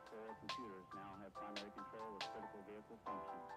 4 computers now have primary control of critical vehicle functions.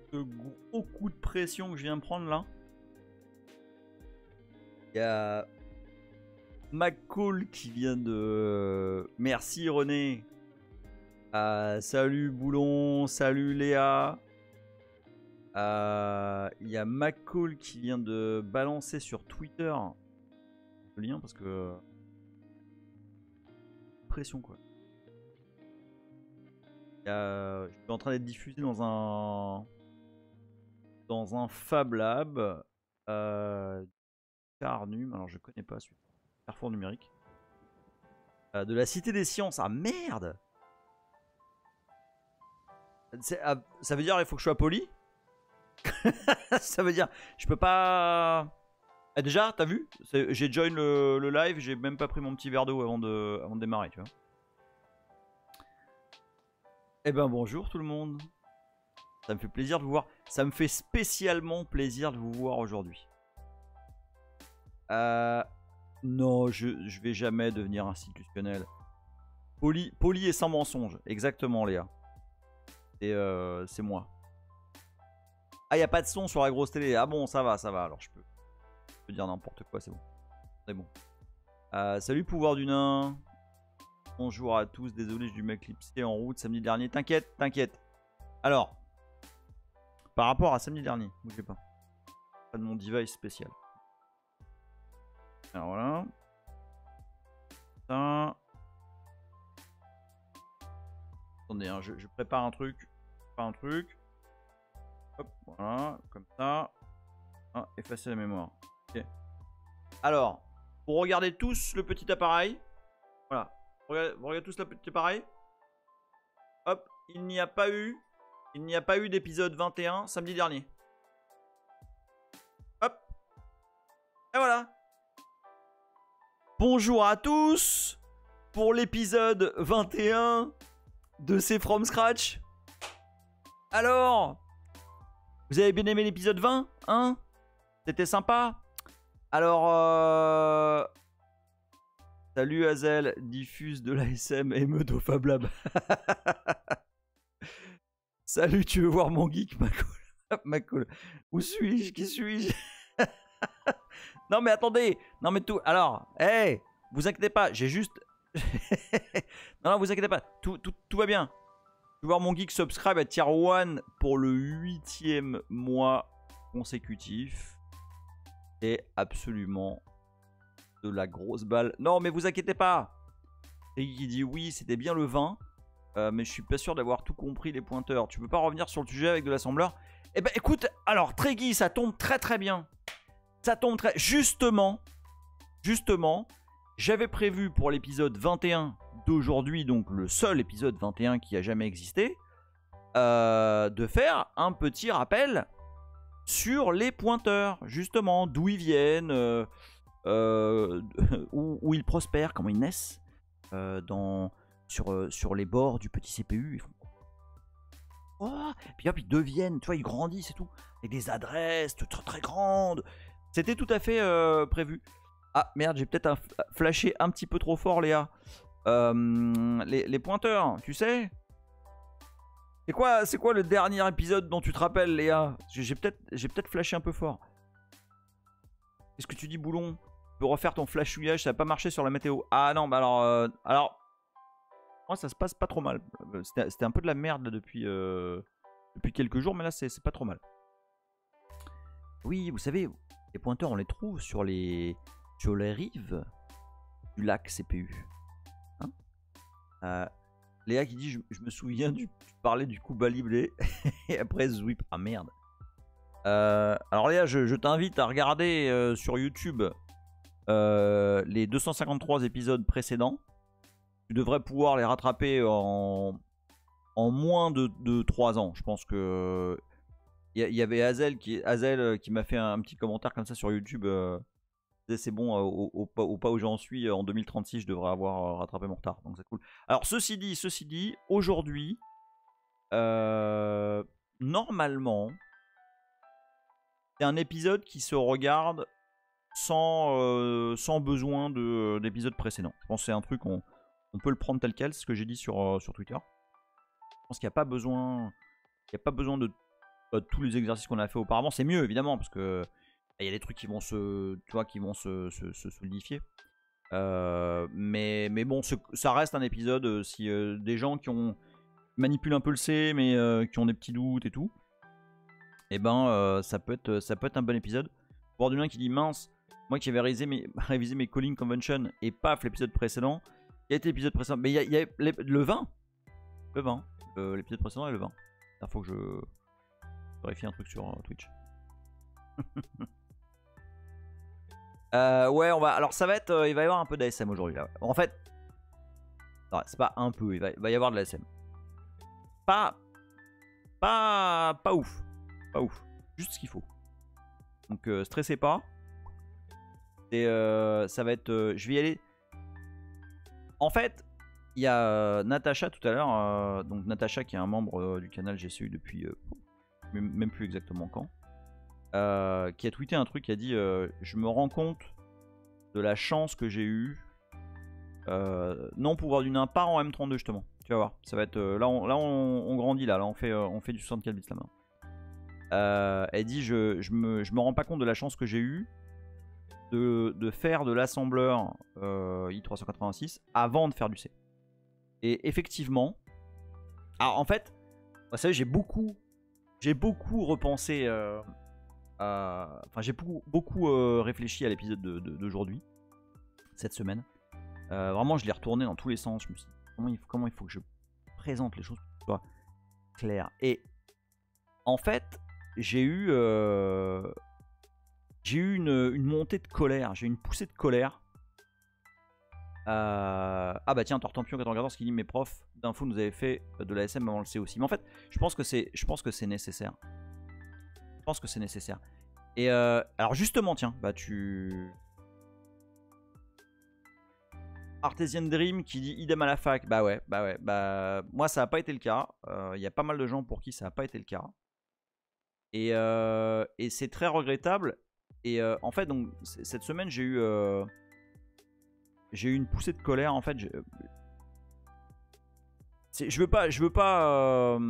ce gros coup de pression que je viens de prendre là. Il y a McCall qui vient de... Merci René. Salut Boulon, salut Léa. Il y a McCall qui vient de balancer sur Twitter le lien parce que... Pression quoi. Je suis en train d'être diffusé dans un Fab Lab. Carnum, alors je connais pas celui. Carrefour numérique. De la Cité des Sciences. Ah merde! Ça veut dire il faut que je sois poli? Ça veut dire je peux pas... Ah, déjà, t'as vu? J'ai join le live, j'ai même pas pris mon petit verre d'eau avant de démarrer, tu vois. Eh ben bonjour tout le monde. Ça me fait plaisir de vous voir. Ça me fait spécialement plaisir de vous voir aujourd'hui. Non, je vais jamais devenir institutionnel. Poli et sans mensonge. Exactement, Léa. C'est moi. Ah, il n'y a pas de son sur la grosse télé. Ah bon, ça va. Alors, je peux dire n'importe quoi, c'est bon. C'est bon. Salut, pouvoir du nain. Bonjour à tous. Désolé, j'ai dû m'éclipser en route samedi dernier. T'inquiète. Alors, par rapport à samedi dernier, bougez pas. Pas de mon device spécial. Alors voilà. Ça. Attendez, hein, je prépare un truc. Hop, voilà, comme ça. Ah, effacer la mémoire. Ok. Alors, vous regardez tous le petit appareil. Voilà. Vous regardez tous le petit appareil. Hop, il n'y a pas eu d'épisode 21 samedi dernier. Hop. Et voilà. Bonjour à tous pour l'épisode 21 de C'est From Scratch. Alors, vous avez bien aimé l'épisode 20, hein? C'était sympa. Alors, salut Hazel, diffuse de l'ASM émeute au Fab Lab. Salut, tu veux voir mon geek, Macol? Où suis-je? Qui suis-je? Non mais attendez, non mais tout, alors, hey, vous inquiétez pas, j'ai juste... non, vous inquiétez pas, tout va bien. Tu veux voir mon geek subscribe à tier 1 pour le 8e mois consécutif. C'est absolument de la grosse balle. Non mais vous inquiétez pas. Et il dit oui, c'était bien le 20, mais je suis pas sûr d'avoir tout compris les pointeurs. Tu peux pas revenir sur le sujet avec de l'assembleur? Eh ben écoute, alors Tréguy, ça tombe très bien. Ça tombe très... Justement, j'avais prévu pour l'épisode 21 d'aujourd'hui, donc le seul épisode 21 qui a jamais existé, de faire un petit rappel sur les pointeurs, justement, d'où ils viennent, où ils prospèrent, comment ils naissent, sur les bords du petit CPU. Ils font... Oh, puis hop, ils deviennent, tu vois, ils grandissent et tout, avec des adresses très grandes. C'était tout à fait prévu. Ah merde, j'ai peut-être flashé un petit peu trop fort, Léa. Les pointeurs, tu sais? C'est quoi le dernier épisode dont tu te rappelles, Léa? J'ai peut-être flashé un peu fort. Qu'est-ce que tu dis, Boulon? Tu peux refaire ton flashouillage, ça n'a pas marché sur la météo. Ah non, bah alors moi ça se passe pas trop mal. C'était un peu de la merde là, depuis quelques jours, mais là c'est pas trop mal. Oui, vous savez, les pointeurs on les trouve sur les rives du lac CPU. Hein? Léa qui dit je me souviens tu parlais du coup baliblé et après Zwip. Ah merde. Alors Léa, je t'invite à regarder sur YouTube les 253 épisodes précédents. Tu devrais pouvoir les rattraper en moins de 3 ans. Je pense que il y avait Hazel qui m'a fait un petit commentaire comme ça sur YouTube. C'est bon, au pas où j'en suis, en 2036, je devrais avoir rattrapé mon retard. Donc c'est cool. Alors, ceci dit, aujourd'hui, normalement, c'est un épisode qui se regarde sans besoin d'épisode précédent. Je pense que c'est un truc, on peut le prendre tel quel, c'est ce que j'ai dit sur Twitter. Je pense qu'il n'y a pas besoin de tous les exercices qu'on a fait auparavant. C'est mieux évidemment parce que il y a des trucs qui vont se solidifier. Mais bon, ça reste un épisode. Si des gens qui manipulent un peu le C, mais qui ont des petits doutes et tout, et ben ça peut être un bon épisode. Bordulin qui dit mince, moi qui avais révisé mes calling convention et paf l'épisode précédent. Il y a été l'épisode précédent, mais il y a le 20. L'épisode précédent est le 20. Il faut que je vérifie un truc sur Twitch. Ouais, on va. Alors ça va être. Il va y avoir un peu d'ASM aujourd'hui là. En fait, c'est pas un peu. Il va y avoir de l'ASM. Pas ouf. Pas ouf. Juste ce qu'il faut. Donc stressez pas. Et ça va être. Je vais y aller. En fait, il y a Natacha tout à l'heure. Donc Natacha qui est un membre du canal GCU depuis même plus exactement quand. Qui a tweeté un truc qui a dit je me rends compte de la chance que j'ai eue. Non, pouvoir d'une part en M32 justement. Tu vas voir, ça va être là on grandit là on fait du 64 bits là maintenant. Elle dit je me rends pas compte de la chance que j'ai eue de faire de l'assembleur i386 avant de faire du C. Et effectivement, alors en fait, vous savez, j'ai beaucoup repensé. Enfin, j'ai beaucoup réfléchi à l'épisode d'aujourd'hui, cette semaine. Vraiment, je l'ai retourné dans tous les sens. Je me suis dit, comment il faut que je présente les choses pour que ce soit clair. Et en fait, j'ai eu une montée de colère. J'ai eu une poussée de colère. Ah bah tiens, Tortampion94 qui dit mes profs d'info nous avaient fait de la SM avant le C aussi. Mais en fait, je pense que c'est nécessaire. Je pense que c'est nécessaire. Et alors justement, tiens, bah tu... Artesian Dream qui dit idem à la fac. Bah ouais. Moi, ça n'a pas été le cas. Il y a pas mal de gens pour qui ça n'a pas été le cas. Et c'est très regrettable. Et en fait, donc, cette semaine, j'ai eu une poussée de colère. En fait, je veux pas.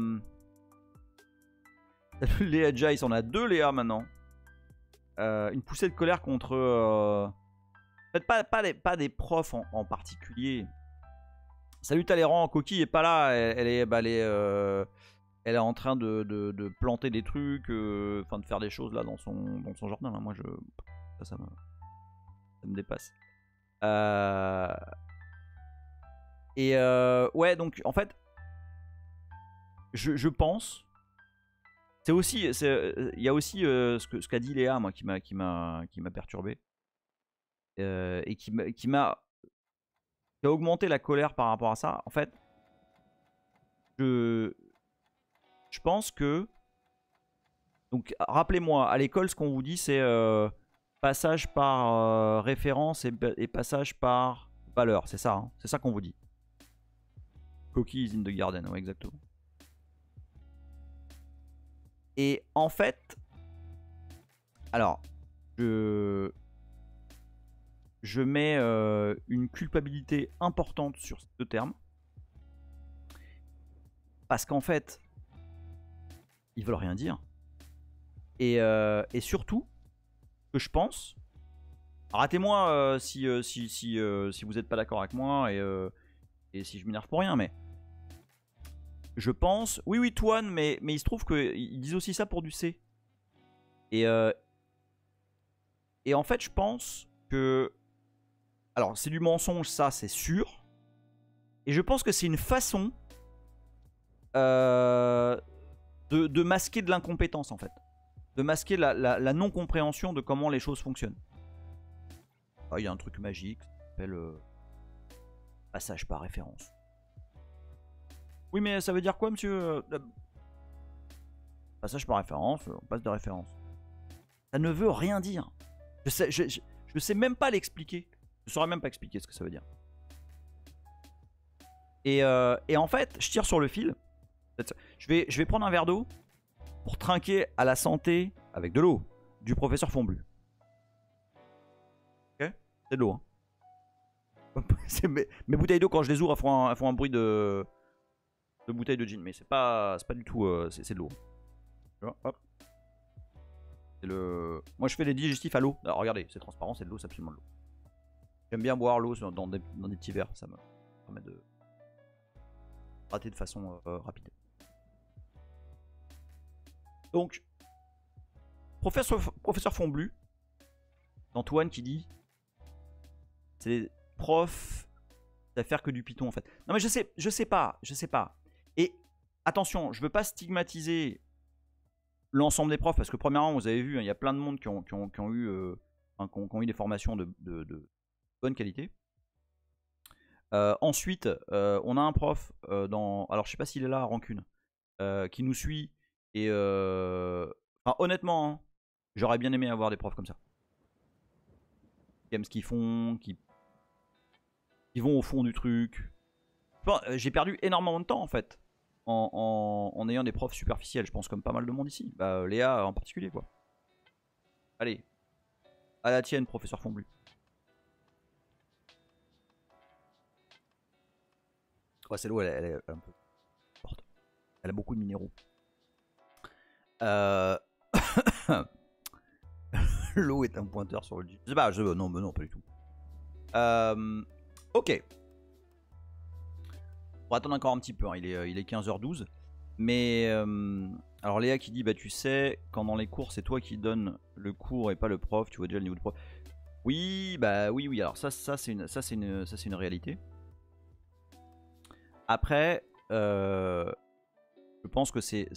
Léa Jace, on a 2 Léa maintenant. Une poussée de colère contre. En fait, pas des profs en particulier. Salut Talleyrand, Coquille est pas là. Elle est en train de planter des trucs, enfin de faire des choses là dans son jardin. Là. Moi, ça me dépasse. Ouais, donc en fait, je pense. C'est aussi, il y a aussi ce qu'a dit Léa, moi, qui m'a perturbé et qui a augmenté la colère par rapport à ça. En fait, je pense que, donc rappelez-moi, à l'école, ce qu'on vous dit, c'est passage par référence et passage par valeur. C'est ça, hein, c'est ça qu'on vous dit. Cookies in the garden, ouais, exactement. Et en fait, alors, je mets une culpabilité importante sur ce terme. Parce qu'en fait, ils veulent rien dire. Et surtout, que je pense, ratez-moi si vous n'êtes pas d'accord avec moi et si je m'énerve pour rien, mais je pense, oui, Toine, mais il se trouve qu'ils disent aussi ça pour du C. Et en fait, je pense que, alors c'est du mensonge, ça c'est sûr. Et je pense que c'est une façon de masquer de l'incompétence en fait. De masquer la non-compréhension de comment les choses fonctionnent. Il y a un truc magique, ça s'appelle passage par référence. Oui, mais ça veut dire quoi, monsieur? Passage par référence, on passe de référence. Ça ne veut rien dire. Je sais même pas l'expliquer. Je saurais même pas expliquer ce que ça veut dire. Et en fait, je tire sur le fil. Je vais prendre un verre d'eau pour trinquer à la santé, avec de l'eau, du professeur Fomblu. Ok? C'est de l'eau. Hein. Mes bouteilles d'eau, quand je les ouvre, elles font un bruit de bouteille de gin. Mais c'est pas du tout... c'est de l'eau. Tu vois, hop. Moi je fais des digestifs à l'eau. Alors regardez, c'est transparent, c'est de l'eau, c'est absolument de l'eau. J'aime bien boire l'eau dans des petits verres, ça me permet de rater de façon rapide. Donc, professeur Fomblu, d'Antoine qui dit c'est les profs à faire que du Python en fait. Non mais je sais pas. Et attention, je veux pas stigmatiser l'ensemble des profs parce que premièrement, vous avez vu, il y a plein de monde qui ont eu des formations de bonne qualité. Ensuite, on a un prof alors je sais pas s'il est là, Rancune, qui nous suit et honnêtement, hein, j'aurais bien aimé avoir des profs comme ça. Qui aiment ce qu'ils font, qui vont au fond du truc. J'ai perdu énormément de temps en fait en ayant des profs superficiels, je pense comme pas mal de monde ici. Bah, Léa en particulier quoi. Allez, à la tienne, professeur Fomblu. Ouais, c'est l'eau, elle est un peu forte. Elle a beaucoup de minéraux. L'eau est un pointeur sur le... Je sais pas, non, pas du tout. Ok. On va attendre encore un petit peu, hein. Il est 15h12. Mais... alors Léa qui dit, bah tu sais, quand dans les cours, c'est toi qui donnes le cours et pas le prof, tu vois déjà le niveau de prof. Oui, bah oui, alors ça c'est une réalité. Après, je pense que c'est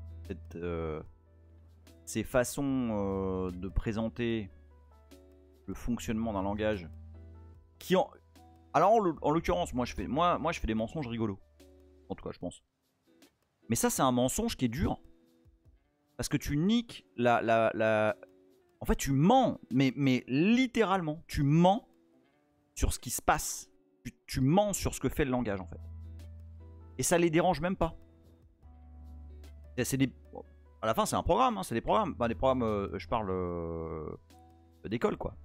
ces façons de présenter le fonctionnement d'un langage qui alors en l'occurrence moi je fais des mensonges rigolos, en tout cas je pense, mais ça c'est un mensonge qui est dur parce que tu niques en fait tu mens, mais littéralement tu mens sur ce qui se passe, tu mens sur ce que fait le langage en fait, et ça les dérange même pas. C'est des... À la fin, c'est un programme, hein, c'est des programmes. Enfin, des programmes, je parle d'école, quoi.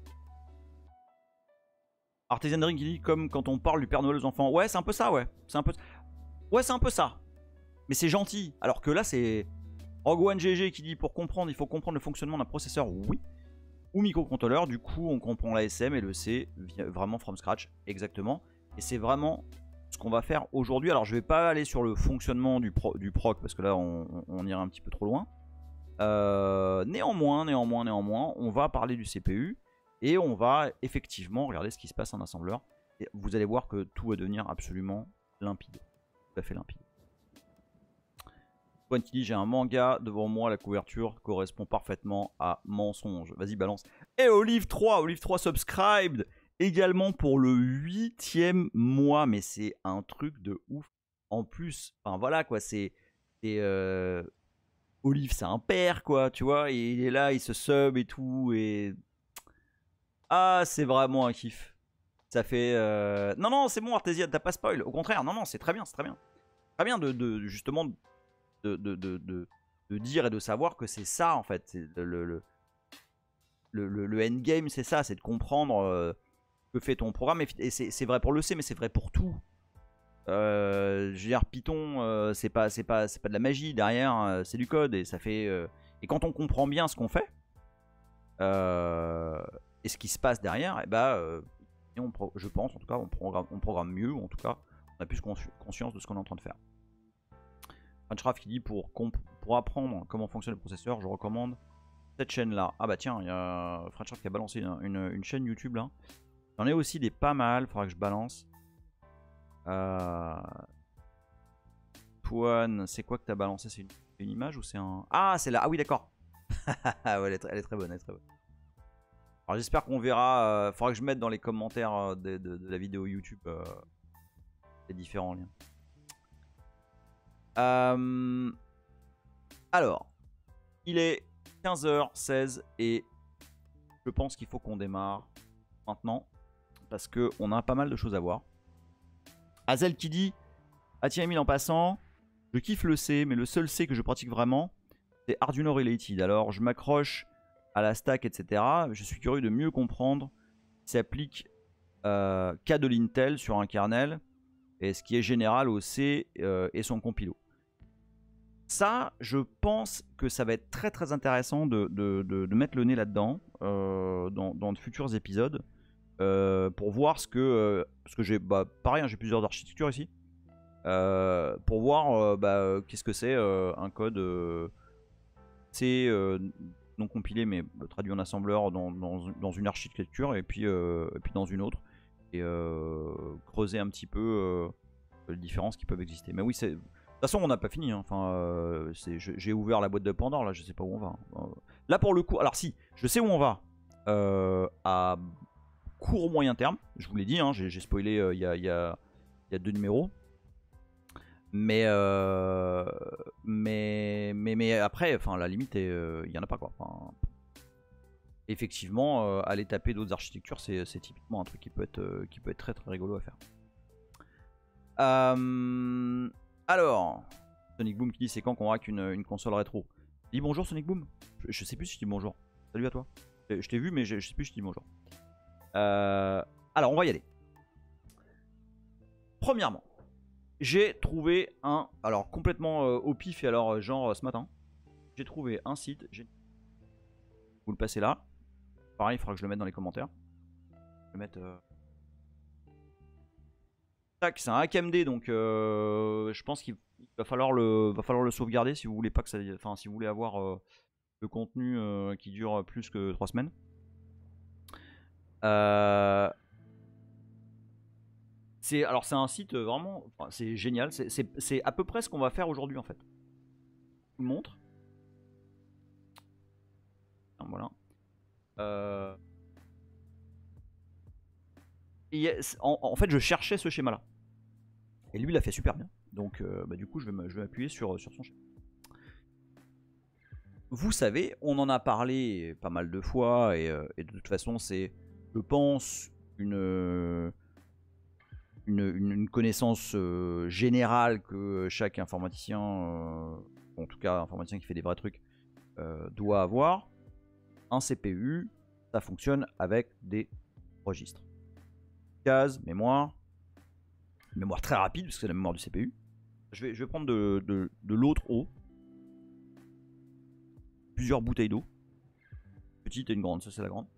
Artisan Drink qui dit comme quand on parle du Père Noël aux enfants. Ouais, c'est un peu ça, ouais. Ouais, c'est un peu ça. Mais c'est gentil. Alors que là, c'est Rogue One GG qui dit pour comprendre, il faut comprendre le fonctionnement d'un processeur, oui. Ou microcontrôleur. Du coup, on comprend l'ASM et le C vraiment from scratch, exactement. Et c'est vraiment ce qu'on va faire aujourd'hui. Alors je vais pas aller sur le fonctionnement du proc parce que là on irait un petit peu trop loin. Néanmoins, on va parler du CPU et on va effectivement regarder ce qui se passe en assembleur. Et vous allez voir que tout va devenir absolument limpide. Tout à fait limpide. Point qui dit j'ai un manga devant moi, la couverture correspond parfaitement à mensonge. Vas-y balance. Et Olive 3 subscribed également pour le 8e mois, mais c'est un truc de ouf. En plus, enfin voilà quoi, c'est Olive, c'est un père quoi, tu vois, et il est là, il se sub et tout, et ah c'est vraiment un kiff. Ça fait non c'est bon Artesia, t'as pas spoil, au contraire, non c'est très bien, très bien de justement de dire et de savoir que c'est ça en fait, le endgame, c'est ça, c'est de comprendre que fait ton programme, et c'est vrai pour le C, mais c'est vrai pour tout. Je veux dire, Python, c'est pas de la magie derrière, c'est du code, et ça fait. Et quand on comprend bien ce qu'on fait et ce qui se passe derrière, et bah, je pense en tout cas, on programme mieux, ou en tout cas, on a plus conscience de ce qu'on est en train de faire. Frenchcraft qui dit pour apprendre comment fonctionne le processeur, je recommande cette chaîne là. Ah bah tiens, il y a Frenchcraft qui a balancé une chaîne YouTube là. J'en ai aussi des pas mal, faudra que je balance. Toine, c'est quoi que t'as balancé? C'est une image ou c'est un... Ah, c'est là. Ah oui, d'accord. Ouais, elle est très bonne, Alors j'espère qu'on verra. Faudra que je mette dans les commentaires de la vidéo YouTube les différents liens. Alors, il est 15h16 et je pense qu'il faut qu'on démarre maintenant parce qu'on a pas mal de choses à voir. Azel qui dit ah tiens Emile, en passant, je kiffe le C, mais le seul C que je pratique vraiment, c'est Arduino Related. Alors je m'accroche à la stack, etc. Je suis curieux de mieux comprendre si ça applique qu'à de l'Intel sur un kernel et ce qui est général au C et son compilo. Ça, je pense que ça va être très très intéressant de mettre le nez là-dedans dans de futurs épisodes pour voir ce que... parce que j'ai, pareil, hein, j'ai plusieurs architectures ici. Pour voir qu'est-ce que c'est un code C non compilé mais traduit en assembleur dans une architecture et puis dans une autre. Et creuser un petit peu les différences qui peuvent exister. Mais oui, c'est... De toute façon, on n'a pas fini. Hein. Enfin, j'ai ouvert la boîte de Pandore, là, je sais pas où on va. Là, pour le coup, alors si, je sais où on va à court moyen terme. Je vous l'ai dit, hein, j'ai spoilé il y a 2 numéros. Mais après, enfin, la limite, il y en a pas quoi. Enfin, effectivement, aller taper d'autres architectures, c'est typiquement un truc qui peut être très très rigolo à faire. Alors, Sonic Boom qui dit c'est quand qu'on aura une console rétro. Dis bonjour Sonic Boom. Je sais plus si je dis bonjour. Salut à toi. Je t'ai vu mais je sais plus si je dis bonjour. Alors on va y aller. Premièrement, j'ai trouvé un... Alors complètement au pif et alors genre ce matin. J'ai trouvé un site. Vous le passez là. Pareil, il faudra que je le mette dans les commentaires. Je vais le mettre... Tac, c'est un HackMD donc je pense qu'il va falloir le sauvegarder si vous voulez pas que ça, enfin si vous voulez avoir le contenu qui dure plus que 3 semaines. C'est un site vraiment, enfin, c'est génial, c'est à peu près ce qu'on va faire aujourd'hui en fait. Je vous le montre. Voilà. En fait, je cherchais ce schéma-là. Et lui, il a fait super bien. Donc, du coup, je vais m'appuyer sur son schéma. Vous savez, on en a parlé pas mal de fois. Et de toute façon, c'est, je pense, une connaissance générale que chaque informaticien, en tout cas, informaticien qui fait des vrais trucs, doit avoir. Un CPU, ça fonctionne avec des registres. Case, mémoire très rapide parce que c'est la mémoire du CPU. Je vais prendre de l'autre eau. Plusieurs bouteilles d'eau. Petite et une grande, ça c'est la grande.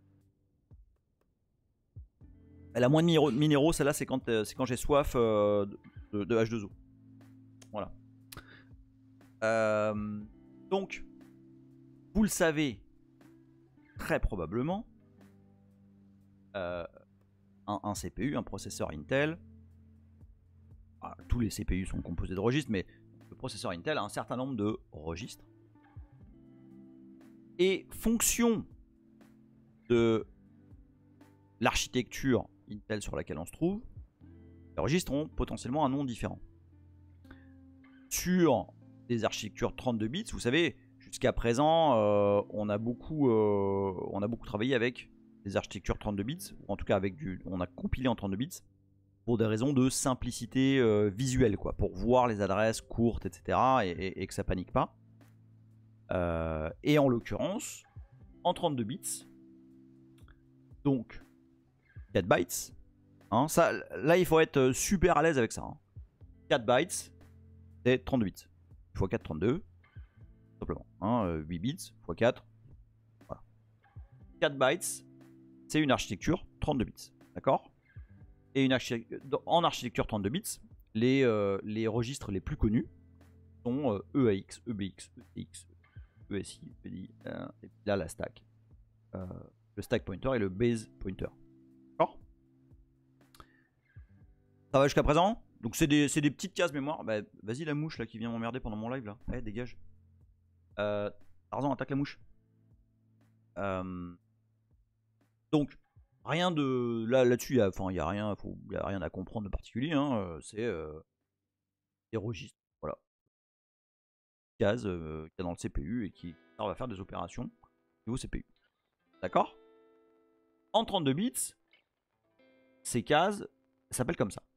Elle a moins de minéraux, celle-là c'est quand j'ai soif de H2O. Voilà. Donc, vous le savez très probablement, un CPU, un processeur Intel, tous les CPU sont composés de registres, mais le processeur Intel a un certain nombre de registres. Et fonction de l'architecture Intel sur laquelle on se trouve, les registres ont potentiellement un nom différent. Sur des architectures 32 bits, vous savez, jusqu'à présent, on a beaucoup travaillé avec des architectures 32 bits, ou en tout cas on a compilé en 32 bits, pour des raisons de simplicité visuelle, quoi, pour voir les adresses courtes, etc., et que ça panique pas. Et en l'occurrence, en 32 bits, donc 4 bytes, hein, ça, là il faut être super à l'aise avec ça. Hein. 4 bytes, c'est 32 bits. x 4, 32, simplement. Hein, 8 bits, x 4, voilà. 4 bytes, c'est une architecture 32 bits, d'accord? Et en architecture 32 bits, les registres les plus connus sont EAX, EBX, ECX, ESI, EDI, et puis là la stack. Le stack pointer et le base pointer. D'accord? Ça va jusqu'à présent? Donc c'est des petites cases mémoire. Bah, vas-y la mouche là qui vient m'emmerder pendant mon live là. Eh, dégage. Tarzan, attaque la mouche. Donc rien de là-dessus, il y a rien à comprendre de particulier. Hein. C'est des registres, voilà, cases qu'il y a dans le CPU et qui servent à faire des opérations niveau CPU. D'accord? En 32 bits, ces cases s'appellent comme ça.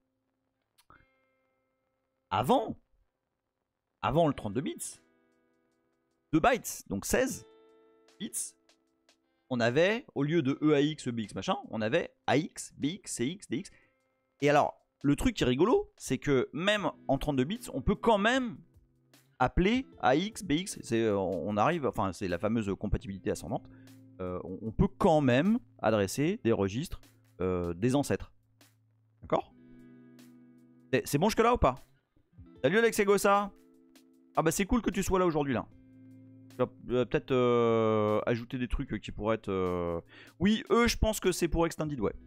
Avant le 32 bits, 2 bytes, donc 16 bits, on avait, au lieu de EAX, EBX, machin, on avait AX, BX, CX, DX. Et alors, le truc qui est rigolo, c'est que même en 32 bits, on peut quand même appeler AX, BX, on arrive, enfin c'est la fameuse compatibilité ascendante, on peut quand même adresser des registres des ancêtres. D'accord? C'est bon jusque là ou pas? Salut Alex et Gossa. Ah bah c'est cool que tu sois là aujourd'hui là. Je vais peut-être ajouter des trucs qui pourraient être... Oui, eux je pense que c'est pour Extended, ouais.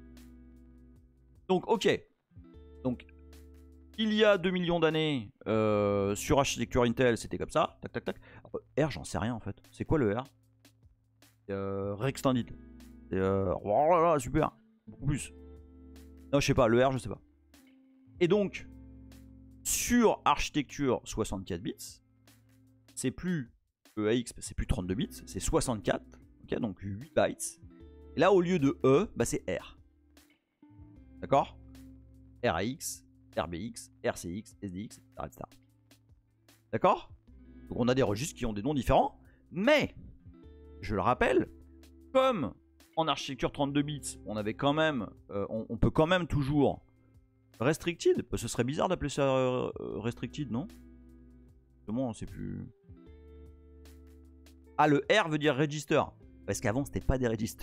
Donc ok. Donc il y a 2 millions d'années sur architecture Intel c'était comme ça. Tac tac tac. R j'en sais rien en fait. C'est quoi le R? Re-Extended. Oh là là, super. Beaucoup plus. Non je sais pas, le R je sais pas. Et donc sur architecture 64 bits, c'est plus EAX, c'est plus 32 bits, c'est 64, okay, donc 8 bytes. Et là, au lieu de E, bah, c'est R. D'accord? RAX, RBX, RCX, SDX, etc. D'accord? Donc on a des registres qui ont des noms différents, mais, je le rappelle, comme en architecture 32 bits, on avait quand même, on peut quand même toujours restricted. Ce serait bizarre d'appeler ça restricted, non? Comment c'est plus... Ah, le R veut dire register. Parce qu'avant, c'était pas des registers.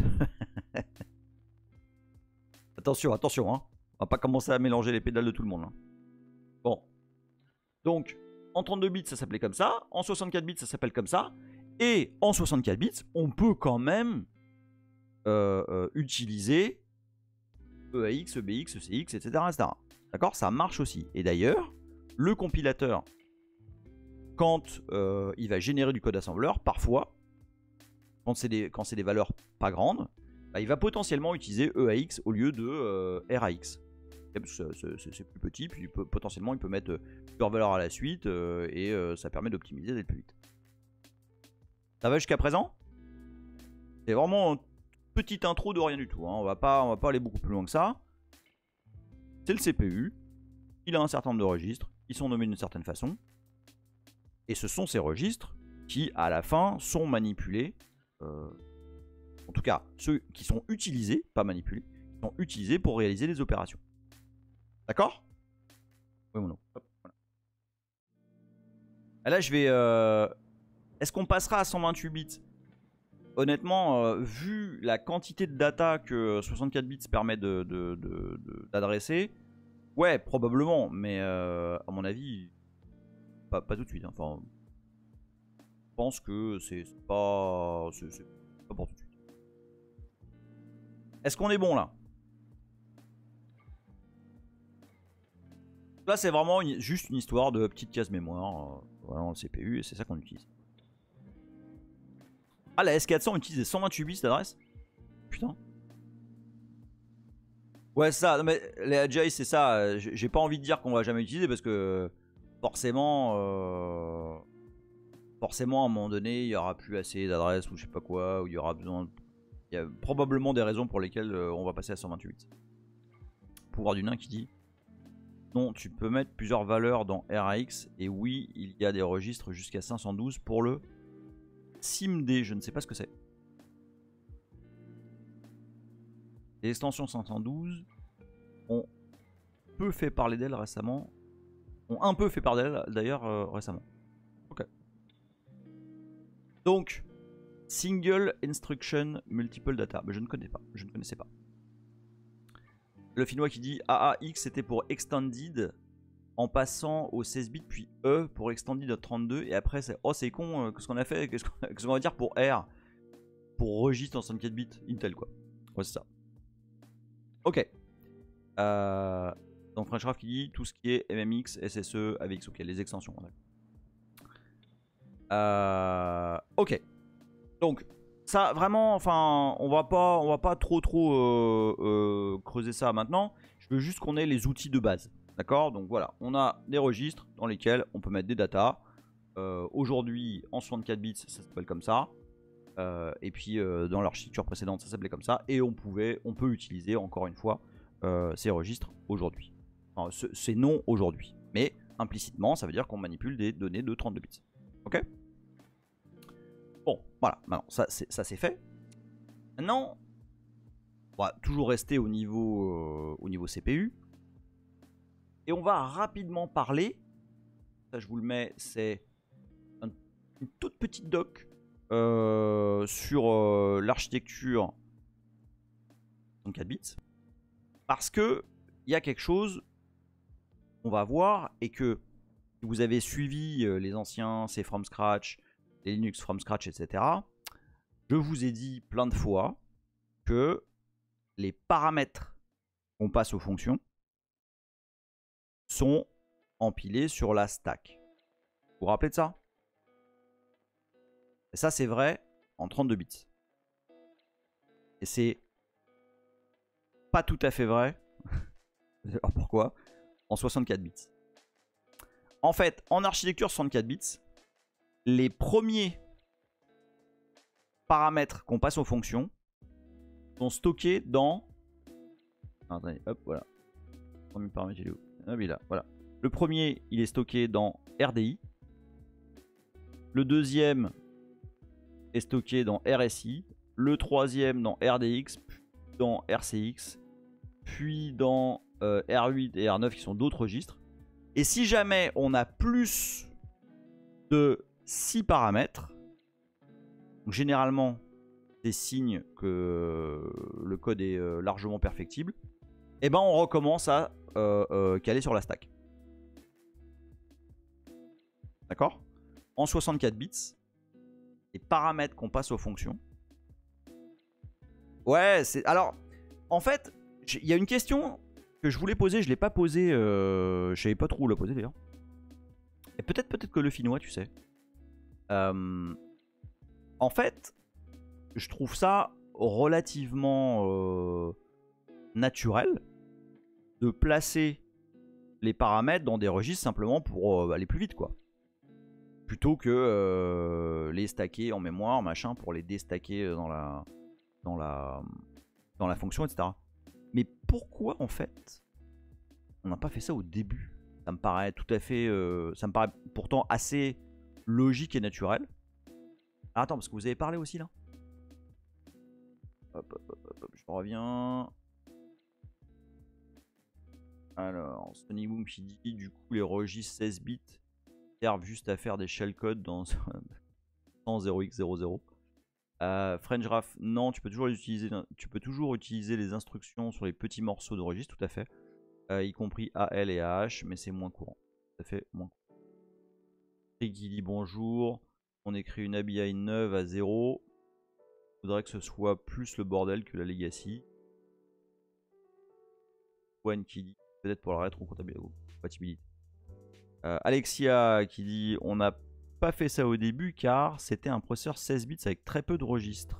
Attention, attention, hein. On va pas commencer à mélanger les pédales de tout le monde. Hein. Bon. Donc, en 32 bits, ça s'appelait comme ça. En 64 bits, ça s'appelle comme ça. Et en 64 bits, on peut quand même utiliser EAX, EBX, ECX, etc. D'accord? Ça marche aussi. Et d'ailleurs, le compilateur, quand il va générer du code assembleur, parfois, quand c'est des valeurs pas grandes, bah, il va potentiellement utiliser EAX au lieu de RAX. C'est plus petit, puis potentiellement il peut mettre plusieurs valeurs à la suite et ça permet d'optimiser d'aller plus vite. Ça va jusqu'à présent? C'est vraiment une petite intro de rien du tout. Hein. On va pas aller beaucoup plus loin que ça. C'est le CPU. Il a un certain nombre de registres. Ils sont nommés d'une certaine façon. Et ce sont ces registres qui, à la fin, sont manipulés. En tout cas, ceux qui sont utilisés, pas manipulés, sont utilisés pour réaliser des opérations. D'accord? Oui ou non? Hop, voilà. Et là, je vais... Est-ce qu'on passera à 128 bits? Honnêtement, vu la quantité de data que 64 bits permet d'adresser, ouais, probablement, mais à mon avis, pas tout de suite. Hein. Enfin, je pense que c'est pas pour tout de suite. Est-ce qu'on est bon là? Là, c'est vraiment juste une histoire de petite case mémoire. Voilà, le CPU, et c'est ça qu'on utilise. Ah, la S400 utilise des 128 bits d'adresse? Putain. Ouais, ça. Non, mais les Agile, c'est ça. J'ai pas envie de dire qu'on va jamais utiliser parce que forcément, forcément, à un moment donné, il y aura plus assez d'adresses ou je sais pas quoi, ou il y aura besoin. Il y a probablement des raisons pour lesquelles on va passer à 128 bits. Pouvoir du nain qui dit. Non, tu peux mettre plusieurs valeurs dans RAX. Et oui, il y a des registres jusqu'à 512 pour le SIMD. Je ne sais pas ce que c'est. Les extensions 512 ont peu fait parler d'elles récemment. Ont un peu fait parler d'elles d'ailleurs récemment. Ok. Donc, Single Instruction Multiple Data. Mais je ne connais pas. Je ne connaissais pas. Le Finnois qui dit AAX c'était pour Extended en passant au 16 bits, puis E pour Extended à 32. Et après, c'est oh, c'est con, qu'est-ce qu'on a fait? Qu'est-ce qu'on va dire pour R? Pour registre en 64 bits Intel, quoi. Ouais, c'est ça. Ok. Donc, Frenchcraft qui dit tout ce qui est MMX, SSE, AVX, ok, les extensions. Ok. Donc. Ça vraiment, enfin, on va pas trop creuser ça maintenant. Je veux juste qu'on ait les outils de base, d'accord? Donc voilà, on a des registres dans lesquels on peut mettre des datas. Aujourd'hui, en 64 bits, ça s'appelle comme ça. Et puis dans l'architecture précédente, ça s'appelait comme ça. Et on peut utiliser encore une fois ces registres aujourd'hui. Enfin, ces noms aujourd'hui. Mais implicitement, ça veut dire qu'on manipule des données de 32 bits. Ok? Bon, voilà, maintenant ça c'est fait. Maintenant, on va toujours rester au niveau CPU. Et on va rapidement parler, ça je vous le mets, c'est une toute petite doc sur l'architecture 64 bits. Parce que il y a quelque chose qu'on va voir et que si vous avez suivi les anciens C from scratch, les Linux from scratch, etc. Je vous ai dit plein de fois que les paramètres qu'on passe aux fonctions sont empilés sur la stack. Vous vous rappelez de ça? Et ça, c'est vrai en 32 bits. Et c'est pas tout à fait vrai. Alors pourquoi? En 64 bits. En fait, en architecture 64 bits, les premiers paramètres qu'on passe aux fonctions sont stockés dans... Attendez, hop, voilà. Le premier paramètre, il est où? Ah oui, là, voilà. Le premier, il est stocké dans RDI. Le deuxième est stocké dans RSI. Le troisième dans RDX, puis dans RCX, puis dans R8 et R9 qui sont d'autres registres. Et si jamais on a plus de 6 paramètres, donc généralement c'est signe que le code est largement perfectible, et ben on recommence à caler sur la stack. D'accord? En 64 bits, les paramètres qu'on passe aux fonctions. Ouais, c'est... Alors, en fait, il y a une question que je voulais poser, je ne l'ai pas posée, je savais pas trop où la poser d'ailleurs. Et peut-être que le finnois, tu sais. En fait, je trouve ça relativement naturel de placer les paramètres dans des registres simplement pour aller plus vite, quoi. Plutôt que les stacker en mémoire, machin, pour les déstacker dans la fonction, etc. Mais pourquoi en fait on n'a pas fait ça au début? Ça me paraît tout à fait, ça me paraît pourtant assez logique et naturel. Ah, attends, parce que vous avez parlé aussi là. Hop, je reviens. Alors, Sonic Boom qui dit du coup les registres 16 bits servent juste à faire des shellcodes dans 0x00. French Raf, non, tu peux toujours utiliser les instructions sur les petits morceaux de registre, tout à fait. Y compris AL et AH, mais c'est moins courant. Ça fait moins courant. Et qui dit bonjour, on écrit une ABI neuve à 0. Il faudrait que ce soit plus le bordel que la legacy. One qui dit peut-être pour la rétrocompatibilité. Alexia qui dit on n'a pas fait ça au début car c'était un processeur 16 bits avec très peu de registres.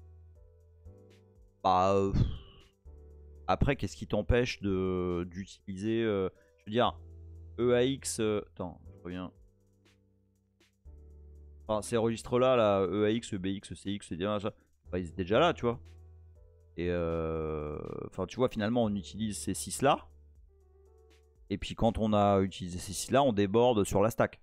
Bah après qu'est-ce qui t'empêche d'utiliser je veux dire EAX attends je reviens. Enfin ces registres là EAX, EBX, ECX, bah, ils étaient déjà là, tu vois. Et enfin tu vois finalement on utilise ces 6 là. Et puis quand on a utilisé ces 6 là, on déborde sur la stack.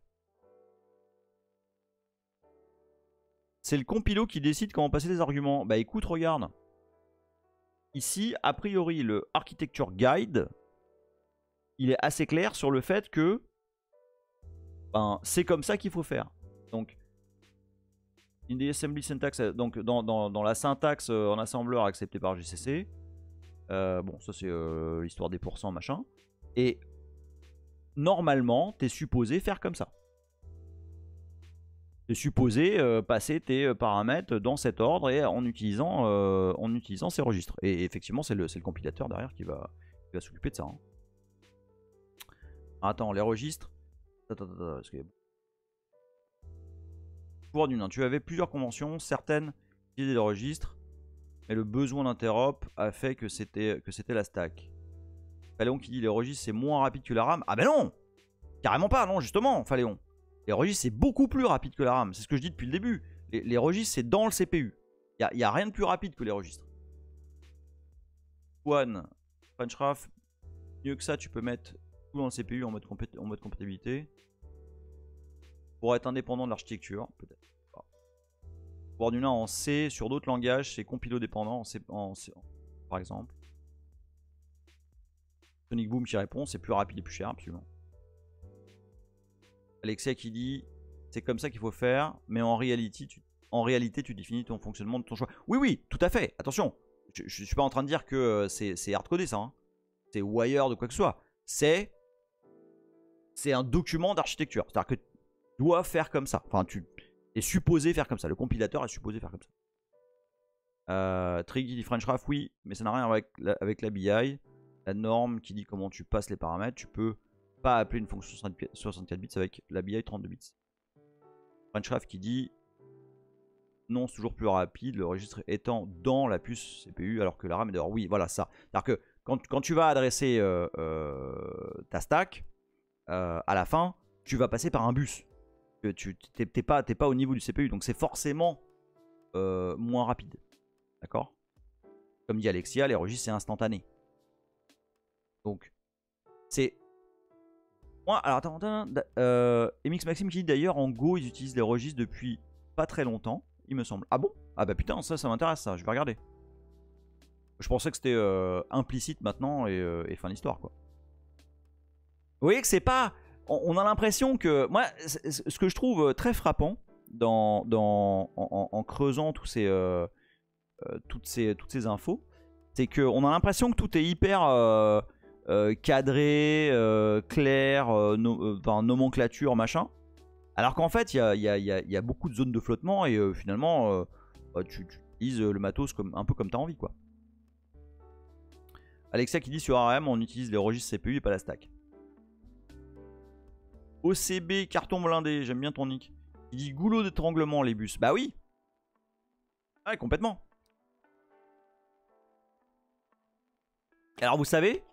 C'est le compilo qui décide comment passer les arguments. Bah écoute, regarde. Ici, a priori, le Architecture Guide, il est assez clair sur le fait que ben, c'est comme ça qu'il faut faire. Donc, in the assembly syntax, donc dans la syntaxe en assembleur acceptée par GCC. Bon, ça c'est l'histoire des pourcents, machin. Et normalement, tu es supposé faire comme ça. Tu es supposé passer tes paramètres dans cet ordre et en utilisant ces registres. Et effectivement, c'est le compilateur derrière qui va s'occuper de ça. Hein. Attends, les registres. Tu avais plusieurs conventions, certaines utilisaient des registres, mais le besoin d'interop a fait que c'était la stack. Phaléon qui dit les registres c'est moins rapide que la RAM. Ah ben non, carrément pas, non justement, Phaléon. Les registres c'est beaucoup plus rapide que la RAM, c'est ce que je dis depuis le début. Les registres c'est dans le CPU. Il n'y a rien de plus rapide que les registres. One, French mieux que ça tu peux mettre tout dans le CPU en mode compatibilité. Pour être indépendant de l'architecture, peut-être. Worduna en C, sur d'autres langages, c'est compilo dépendant en C, par exemple. Sonic Boom qui répond, c'est plus rapide et plus cher, absolument. Alexia qui dit c'est comme ça qu'il faut faire, mais en réalité, tu définis ton fonctionnement de ton choix. Oui, oui, tout à fait. Attention, je suis pas en train de dire que c'est hardcodé ça. Hein. C'est wire de quoi que ce soit. C'est un document d'architecture. C'est-à-dire que tu dois faire comme ça. Enfin, tu es supposé faire comme ça. Le compilateur est supposé faire comme ça. Triggy dit Frenchcraft, oui, mais ça n'a rien avec la BI. La norme qui dit comment tu passes les paramètres, tu peux pas appeler une fonction 64 bits avec la BI 32 bits. Frenchcraft qui dit non, c'est toujours plus rapide, le registre étant dans la puce CPU alors que la RAM est dehors. Oui, voilà ça. C'est-à-dire que quand tu vas adresser ta stack, à la fin, tu vas passer par un bus. Tu n'es pas au niveau du CPU, donc c'est forcément moins rapide. D'accord? Comme dit Alexia, les registres c'est instantané. Donc, c'est... Moi, alors attends, MX Maxime qui dit d'ailleurs en Go, ils utilisent les registres depuis pas très longtemps, il me semble. Ah bon? Ah bah putain, ça m'intéresse ça, je vais regarder. Je pensais que c'était implicite maintenant et fin d'histoire quoi. Vous voyez que c'est pas... On a l'impression que... Moi, ce que je trouve très frappant en creusant toutes ces infos, c'est qu'on a l'impression que tout est hyper cadré, clair, nomenclature, machin. Alors qu'en fait, il y a beaucoup de zones de flottement et finalement, tu utilises le matos un peu comme tu as envie, quoi. Alexia qui dit sur ARM, on utilise les registres CPU et pas la stack. OCB, carton blindé, j'aime bien ton nick. Il dit goulot d'étranglement les bus. Bah oui. Ouais, complètement. Alors vous savez,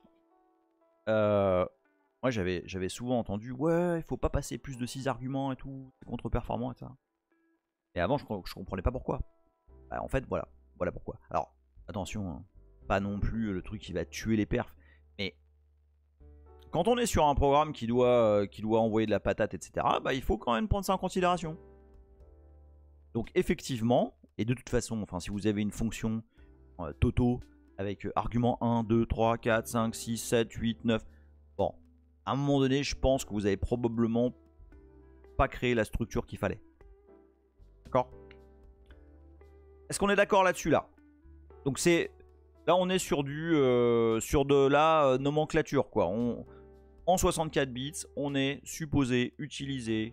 moi j'avais souvent entendu ouais, il faut pas passer plus de 6 arguments et tout, c'est contre-performant et ça. Et avant je comprenais pas pourquoi. Bah, en fait voilà pourquoi. Alors attention, hein, pas non plus le truc qui va tuer les perfs, mais quand on est sur un programme qui doit envoyer de la patate, etc., bah, il faut quand même prendre ça en considération. Donc effectivement, et de toute façon, enfin, si vous avez une fonction Toto avec argument 1, 2, 3, 4, 5, 6, 7, 8, 9, bon, à un moment donné, je pense que vous avez probablement pas créé la structure qu'il fallait. D'accord? Est-ce qu'on est d'accord là-dessus là? Donc c'est... Là on est sur de la nomenclature quoi. En 64 bits, on est supposé utiliser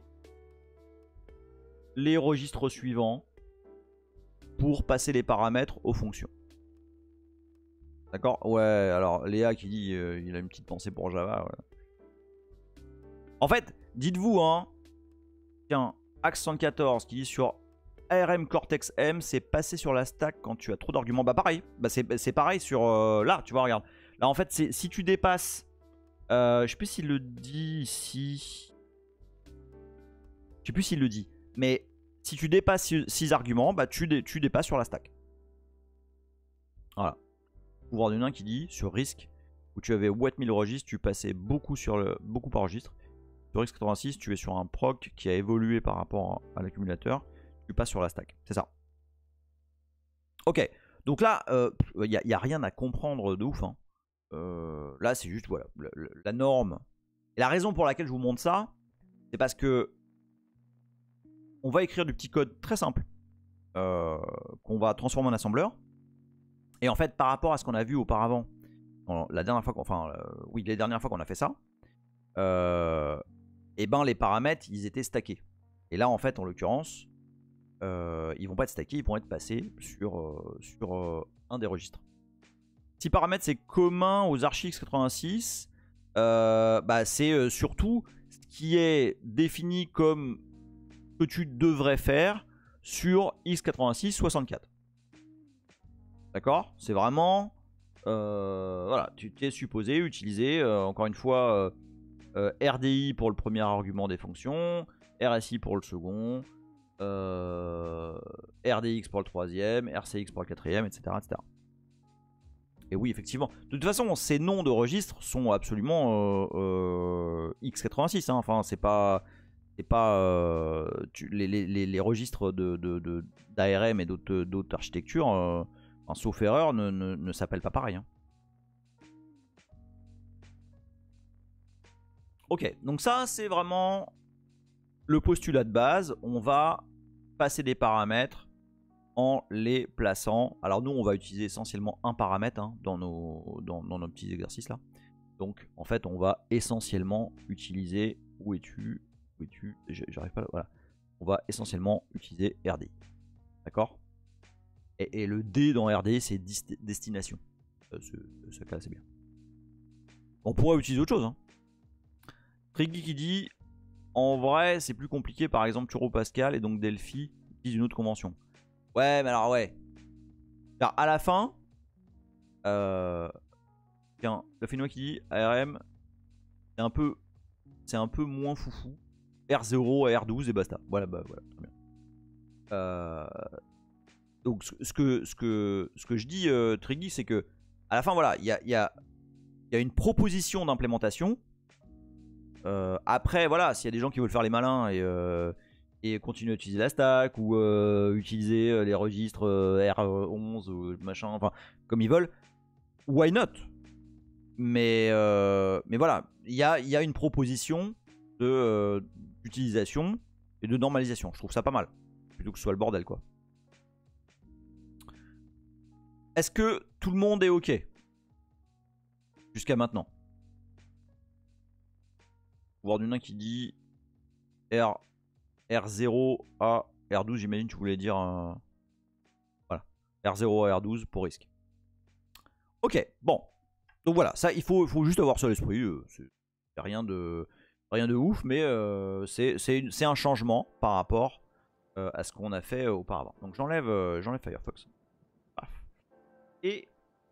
les registres suivants pour passer les paramètres aux fonctions. D'accord? Ouais, alors Léa qui dit il a une petite pensée pour Java. Ouais. En fait, dites-vous, hein, tiens, Axe 114 qui dit sur ARM Cortex M, c'est passer sur la stack quand tu as trop d'arguments. Bah pareil, bah, c'est pareil sur là, tu vois, regarde. Là en fait, si tu dépasses... je sais plus s'il le dit ici. Je sais plus s'il le dit. Mais si tu dépasses 6 arguments, bah tu dépasses sur la stack. Voilà. Pouvoir du nain qui dit sur risque, où tu avais 1000 registres, tu passais beaucoup par registre. Sur X86, tu es sur un proc qui a évolué par rapport à l'accumulateur. Tu passes sur la stack. C'est ça. Ok. Donc là, il n'y a rien à comprendre de ouf. Hein. Là, c'est juste voilà, la norme. Et la raison pour laquelle je vous montre ça, c'est parce que on va écrire du petit code très simple qu'on va transformer en assembleur. Et en fait, par rapport à ce qu'on a vu auparavant, la dernière fois les dernières fois qu'on a fait ça, et ben les paramètres, ils étaient stackés. Et là, en fait, en l'occurrence, ils vont pas être stackés, ils vont être passés sur un des registres. Si paramètres c'est commun aux archi x86, bah, c'est surtout ce qui est défini comme ce que tu devrais faire sur x86 64. D'accord? C'est vraiment... voilà, tu es supposé utiliser, encore une fois, RDI pour le premier argument des fonctions, RSI pour le second, RDX pour le troisième, RCX pour le quatrième, etc., etc. Et oui, effectivement. De toute façon, ces noms de registres sont absolument x86. Hein. Enfin, c'est pas les registres d'ARM et d'autres architectures, sauf erreur, ne s'appellent pas pareil. Hein. Ok, donc ça, c'est vraiment le postulat de base, on va passer des paramètres en les plaçant. Alors nous, on va utiliser essentiellement un paramètre hein, dans nos petits exercices là. Donc en fait, on va essentiellement utiliser... Où es-tu? J'arrive pas là. Voilà. On va essentiellement utiliser RDI. D'accord? Et le D dans RDI, c'est destination. Ce cas, c'est bien. On pourrait utiliser autre chose. Hein. Triggy qui dit... En vrai, c'est plus compliqué. Par exemple, Turo Pascal et donc Delphi utilisent une autre convention. Ouais, mais alors ouais. Alors, à la fin... Tiens, le Fénois qui dit ARM, c'est un peu moins foufou. R0 à R12 et basta. Voilà, bah voilà, très bien. Donc ce que je dis, Triggy, c'est que à la fin, voilà, il y a une proposition d'implémentation. Après, voilà, s'il y a des gens qui veulent faire les malins et continuer à utiliser la stack ou utiliser les registres R11 ou machin, enfin, comme ils veulent, why not? Mais voilà, il y a une proposition d'utilisation et de normalisation. Je trouve ça pas mal. Plutôt que ce soit le bordel, quoi. Est-ce que tout le monde est OK jusqu'à maintenant? Voir du nain qui dit R0 à R12, j'imagine tu voulais dire voilà, R0 à R12 pour risque. Ok, bon. Donc voilà, ça il faut juste avoir ça à l'esprit. C'est rien de ouf, mais c'est un changement par rapport à ce qu'on a fait auparavant. Donc j'enlève Firefox. Paf. Et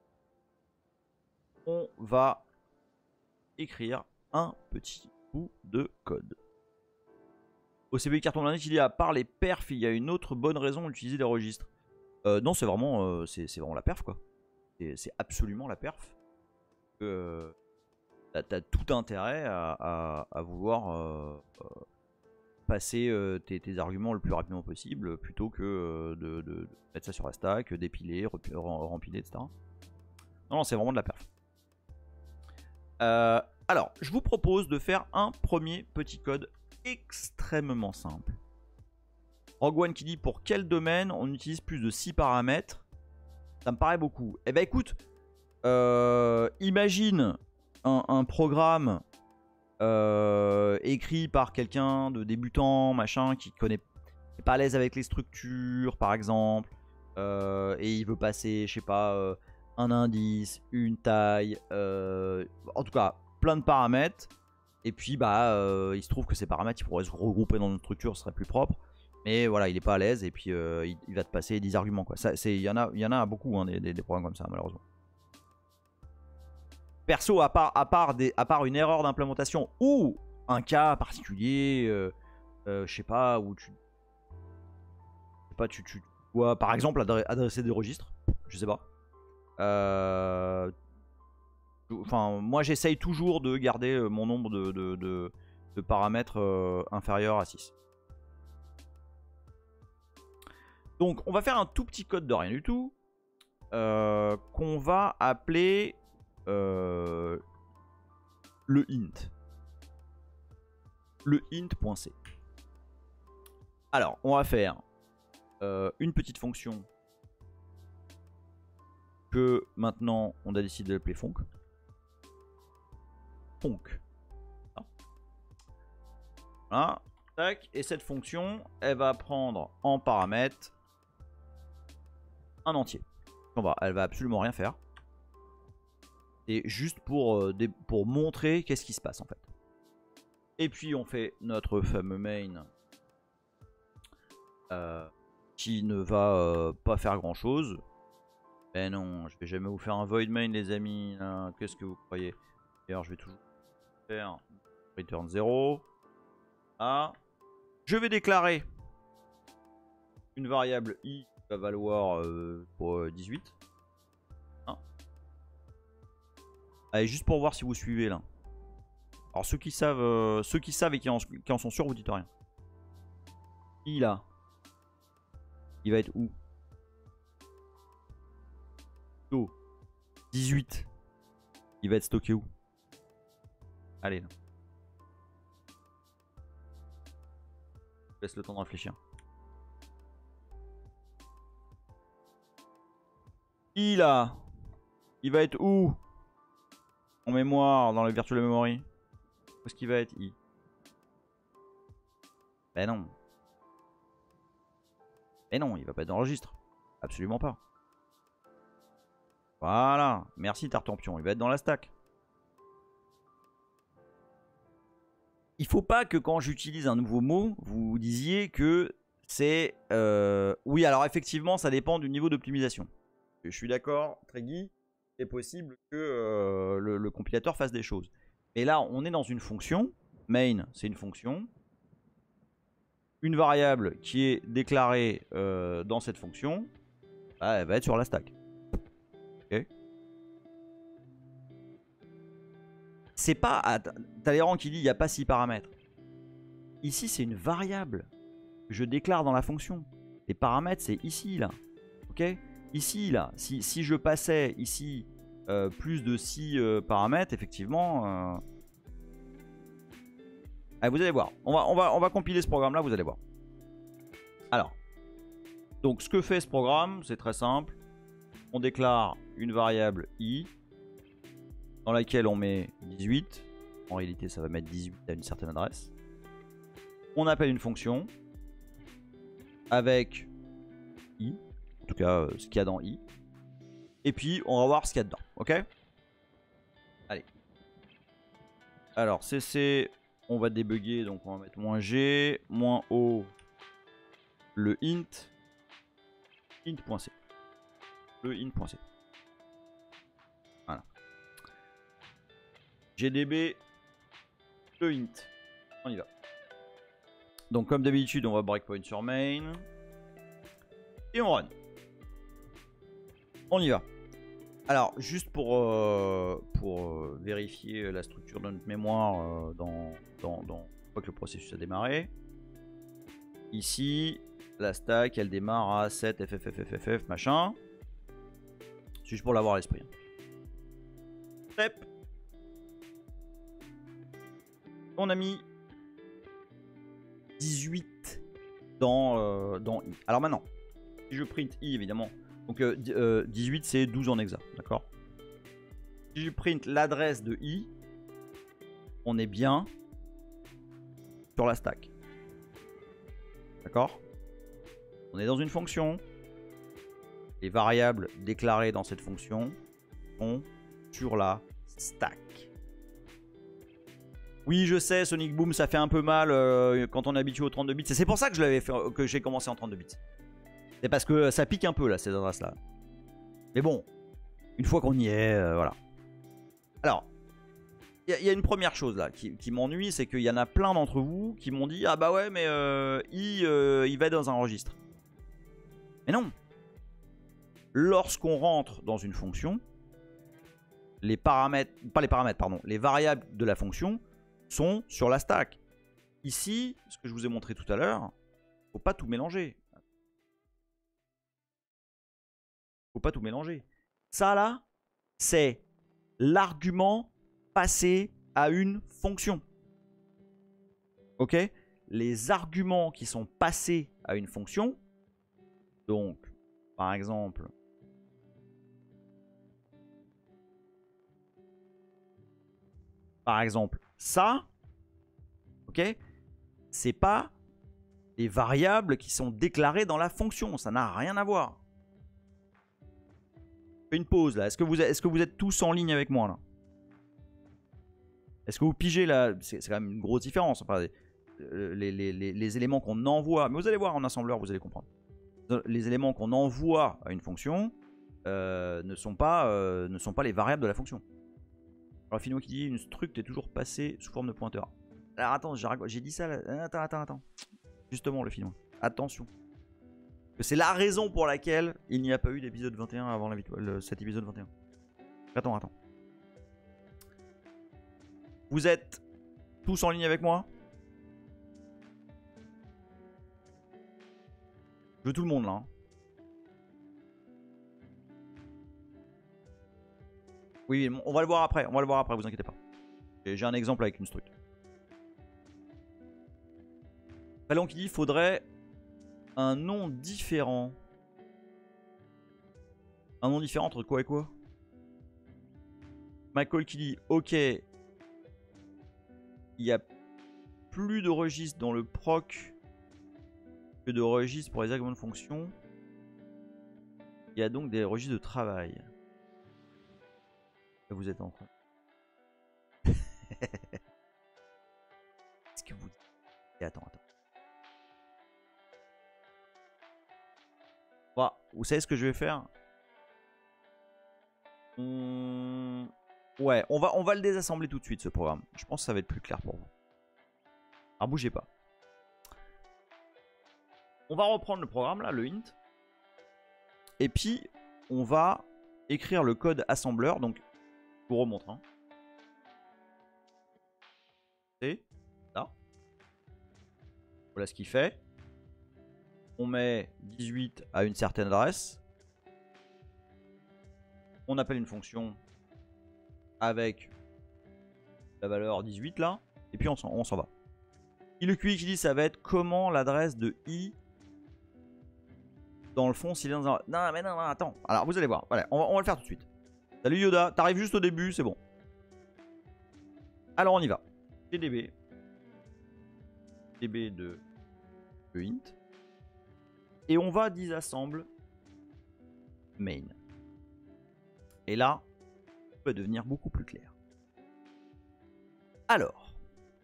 on va écrire un petit bout de code. Au CBI Carton Lundi, il dit à part les perfs, il y a une autre bonne raison d'utiliser des registres. Non, c'est vraiment la perf, quoi. C'est absolument la perf. T'as tout intérêt à vouloir passer tes arguments le plus rapidement possible plutôt que de mettre ça sur la stack, d'épiler, rempiler, etc. Non, c'est vraiment de la perf. Alors, je vous propose de faire un premier petit code extrêmement simple. Rogue One qui dit pour quel domaine on utilise plus de 6 paramètres. Ça me paraît beaucoup. Eh ben écoute, imagine un programme écrit par quelqu'un de débutant, machin, qui n'est pas à l'aise avec les structures, par exemple, et il veut passer, je sais pas, un indice, une taille, en tout cas, plein de paramètres. Et puis, bah, il se trouve que ces paramètres, ils pourraient se regrouper dans une structure, ce serait plus propre. Mais voilà, il n'est pas à l'aise et puis il va te passer 10 arguments, quoi. Il y en a beaucoup, hein, des programmes comme ça, malheureusement. Perso, à part une erreur d'implémentation ou un cas particulier, je sais pas, où tu dois, par exemple, adresser des registres, je sais pas. Enfin, moi, j'essaye toujours de garder mon nombre de paramètres inférieur à 6. Donc, on va faire un tout petit code de rien du tout, qu'on va appeler le int. Le int.c. Alors, on va faire une petite fonction que maintenant on a décidé de l'appeler func. Func. Voilà. Tac. Et cette fonction, elle va prendre en paramètre un entier. Elle va absolument rien faire. C'est juste pour montrer qu'est-ce qui se passe en fait. Et puis on fait notre fameux main qui ne va pas faire grand chose. Mais non, je vais jamais vous faire un void main les amis. Qu'est-ce que vous croyez? D'ailleurs je vais toujours faire return 0. Ah. Je vais déclarer une variable i qui va valoir pour 18. Hein. Allez, juste pour voir si vous suivez là. Alors ceux qui savent et qui en sont sûrs, vous dites rien. I là, il va être où? 18. Il va être stocké où? Allez là. laisse le temps de réfléchir. I là, il va être où? En mémoire, dans le virtual memory. Où est-ce qu'il va être I? Ben non. Et non, il va pas être dans le registre. Absolument pas. Voilà. Merci Tartampion. Il va être dans la stack. Il faut pas que quand j'utilise un nouveau mot, vous disiez que c'est... Oui, alors effectivement, ça dépend du niveau d'optimisation. Je suis d'accord, Tregui. C'est possible que le compilateur fasse des choses. Et là, on est dans une fonction. Main, c'est une fonction. Une variable qui est déclarée dans cette fonction, bah, elle va être sur la stack. Ok. C'est pas... Talleyrand qui dit il n'y a pas 6 paramètres. Ici, c'est une variable que je déclare dans la fonction. Les paramètres, c'est ici, là. Ok. Ici, là. Si je passais ici plus de 6 paramètres, effectivement... Allez, vous allez voir. On va compiler ce programme-là, vous allez voir. Alors, donc ce que fait ce programme, c'est très simple. On déclare une variable i dans laquelle on met 18. En réalité, ça va mettre 18 à une certaine adresse. On appelle une fonction avec i, en tout cas ce qu'il y a dans i. Et puis, on va voir ce qu'il y a dedans. Ok? Allez. Alors, cc... On va débugger, donc on va mettre -g, -o, le int, int.c. Le int.c. Voilà. gdb, le int. On y va. Donc comme d'habitude, on va breakpoint sur main. Et on run. On y va. Alors, juste pour vérifier la structure de notre mémoire une fois que le processus a démarré. Ici, la stack, elle démarre à 7 ffffff machin. C'est juste pour l'avoir à l'esprit. Step. On a mis 18 dans i. Alors maintenant, si je print i évidemment. Donc 18 c'est 12 en hexa, d'accord? Si je print l'adresse de i, on est bien sur la stack. D'accord? On est dans une fonction. Les variables déclarées dans cette fonction sont sur la stack. Oui, je sais, Sonic Boom, ça fait un peu mal quand on est habitué aux 32 bits. C'est pour ça que je l'avais fait, que j'ai commencé en 32 bits. C'est parce que ça pique un peu là, ces adresses-là. Mais bon, une fois qu'on y est, voilà. Alors, il y a une première chose là qui m'ennuie, c'est qu'il y en a plein d'entre vous qui m'ont dit ah bah ouais, mais il va dans un registre. Mais non. Lorsqu'on rentre dans une fonction, les paramètres, pas les paramètres, pardon, les variables de la fonction sont sur la stack. Ici, ce que je vous ai montré tout à l'heure, faut pas tout mélanger. Faut pas tout mélanger. Ça là, c'est l'argument passé à une fonction. Ok? Les arguments qui sont passés à une fonction, donc par exemple, ça, ok? C'est pas les variables qui sont déclarées dans la fonction, ça n'a rien à voir. Une pause là. Est-ce que vous êtes tous en ligne avec moi là? Est-ce que vous pigez là? C'est quand même une grosse différence. Enfin, les éléments qu'on envoie, mais vous allez voir en assembleur, vous allez comprendre. Les éléments qu'on envoie à une fonction ne sont pas les variables de la fonction. Alors Fino qui dit une struct est toujours passée sous forme de pointeur. Alors attends, j'ai dit ça là. Attends. Justement le Fino. Attention. C'est la raison pour laquelle il n'y a pas eu d'épisode 21 avant cet épisode 21. Attends. Vous êtes tous en ligne avec moi? Je veux tout le monde là. Hein. Oui, on va le voir après. Vous inquiétez pas. J'ai un exemple avec une struct. Valéon qui dit il faudrait un nom différent. Un nom différent entre quoi et quoi? Michael qui dit ok, il y a plus de registres dans le proc que de registres pour les arguments de fonction. Il y a donc des registres de travail. Vous êtes en train. Qu'est-ce que vous dites? Attends. Bon, vous savez ce que je vais faire? Ouais, on va le désassembler tout de suite ce programme. Je pense que ça va être plus clair pour vous. Alors bougez pas. On va reprendre le programme là, le int. Et puis on va écrire le code assembleur. Donc je vous remontre. Hein. C'est là. Voilà ce qu'il fait. On met 18 à une certaine adresse. On appelle une fonction avec la valeur 18 là. Et puis on s'en va. Et le QI qui dit ça va être comment l'adresse de i dans le fond s'il est dans un... Non, attends. Alors vous allez voir. Voilà, on va le faire tout de suite. Salut Yoda, t'arrives juste au début, c'est bon. Alors on y va. TDB. TDB de int. Et on va disassemble main. Et là, ça va devenir beaucoup plus clair. Alors,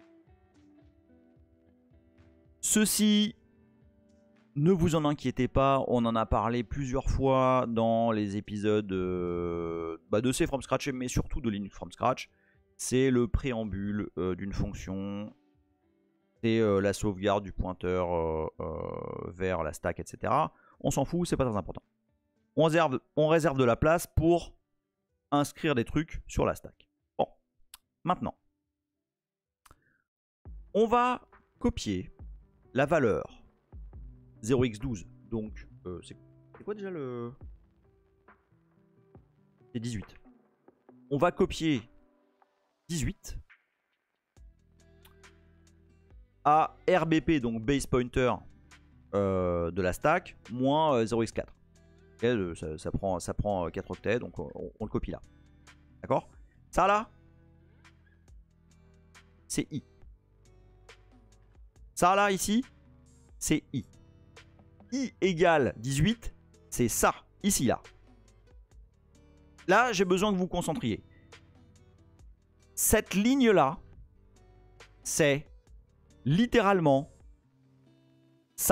ceci, ne vous en inquiétez pas, on en a parlé plusieurs fois dans les épisodes de C from scratch, mais surtout de Linux from scratch. C'est le préambule d'une fonction, c'est la sauvegarde du pointeur vers la stack, etc. On s'en fout, c'est pas très important. On réserve de la place pour inscrire des trucs sur la stack. Bon, maintenant, on va copier la valeur 0x12. Donc, c'est quoi déjà le... C'est 18. On va copier 18 à RBP, donc base pointer de la stack, moins 0x4. Okay, ça prend 4 octets, donc on le copie là. D'accord? Ça là, c'est i. Ça là, ici, c'est i. I égale 18, c'est ça, ici là. Là, j'ai besoin que vous vous concentriez. Cette ligne là, c'est littéralement ça.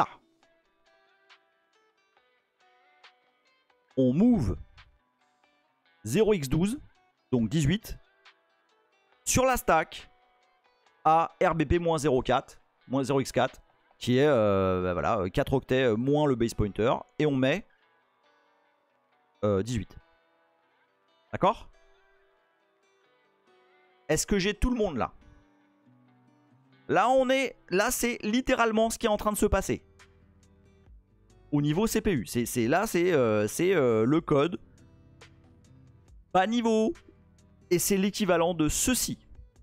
On move 0x12, donc 18, sur la stack à RBP-04, moins 0x4, qui est voilà, 4 octets moins le base pointer, et on met 18. D'accord? Est-ce que j'ai tout le monde là? Là, c'est littéralement ce qui est en train de se passer. Au niveau CPU. Là, c'est le code. Bas niveau. Et c'est l'équivalent de ceci.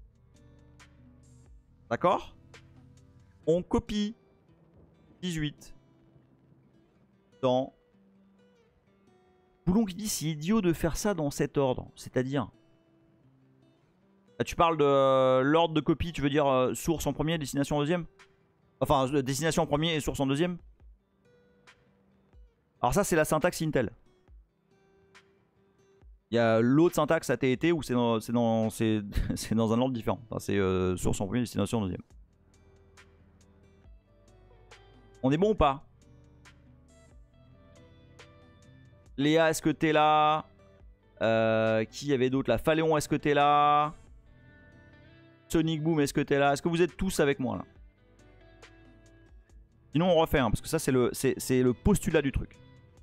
D'accord? On copie 18 dans... Boulon qui dit c'est idiot de faire ça dans cet ordre. C'est-à-dire... Tu parles de l'ordre de copie, tu veux dire source en premier, destination en deuxième? Enfin, destination en premier et source en deuxième? Alors ça, c'est la syntaxe Intel. Il y a l'autre syntaxe AT&T où c'est dans un ordre différent. Enfin, c'est source en premier, destination en deuxième. On est bon ou pas? Léa, est-ce que t'es là? Qui y avait d'autre là? Phaléon, est-ce que t'es là? Sonic Boom, est-ce que t'es là? Est-ce que vous êtes tous avec moi là? Sinon on refait, hein, parce que ça c'est le postulat du truc.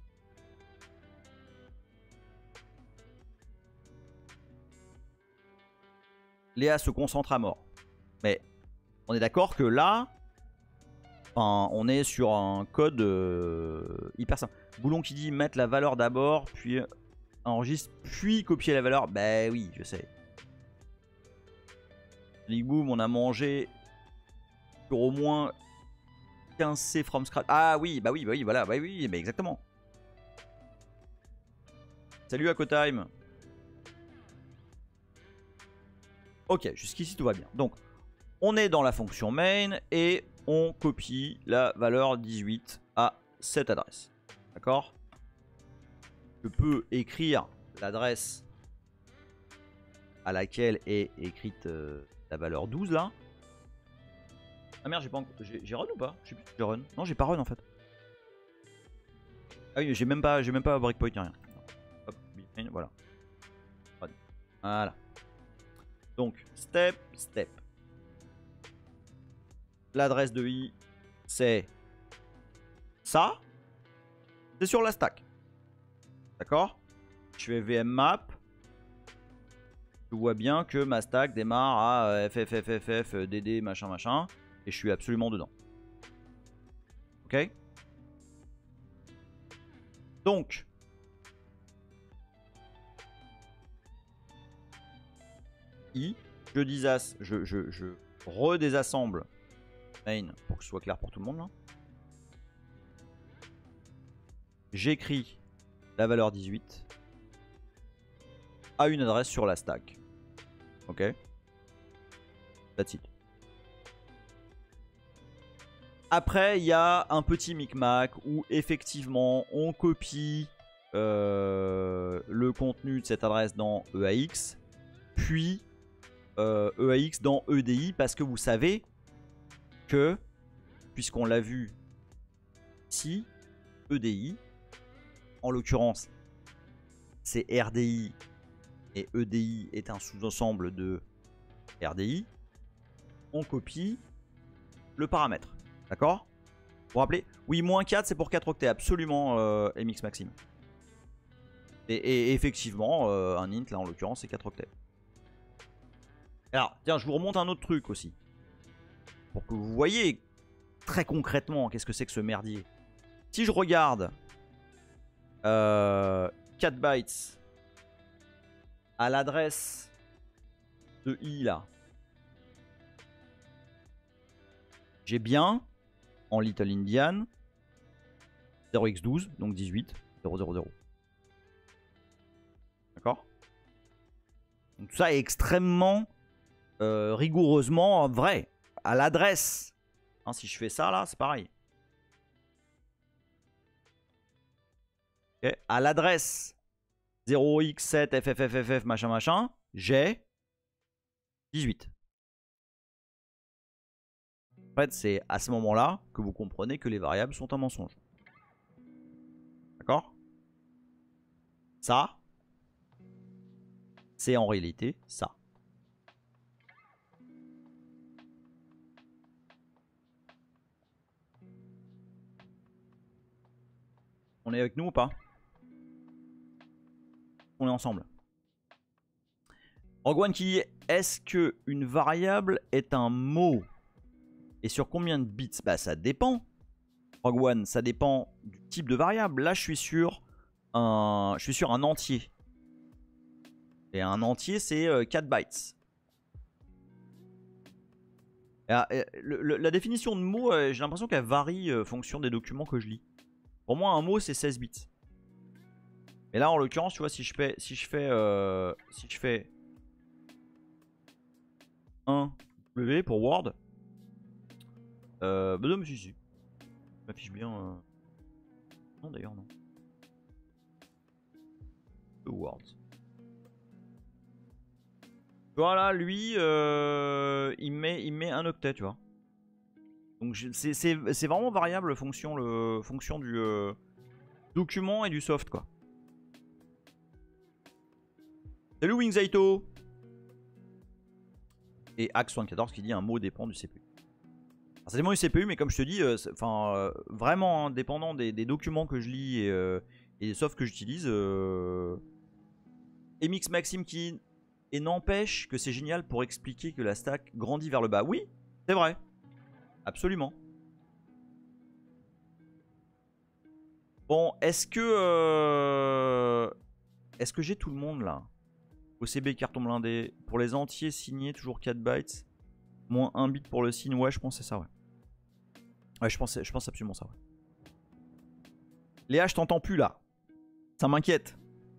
Léa se concentre à mort. Mais on est d'accord que là, enfin, on est sur un code hyper simple. Boulon qui dit mettre la valeur d'abord, puis enregistre, puis copier la valeur. Bah oui, je sais. Sonic Boom, on a mangé sur au moins 15C from scratch. Ah oui, bah oui, voilà, bah oui, mais exactement. Salut Aquatime. Ok, jusqu'ici tout va bien. Donc, on est dans la fonction main et on copie la valeur 18 à cette adresse. D'accord? Je peux écrire l'adresse à laquelle est écrite la valeur 12 là. Ah merde, j'ai pas j'ai run ou pas? Je sais plus si j'ai run. Non, j'ai pas run en fait. Ah oui, j'ai même pas breakpoint ni rien. Hop, voilà. Run. Voilà. Donc, step. L'adresse de i, c'est ça. C'est sur la stack. D'accord? Je fais VM map. Je vois bien que ma stack démarre à FFFFF, DD, machin. Et je suis absolument dedans. Ok? Donc, i, je redésassemble main pour que ce soit clair pour tout le monde là. J'écris la valeur 18 à une adresse sur la stack. Ok? That's it. Après, il y a un petit micmac où effectivement on copie le contenu de cette adresse dans EAX, puis EAX dans EDI, parce que vous savez que, puisqu'on l'a vu ici, EDI, en l'occurrence, c'est RDI et EDI est un sous-ensemble de RDI, on copie le paramètre. D'accord? Vous vous rappelez? Oui, moins 4, c'est pour 4 octets, absolument, MX Maxime. Et effectivement, un int, là en l'occurrence, c'est 4 octets. Alors, tiens, je vous remonte un autre truc aussi. Pour que vous voyez très concrètement qu'est-ce que c'est que ce merdier. Si je regarde 4 bytes à l'adresse de i là, j'ai bien en Little Indian 0x12, donc 18, 000. D'accord? Donc tout ça est extrêmement rigoureusement vrai. À l'adresse. Hein, si je fais ça là, c'est pareil. Okay. À l'adresse 0x7 ffff machin, j'ai 18. En fait, c'est à ce moment-là que vous comprenez que les variables sont un mensonge. D'accord? Ça, c'est en réalité ça. On est avec nous ou pas? On est ensemble. Rogue One qui dit, est-ce que une variable est un mot? Et sur combien de bits? Bah ça dépend. Rogue One, ça dépend du type de variable. Là je suis sur un entier. Et un entier c'est 4 bytes. La définition de mot, j'ai l'impression qu'elle varie fonction des documents que je lis. Pour moi un mot c'est 16 bits. Et là en l'occurrence tu vois si je fais 1 W pour Word. Bah non mais si. Je m'affiche bien. Non d'ailleurs non. Word. Voilà lui il met un octet tu vois. Donc c'est vraiment variable fonction du document et du soft quoi. Salut Wingzaito. Et Axe74 qui dit un mot dépend du CPU. Ça dépend du CPU, mais comme je te dis, vraiment hein, dépendant des documents que je lis et des softs que j'utilise. MX Maxime qui... Et n'empêche que c'est génial pour expliquer que la stack grandit vers le bas. Oui, c'est vrai. Absolument. Bon, est-ce que j'ai tout le monde là? OCB carton blindé. Pour les entiers signés, toujours 4 bytes. Moins 1 bit pour le signe. Ouais, je pense que c'est ça, ouais. Ouais, je pense absolument ça. Ouais. Léa, je t'entends plus là. Ça m'inquiète.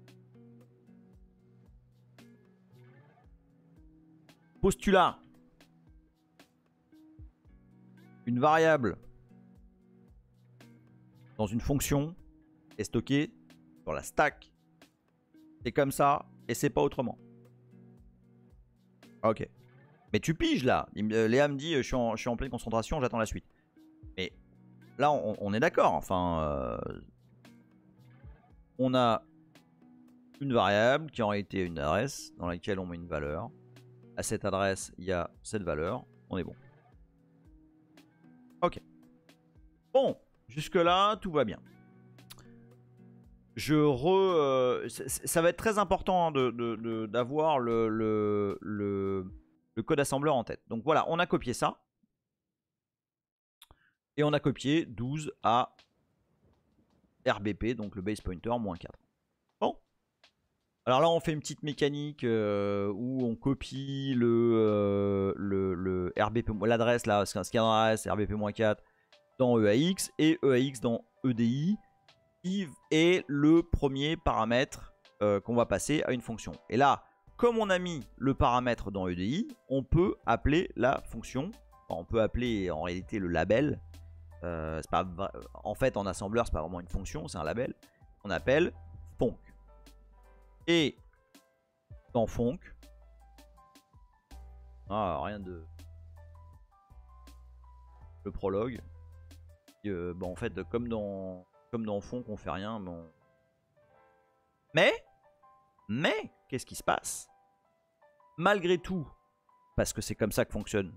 Postulat. Une variable dans une fonction est stockée sur la stack. C'est comme ça et c'est pas autrement. Ok. Mais tu piges là. Léa me dit je suis en pleine concentration, j'attends la suite. Mais là on est d'accord. Enfin, on a une variable qui en réalité une adresse dans laquelle on met une valeur. À cette adresse, il y a cette valeur. On est bon. Ok. Bon, jusque-là, tout va bien. Ça va être très important d'avoir le code assembleur en tête. Donc voilà, on a copié ça. Et on a copié 12 à RBP, donc le base pointer, moins 4. Bon. Alors là, on fait une petite mécanique où on copie le RBP, l'adresse là, ce qu'il y a dans l'adresse, RBP-4 dans EAX et EAX dans EDI, qui est le premier paramètre qu'on va passer à une fonction. Et là, comme on a mis le paramètre dans EDI, on peut appeler la fonction, enfin, on peut appeler en réalité le label. En fait, en assembleur, c'est pas vraiment une fonction, c'est un label. On appelle fonc. Et dans fonc, rien de le prologue. Bon, en fait, comme dans fonc, on fait rien. Bon. Mais qu'est-ce qui se passe? Malgré tout, parce que c'est comme ça que fonctionne,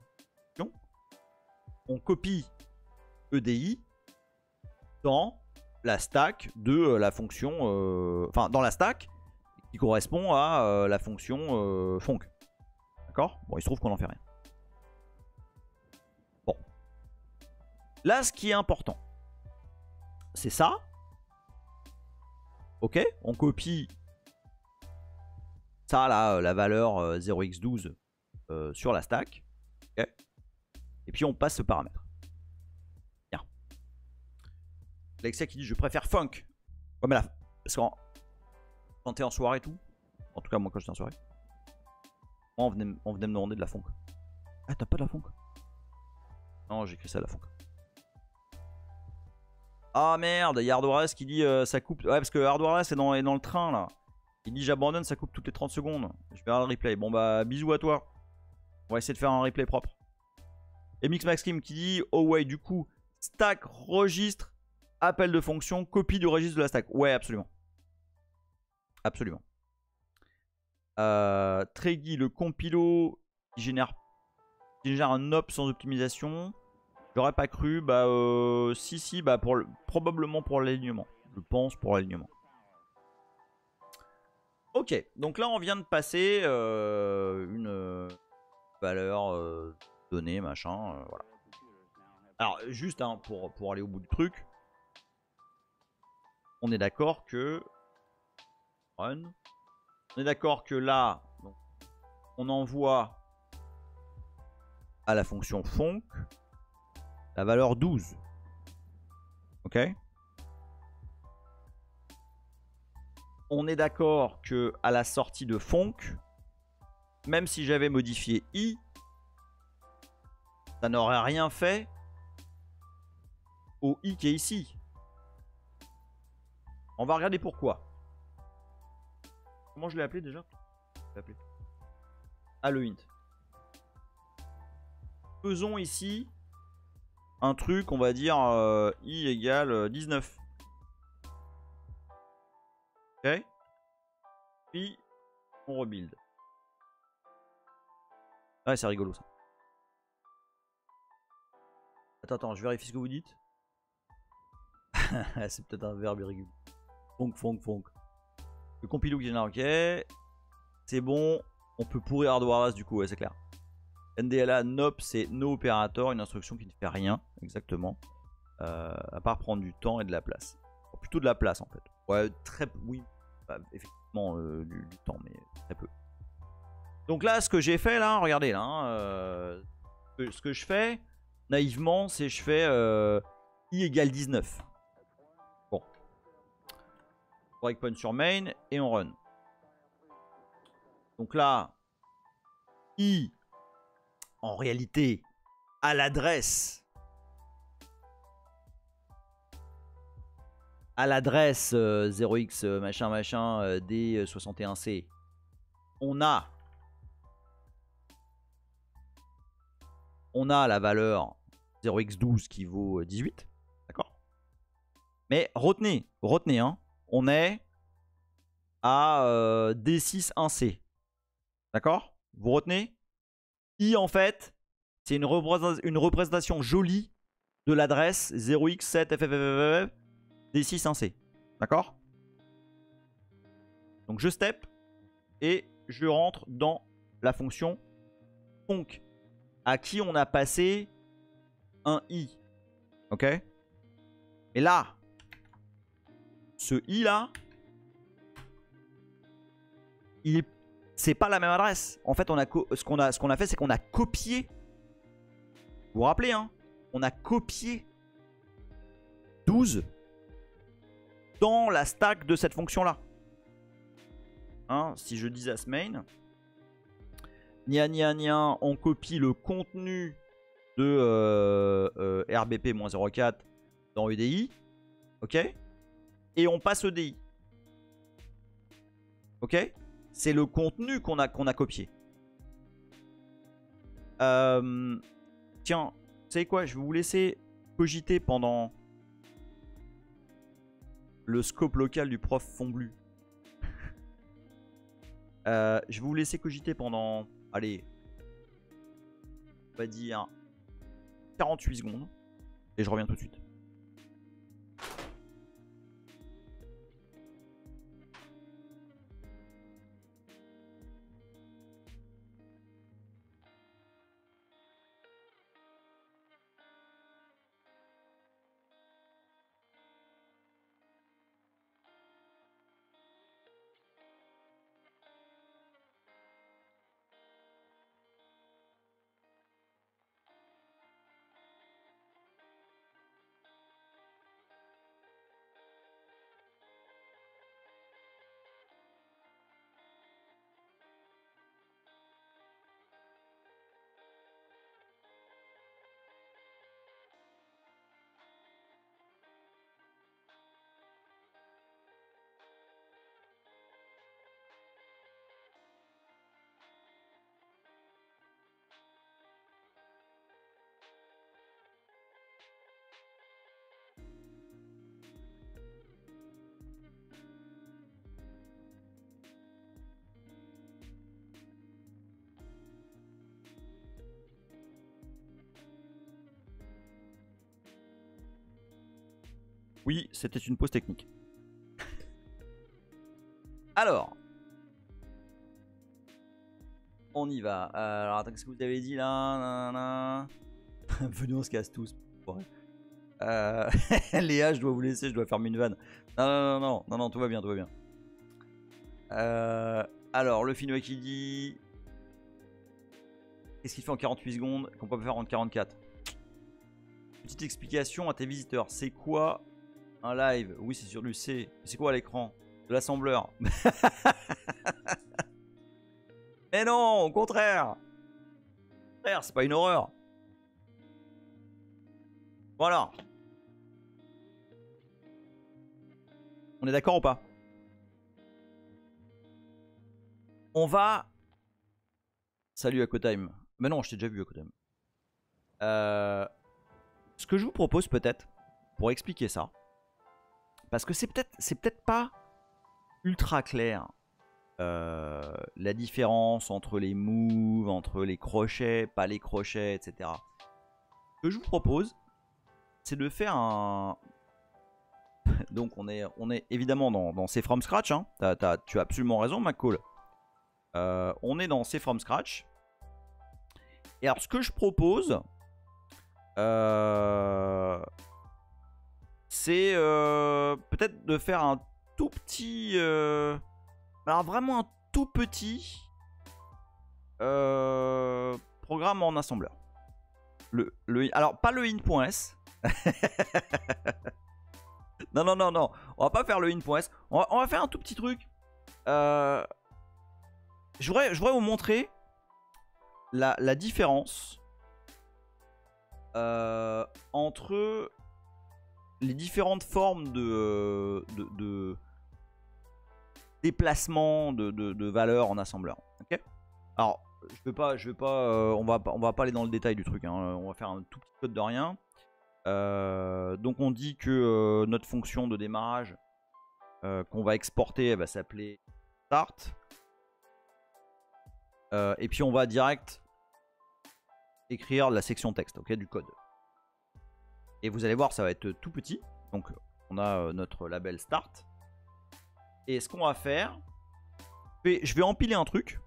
on copie EDI dans la stack de la fonction, enfin dans la stack qui correspond à la fonction fonc. D'accord? Bon, il se trouve qu'on n'en fait rien. Bon. Là, ce qui est important, c'est ça. Ok? On copie ça là, la valeur 0x12 sur la stack. Okay. Et puis on passe ce paramètre. Bien. Alexia qui dit je préfère funk. Ouais, mais là, parce que quand t'es en soirée et tout, en tout cas moi quand j'étais en soirée, on venait me demander de la funk. Ah, t'as pas de la funk? Non, j'ai écrit ça, la funk. Ah merde, il y a Hardware's qui dit ça coupe. Ouais, parce que Hardware's est dans le train là. Il dit j'abandonne, ça coupe toutes les 30 secondes. Je verrai le replay. Bon bah bisous à toi. On va essayer de faire un replay propre. Et MixMaxKim qui dit oh ouais, du coup, stack, registre, appel de fonction, copie du registre de la stack. Ouais, absolument. Absolument. Treggy, le compilo qui génère un op sans optimisation. J'aurais pas cru. Bah si, bah probablement pour l'alignement. Je pense pour l'alignement. Ok, donc là on vient de passer une valeur donnée, machin, voilà. Alors juste hein, pour aller au bout du truc, on est d'accord que run. On est d'accord que là, donc, on envoie à la fonction fonc la valeur 12. Ok. On est d'accord que à la sortie de fonc, même si j'avais modifié i, ça n'aurait rien fait au i qui est ici. On va regarder pourquoi. Comment je l'ai appelé déjà? Ah, le int. Faisons ici un truc, on va dire i égale 19. Ok. Puis on rebuild. Ouais, c'est rigolo ça. Attends, je vérifie ce que vous dites. C'est peut-être un verbe irrégulier. Fonc. Le compilou qui génère, ok. C'est bon. On peut pourrir Hardware's du coup, ouais, c'est clair. NDLA, NOP, c'est no opérateur, une instruction qui ne fait rien, exactement. À part prendre du temps et de la place. Bon, plutôt de la place en fait. Ouais, oui. Bah, effectivement, du temps, mais très peu. Donc là, ce que j'ai fait là, regardez là. Ce que je fais, naïvement, c'est je fais i égale 19. Bon. Breakpoint sur main et on run. Donc là, i, en réalité, à l'adresse 0x machin machin D61C, on a la valeur 0x12 qui vaut 18. D'accord? Mais retenez, hein, on est à D6 1C. D'accord? Vous retenez? I en fait, c'est une représentation jolie de l'adresse 0x7 D6 1C. D'accord? Donc je step et je rentre dans la fonction conc à qui on a passé un i. Ok? Et là, ce i là, c'est pas la même adresse. En fait, ce qu'on a fait, c'est qu'on a copié. Vous vous rappelez, hein? On a copié 12 dans la stack de cette fonction-là. Hein, si je dis as main, on copie le contenu de RBP-04 dans EDI. Ok? Et on passe EDI. Ok? C'est le contenu qu'on a copié. Tiens, vous savez quoi? Je vais vous laisser cogiter pendant le scope local du prof Fontblu. Je vais vous laisser cogiter pendant, allez, on va dire 48 secondes. Et je reviens tout de suite. Oui, c'était une pause technique. Alors, on y va. Alors, attends, qu'est-ce que vous avez dit là? Venez, on se casse tous. Léa, je dois vous laisser, je dois fermer une vanne. Non, tout va bien, tout va bien. Alors, le Finnois qui dit... Qu'est-ce qu'il fait en 48 secondes qu'on peut faire en 44? Petite explication à tes visiteurs. C'est quoi un live? Oui, c'est sur du C. C'est quoi à l'écran? De l'assembleur. Mais non, au contraire. Frère, c'est pas une horreur. Voilà. On est d'accord ou pas? On va... Salut Akotime. Mais non, je t'ai déjà vu Akotime. Ce que je vous propose peut-être, pour expliquer ça, parce que c'est peut-être pas ultra clair la différence entre les moves, entre les crochets, pas les crochets, etc. Ce que je vous propose, c'est de faire un... Donc on est évidemment dans C from scratch. Hein. Tu as absolument raison, McCall. On est dans C from scratch. Et alors ce que je propose, c'est peut-être de faire un tout petit... alors vraiment un tout petit programme en assembleur. Alors, pas le in.s. Non. On va pas faire le in.s. On va faire un tout petit truc. Je voudrais vous montrer la différence entre les différentes formes de déplacement de valeurs en assembleur. Ok. Alors, on va pas aller dans le détail du truc. Hein. On va faire un tout petit code de rien. Donc on dit que notre fonction de démarrage qu'on va exporter, elle va s'appeler start. Et puis on va direct écrire la section texte, ok, du code. Et vous allez voir, ça va être tout petit. Donc on a notre label start. Et ce qu'on va faire, je vais empiler un truc.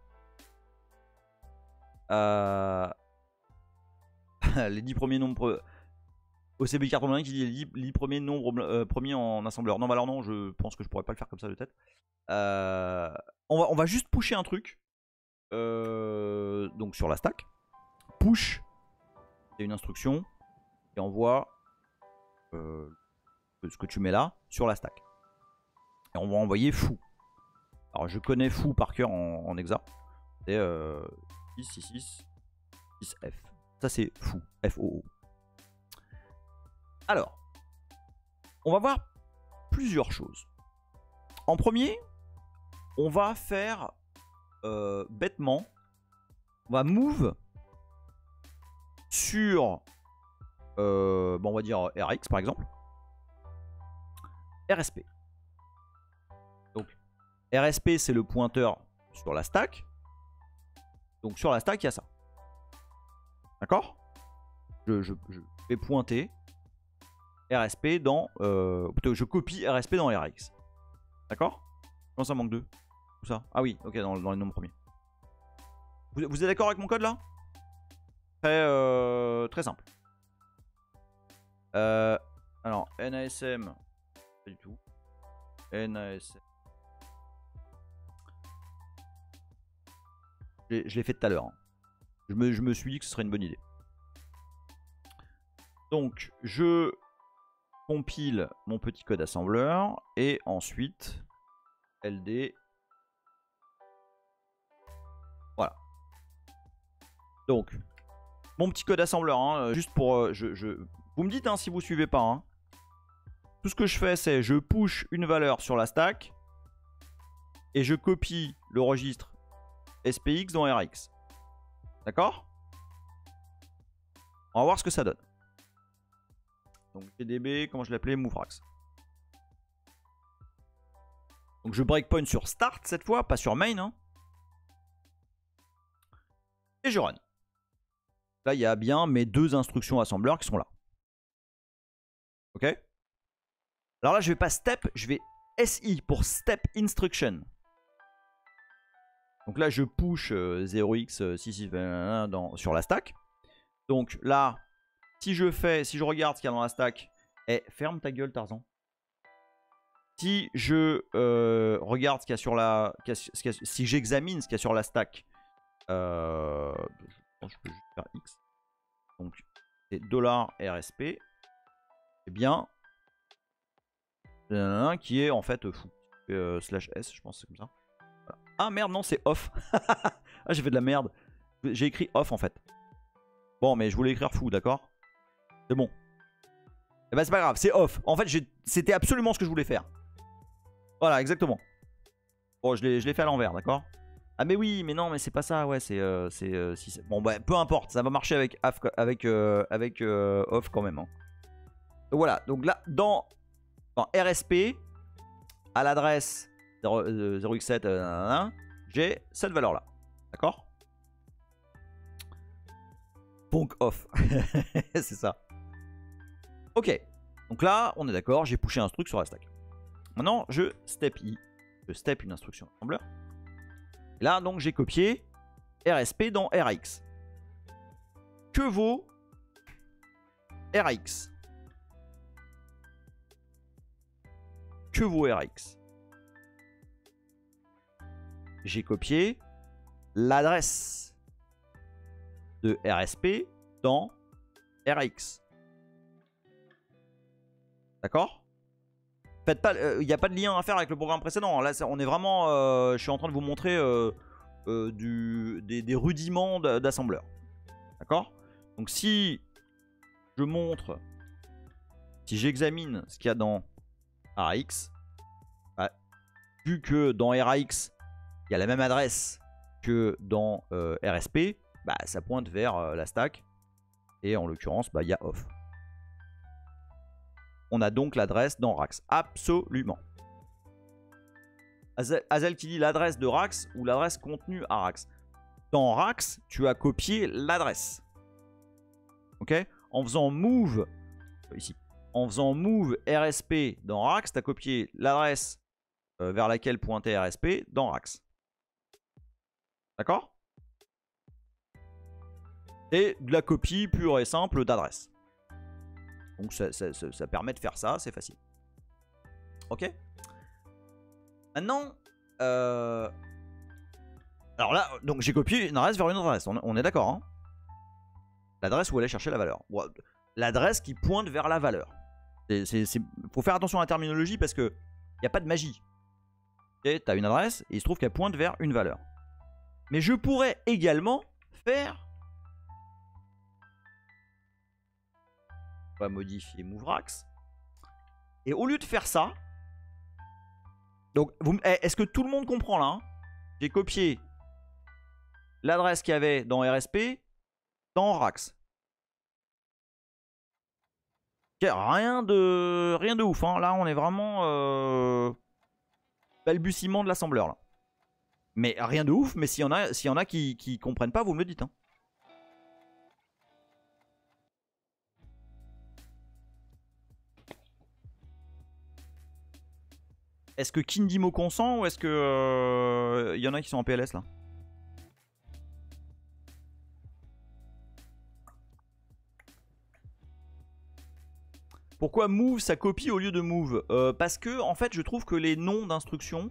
Les 10 premiers nombres. OCB Carton qui dit les 10 premiers nombres premiers en assembleur. Non, bah alors non, je pense que je pourrais pas le faire comme ça de tête. On va juste pusher un truc. Donc sur la stack. Push. C'est une instruction qui envoie ce que tu mets là sur la stack. Et on va envoyer foo. Alors je connais foo par cœur en exa. C'est 6F. Ça c'est foo. F-O-O. Alors, on va voir plusieurs choses. En premier, on va faire bêtement, on va move sur, on va dire RX par exemple, RSP. Donc, RSP c'est le pointeur sur la stack. Donc sur la stack, il y a ça. D'accord ? Je vais pointer RSP dans... plutôt, je copie RSP dans RX. D'accord ? Comment ça manque 2 ? Tout ça ? Ah oui, ok, dans les nombres premiers. Vous êtes d'accord avec mon code là ? Très simple. Alors, NASM, pas du tout. NASM. Je l'ai fait tout à l'heure. Hein. Je me suis dit que ce serait une bonne idée. Donc, je compile mon petit code assembleur et ensuite LD. Voilà. Donc, mon petit code assembleur, hein, juste pour... vous me dites hein, si vous suivez pas. Hein. Tout ce que je fais, c'est je push une valeur sur la stack et je copie le registre SPX dans RX. D'accord ? On va voir ce que ça donne. Donc GDB, comment je l'appelais, Mouvrax. Donc je breakpoint sur start cette fois, pas sur main. Hein. Et je run. Là, il y a bien mes 2 instructions assembleurs qui sont là. Ok ? Alors là, je vais pas step, je vais SI pour step instruction. Donc là, je push 0x66 sur la stack. Donc là, si je regarde ce qu'il y a dans la stack, ferme ta gueule Tarzan. Si je regarde ce qu'il y a sur la, si j'examine ce qu'il y a sur la stack, je pense que je peux juste faire X. Donc c'est $RSP. C'est bien qui est en fait fou. Slash S, je pense que c'est comme ça. Voilà. Ah merde, non, c'est off. Ah, j'ai fait de la merde. J'ai écrit off en fait. Bon, mais je voulais écrire fou, d'accord? C'est bon. Et bah c'est pas grave, c'est off. En fait, c'était absolument ce que je voulais faire. Voilà, exactement. Bon, je l'ai fait à l'envers, d'accord? Ah mais oui, mais non, mais c'est pas ça, ouais, bon, bah, peu importe, ça va marcher avec off quand même. Hein. Donc voilà, donc là, dans RSP, à l'adresse 0x7, j'ai cette valeur-là, d'accord? Donc off, c'est ça. Ok, donc là, on est d'accord, j'ai pushé un truc sur la stack. Maintenant, je step I, je step une instruction assembleur. Et là, donc, j'ai copié RSP dans RX. Que vaut RX? Que vaut RX? J'ai copié l'adresse de RSP dans RAX. D'accord? Faites pas, il n'y a pas de lien à faire avec le programme précédent. Là, on est vraiment... je suis en train de vous montrer des rudiments d'assembleur. D'accord? Donc si je montre... Si j'examine ce qu'il y a dans RAX, bah, vu que dans RAX, il y a la même adresse que dans RSP, bah, ça pointe vers la stack. Et en l'occurrence, bah, il y a off. On a donc l'adresse dans Rax. Absolument. Azel qui dit l'adresse de Rax ou l'adresse contenue à Rax. Dans Rax, tu as copié l'adresse. Ok? En faisant move, ici, en faisant move RSP dans Rax, tu as copié l'adresse vers laquelle pointait RSP dans Rax. D'accord? Et de la copie pure et simple d'adresse. Donc ça permet de faire ça, c'est facile. Ok? Maintenant, alors là, donc j'ai copié une adresse vers une autre adresse. On est d'accord, hein? L'adresse où aller chercher la valeur. L'adresse qui pointe vers la valeur. Faut faire attention à la terminologie parce que il n'y a pas de magie. Okay, tu as une adresse et il se trouve qu'elle pointe vers une valeur. Mais je pourrais également faire... On va modifier MoveRax. Et au lieu de faire ça... Donc, est-ce que tout le monde comprend là, hein? J'ai copié l'adresse qu'il y avait dans RSP dans Rax. Okay, rien de ouf, hein. Là, on est vraiment balbutiement de l'assembleur là. Mais rien de ouf, mais s'il y en a qui comprennent pas, vous me le dites, hein. Est-ce que Kindimo consent ou est-ce que y en a qui sont en PLS là? Pourquoi move ça copie au lieu de move? Parce que en fait je trouve que les noms d'instructions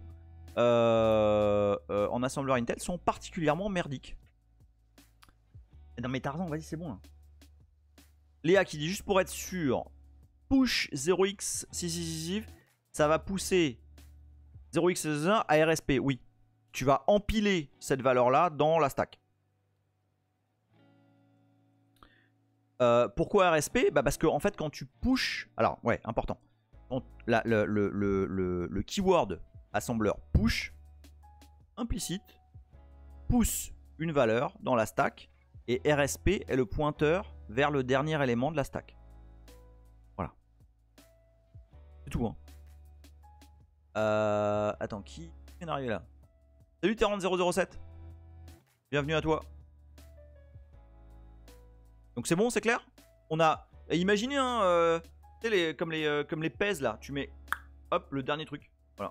en assembleur Intel sont particulièrement merdiques. Non mais Tarzan, vas-y c'est bon là. Léa qui dit juste pour être sûr, push 0x666, ça va pousser 0x1 à RSP, oui. Tu vas empiler cette valeur-là dans la stack. Pourquoi RSP? Bah parce que en fait quand tu push... Alors ouais, important. Le keyword assembleur push, implicite, pousse une valeur dans la stack et RSP est le pointeur vers le dernier élément de la stack. Voilà. C'est tout, hein. Attends, qui est arrivé là? Salut Terran007. Bienvenue à toi. Donc c'est bon, c'est clair? On a... Imaginez, hein, comme les pèses là. Tu mets, hop, le dernier truc. Voilà.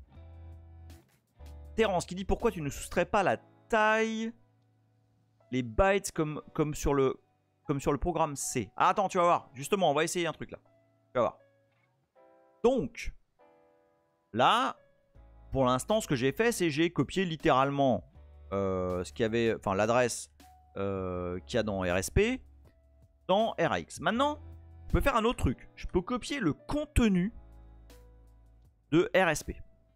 Terrence qui dit pourquoi tu ne soustrais pas la taille, les bytes comme sur le programme C. Ah, attends, tu vas voir. Justement, on va essayer un truc là. Tu vas voir. Donc... Là, pour l'instant, ce que j'ai fait, c'est j'ai copié littéralement ce qu'il y avait, enfin l'adresse qu'il y a dans RSP, dans RAX. Maintenant, je peux faire un autre truc. Je peux copier le contenu de RSP.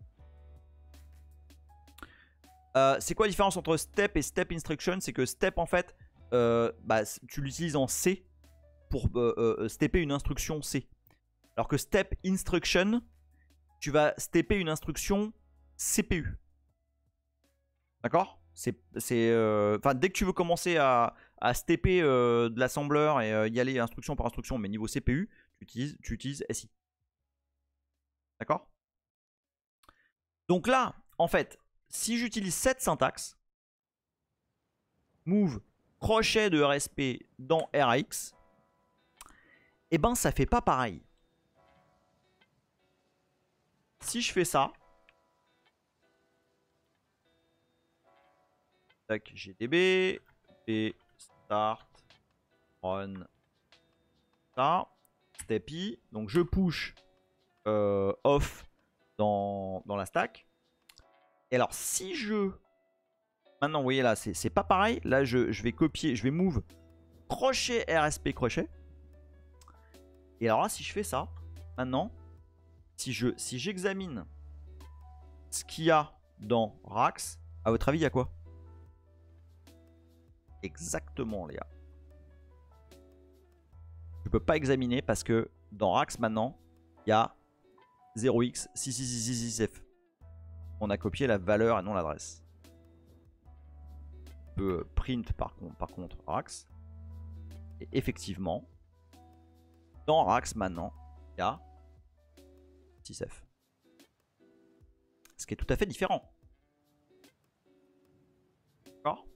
C'est quoi la différence entre step et step instruction? C'est que step, en fait, tu l'utilises en C pour stepper une instruction C. Alors que step instruction... Tu vas stepper une instruction CPU. D'accord? Dès que tu veux commencer à stepper de l'assembleur et y aller instruction par instruction, mais niveau CPU, tu utilises SI. D'accord? Donc là, en fait, si j'utilise cette syntaxe, move crochet de RSP dans RAX, eh ben ça fait pas pareil. Si je fais ça, tac, GDB, B, start, run, ça, step I, donc je push off dans la stack. Et alors si je... Maintenant, vous voyez là, c'est pas pareil. Là, je vais copier, je vais move crochet RSP crochet. Et alors là, si je fais ça, maintenant, si j'examine ce qu'il y a dans Rax, à votre avis, il y a quoi? Exactement, Léa. Je peux pas examiner parce que dans Rax, maintenant, il y a 0x6666f. On a copié la valeur et non l'adresse. On peut print par contre Rax. Et effectivement, dans Rax maintenant, il y a 6f. Ce qui est tout à fait différent. D'accord?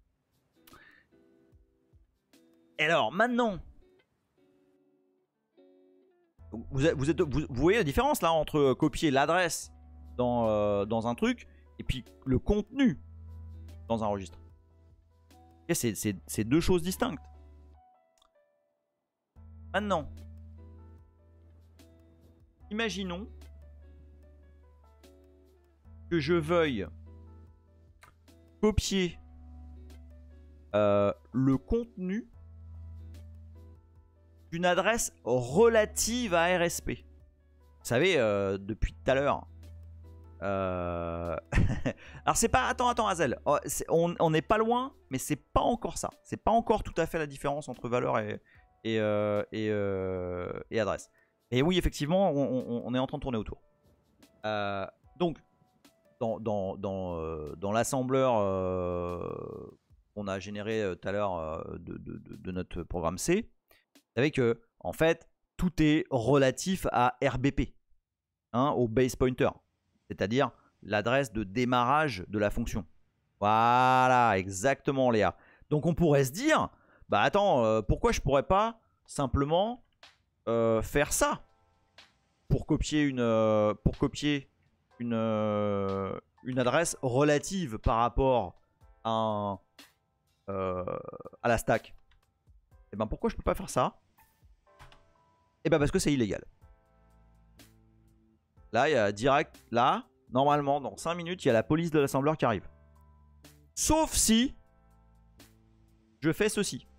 Et alors maintenant, vous voyez la différence là entre copier l'adresse dans un truc et puis le contenu dans un registre. C'est deux choses distinctes. Maintenant, imaginons que je veuille copier le contenu d'une adresse relative à RSP. Vous savez, depuis tout à l'heure. Alors c'est pas... Attends, Hazel. On n'est pas loin, mais c'est pas encore ça. C'est pas encore tout à fait la différence entre valeur et adresse. Et oui, effectivement, on est en train de tourner autour. Donc, dans l'assembleur qu'on a généré tout à l'heure de notre programme C, vous savez que, en fait, tout est relatif à RBP, hein, au base pointer, c'est-à-dire l'adresse de démarrage de la fonction. Voilà, exactement, Léa. Donc, on pourrait se dire, bah attends, pourquoi je pourrais pas simplement faire ça pour copier une adresse relative par rapport à la stack. Et ben pourquoi je peux pas faire ça? Et ben parce que c'est illégal. Là, il y a direct, là, normalement, dans 5 minutes, il y a la police de l'assembleur qui arrive. Sauf si je fais ceci.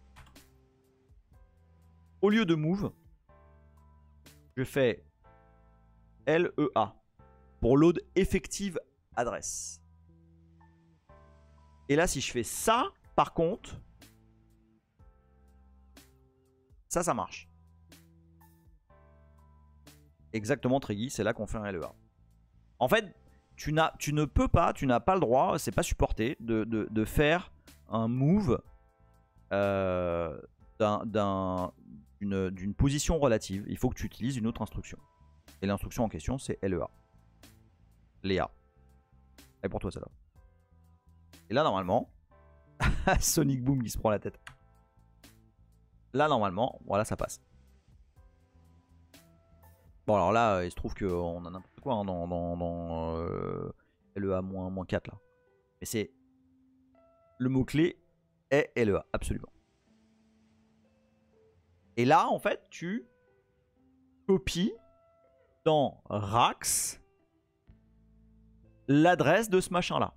Au lieu de move, je fais LEA pour load effective adresse. Et là, si je fais ça, par contre, ça marche. Exactement, Treggy, c'est là qu'on fait un LEA. En fait, tu ne peux pas, tu n'as pas le droit, c'est pas supporté de faire un move d'une position relative. Il faut que tu utilises une autre instruction. Et l'instruction en question, c'est LEA. Léa. Et pour toi, celle-là. Et là, normalement, Sonic Boom qui se prend la tête. Là, normalement, voilà, ça passe. Bon, alors là, il se trouve qu'on a n'importe quoi hein, dans LEA-4 là. Mais c'est... Le mot-clé est LEA, absolument. Et là, en fait, tu copies dans Rax l'adresse de ce machin-là.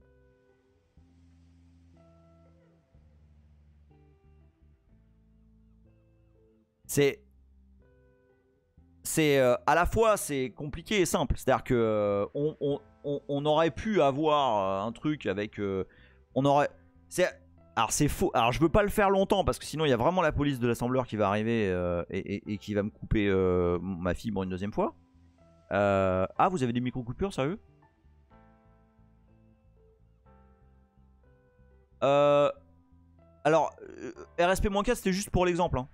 C'est à la fois c'est compliqué et simple. C'est-à-dire que on aurait pu avoir un truc avec on aurait alors c'est faux. Alors je veux pas le faire longtemps parce que sinon il y a vraiment la police de l'assembleur qui va arriver et qui va me couper ma fibre une deuxième fois. Ah, vous avez des micro-coupures, sérieux? Alors RSP-4 c'était juste pour l'exemple hein.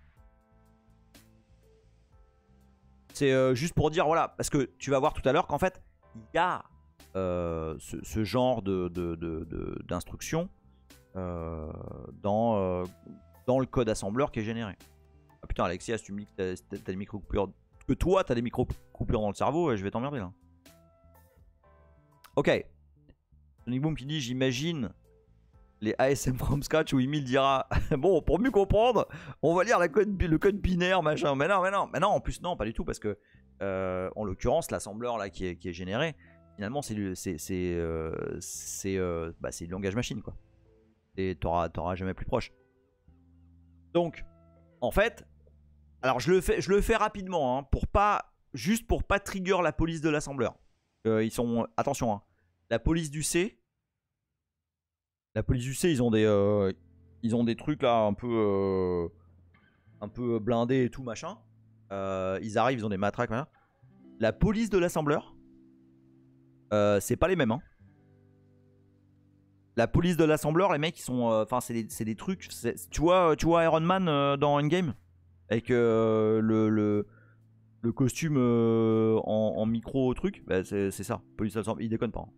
C'est juste pour dire, voilà, parce que tu vas voir tout à l'heure qu'en fait, il y a ce genre d'instruction dans le code assembleur qui est généré. Ah putain, Alexias, tu me dis que t'as des micro-coupures. Que toi, t'as des micro-coupures dans le cerveau, et je vais t'emmerder là. Ok. Sonic Boom qui dit, j'imagine les ASM from scratch où Emile dira bon, pour mieux comprendre, on va lire le code binaire, machin. Mais non, en plus, non, pas du tout, parce que en l'occurrence, l'assembleur là qui est généré, finalement, c'est du langage machine, quoi. Et t'auras jamais plus proche. Donc, en fait, alors je le fais rapidement, hein, juste pour pas trigger la police de l'assembleur. Ils sont, attention, hein, la police du C, ils ont des trucs là un peu blindés et tout machin. Ils arrivent, ils ont des matraques, machin. La police de l'assembleur, c'est pas les mêmes, hein. La police de l'assembleur, les mecs, ils sont, enfin, c'est des trucs. Tu vois Iron Man dans Endgame avec le costume en micro truc, bah, c'est ça. Police de l'assembleur, il déconne pas. Hein.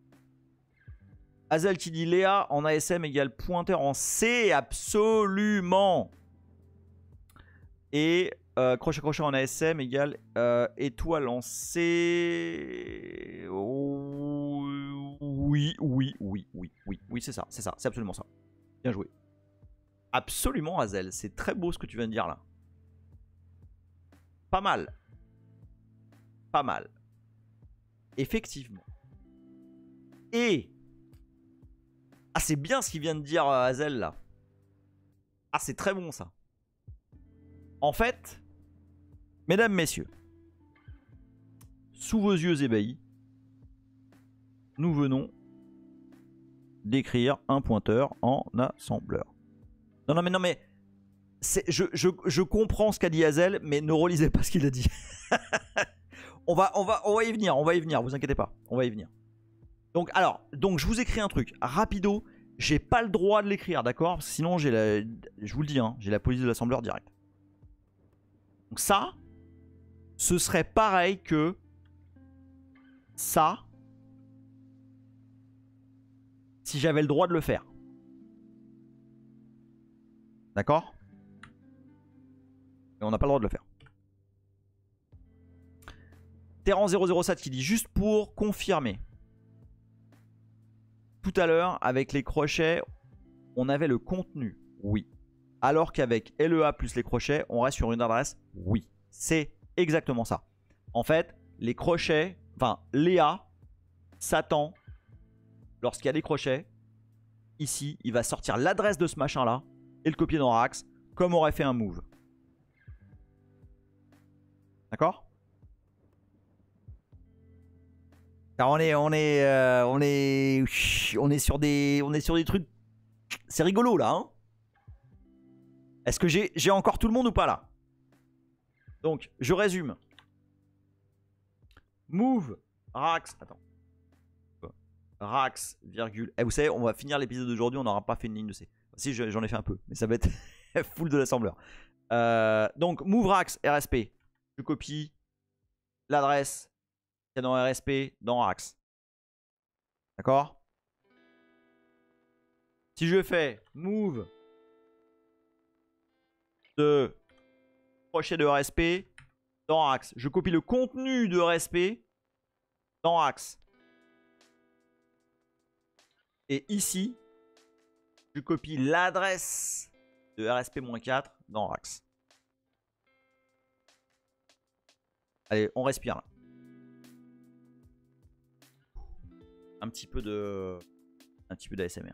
Azel qui dit Léa en ASM égale pointeur en C, absolument. Et crochet en ASM égale étoile en C. Oh, oui, c'est ça, c'est absolument ça. Bien joué. Absolument, Azel, c'est très beau ce que tu viens de dire là. Pas mal. Pas mal. Effectivement. Et... Ah, c'est bien ce qu'il vient de dire Azel là. Ah, c'est très bon ça. En fait, mesdames, messieurs, sous vos yeux ébahis, nous venons d'écrire un pointeur en assembleur. Non, mais je comprends ce qu'a dit Azel, mais ne relisez pas ce qu'il a dit. on va y venir, vous inquiétez pas, on va y venir. Donc je vous écris un truc rapido. J'ai pas le droit de l'écrire, d'accord? Sinon, je vous le dis, hein, j'ai la police de l'assembleur direct. Donc ça, ce serait pareil que ça, si j'avais le droit de le faire. D'accord? Et on n'a pas le droit de le faire. Terran 007 qui dit juste pour confirmer. Tout à l'heure, avec les crochets, on avait le contenu. Oui. Alors qu'avec LEA plus les crochets, on reste sur une adresse. Oui. C'est exactement ça. En fait, les crochets, enfin, Léa s'attend, lorsqu'il y a des crochets, ici, il va sortir l'adresse de ce machin-là et le copier dans Rax, comme aurait fait un move. D'accord? Car on est sur des trucs. C'est rigolo là, hein? Est-ce que j'ai encore tout le monde ou pas là? Donc, je résume. Move, Rax, attends. Rax, virgule. Et vous savez, on va finir l'épisode d'aujourd'hui, on n'aura pas fait une ligne de C. Si, j'en ai fait un peu, mais ça va être full de l'assembleur. Donc, move Rax, RSP. Je copie l'adresse qu'il y a dans RSP, dans Rax. D'accord? Si je fais move de crochet de RSP dans Rax, je copie le contenu de RSP dans Rax. Et ici, je copie l'adresse de RSP-4 dans Rax. Allez, on respire là. Un petit peu d'ASMR.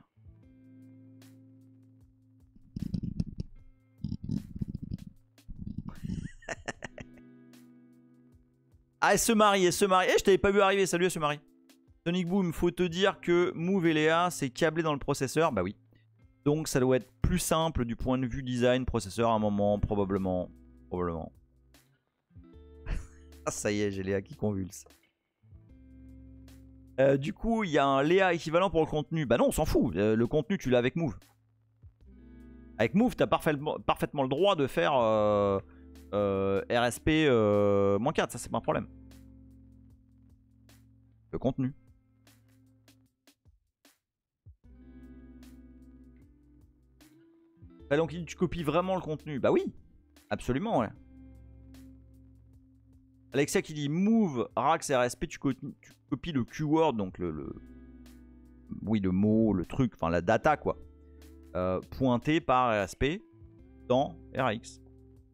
Ah, elle se marie. Eh, je t'avais pas vu arriver. Salut, elle se marie. Sonic Boom, faut te dire que Move et Léa, c'est câblé dans le processeur. Bah oui. Donc ça doit être plus simple du point de vue design, processeur à un moment, probablement. Ah, ça y est, j'ai Léa qui convulse. Du coup, il y a un Léa équivalent pour le contenu. Bah non, on s'en fout. Le contenu, tu l'as avec Move. Avec Move, tu as parfaitement le droit de faire RSP-4. Ça, c'est pas un problème. Le contenu. Bah donc, tu copies vraiment le contenu. Bah oui, absolument, ouais. Alexia qui dit move Rax RSP, tu copies le keyword, donc oui, le mot, le truc, enfin la data quoi, pointé par RSP dans RX.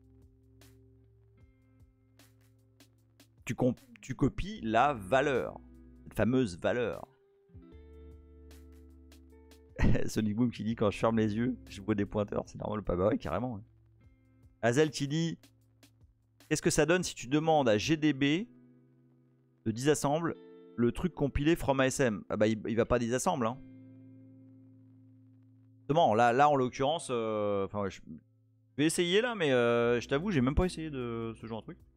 Tu copies la valeur, cette fameuse valeur. Sonic Boom qui dit quand je ferme les yeux, je vois des pointeurs. C'est normal ou pas? Bah ouais, carrément. Ouais. Hazel qui dit qu'est-ce que ça donne si tu demandes à GDB de disassemble le truc compilé from ASM? Ah bah il va pas disassemble. Hein. Justement, là en l'occurrence, ouais, je vais essayer là, mais je t'avoue, j'ai même pas essayé de ce genre de truc.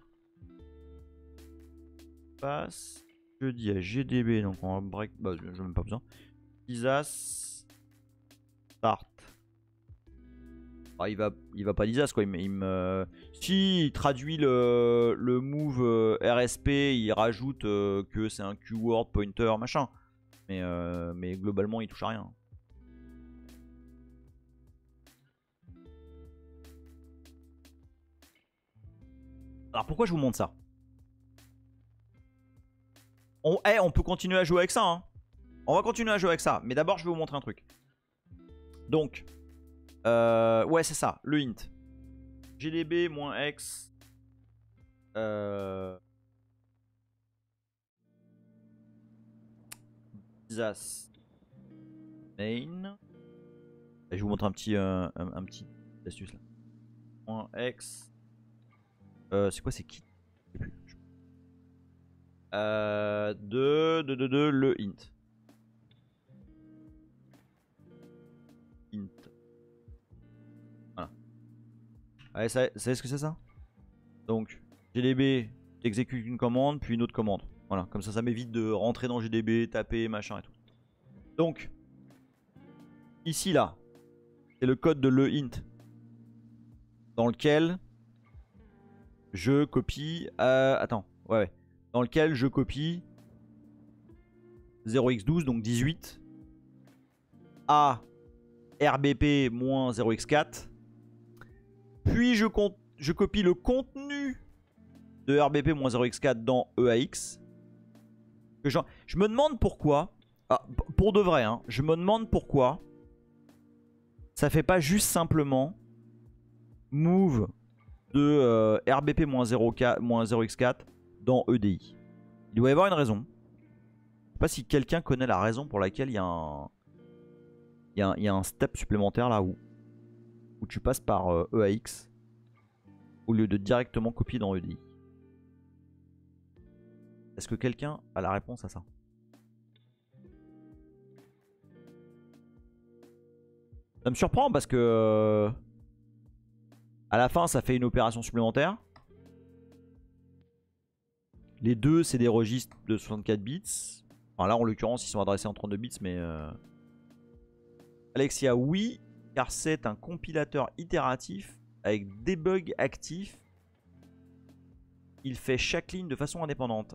Passe. Je dis à GDB, donc on va break. Bah, j'ai même pas besoin. Disas. Start. Ah, il va pas disas quoi. Si il traduit le move RSP, il rajoute que c'est un keyword pointer machin. Mais globalement, il touche à rien. Alors pourquoi je vous montre ça? On peut continuer à jouer avec ça. Hein. On va continuer à jouer avec ça. Mais d'abord, je vais vous montrer un truc. Donc, ouais, c'est ça, le int. GDB-X. Disas main. Et je vous montre un petit astuce là. .x. C'est quoi, c'est qui? Je sais plus. De le int. Int. Voilà. Allez, vous savez ce que c'est ça? Donc, GDB, t'exécutes une commande, puis une autre commande. Voilà, comme ça m'évite de rentrer dans GDB, taper, machin et tout. Donc, ici là, c'est le code de le int. Dans lequel je copie. Attends, ouais. Dans lequel je copie 0x12, donc 18, à RBP-0x4. Puis je copie le contenu de RBP-0x4 dans EAX. Je me demande pourquoi. Ah, pour de vrai, hein, je me demande pourquoi ça fait pas juste simplement move de RBP-0x4 dans EDI. Il doit y avoir une raison. Je sais pas si quelqu'un connaît la raison pour laquelle il y a un step supplémentaire là où tu passes par EAX au lieu de directement copier dans EDI. Est-ce que quelqu'un a la réponse à ça? Ça me surprend parce que à la fin ça fait une opération supplémentaire. Les deux c'est des registres de 64 bits. Enfin là en l'occurrence ils sont adressés en 32 bits mais Alexia oui car c'est un compilateur itératif avec debug actif. Il fait chaque ligne de façon indépendante.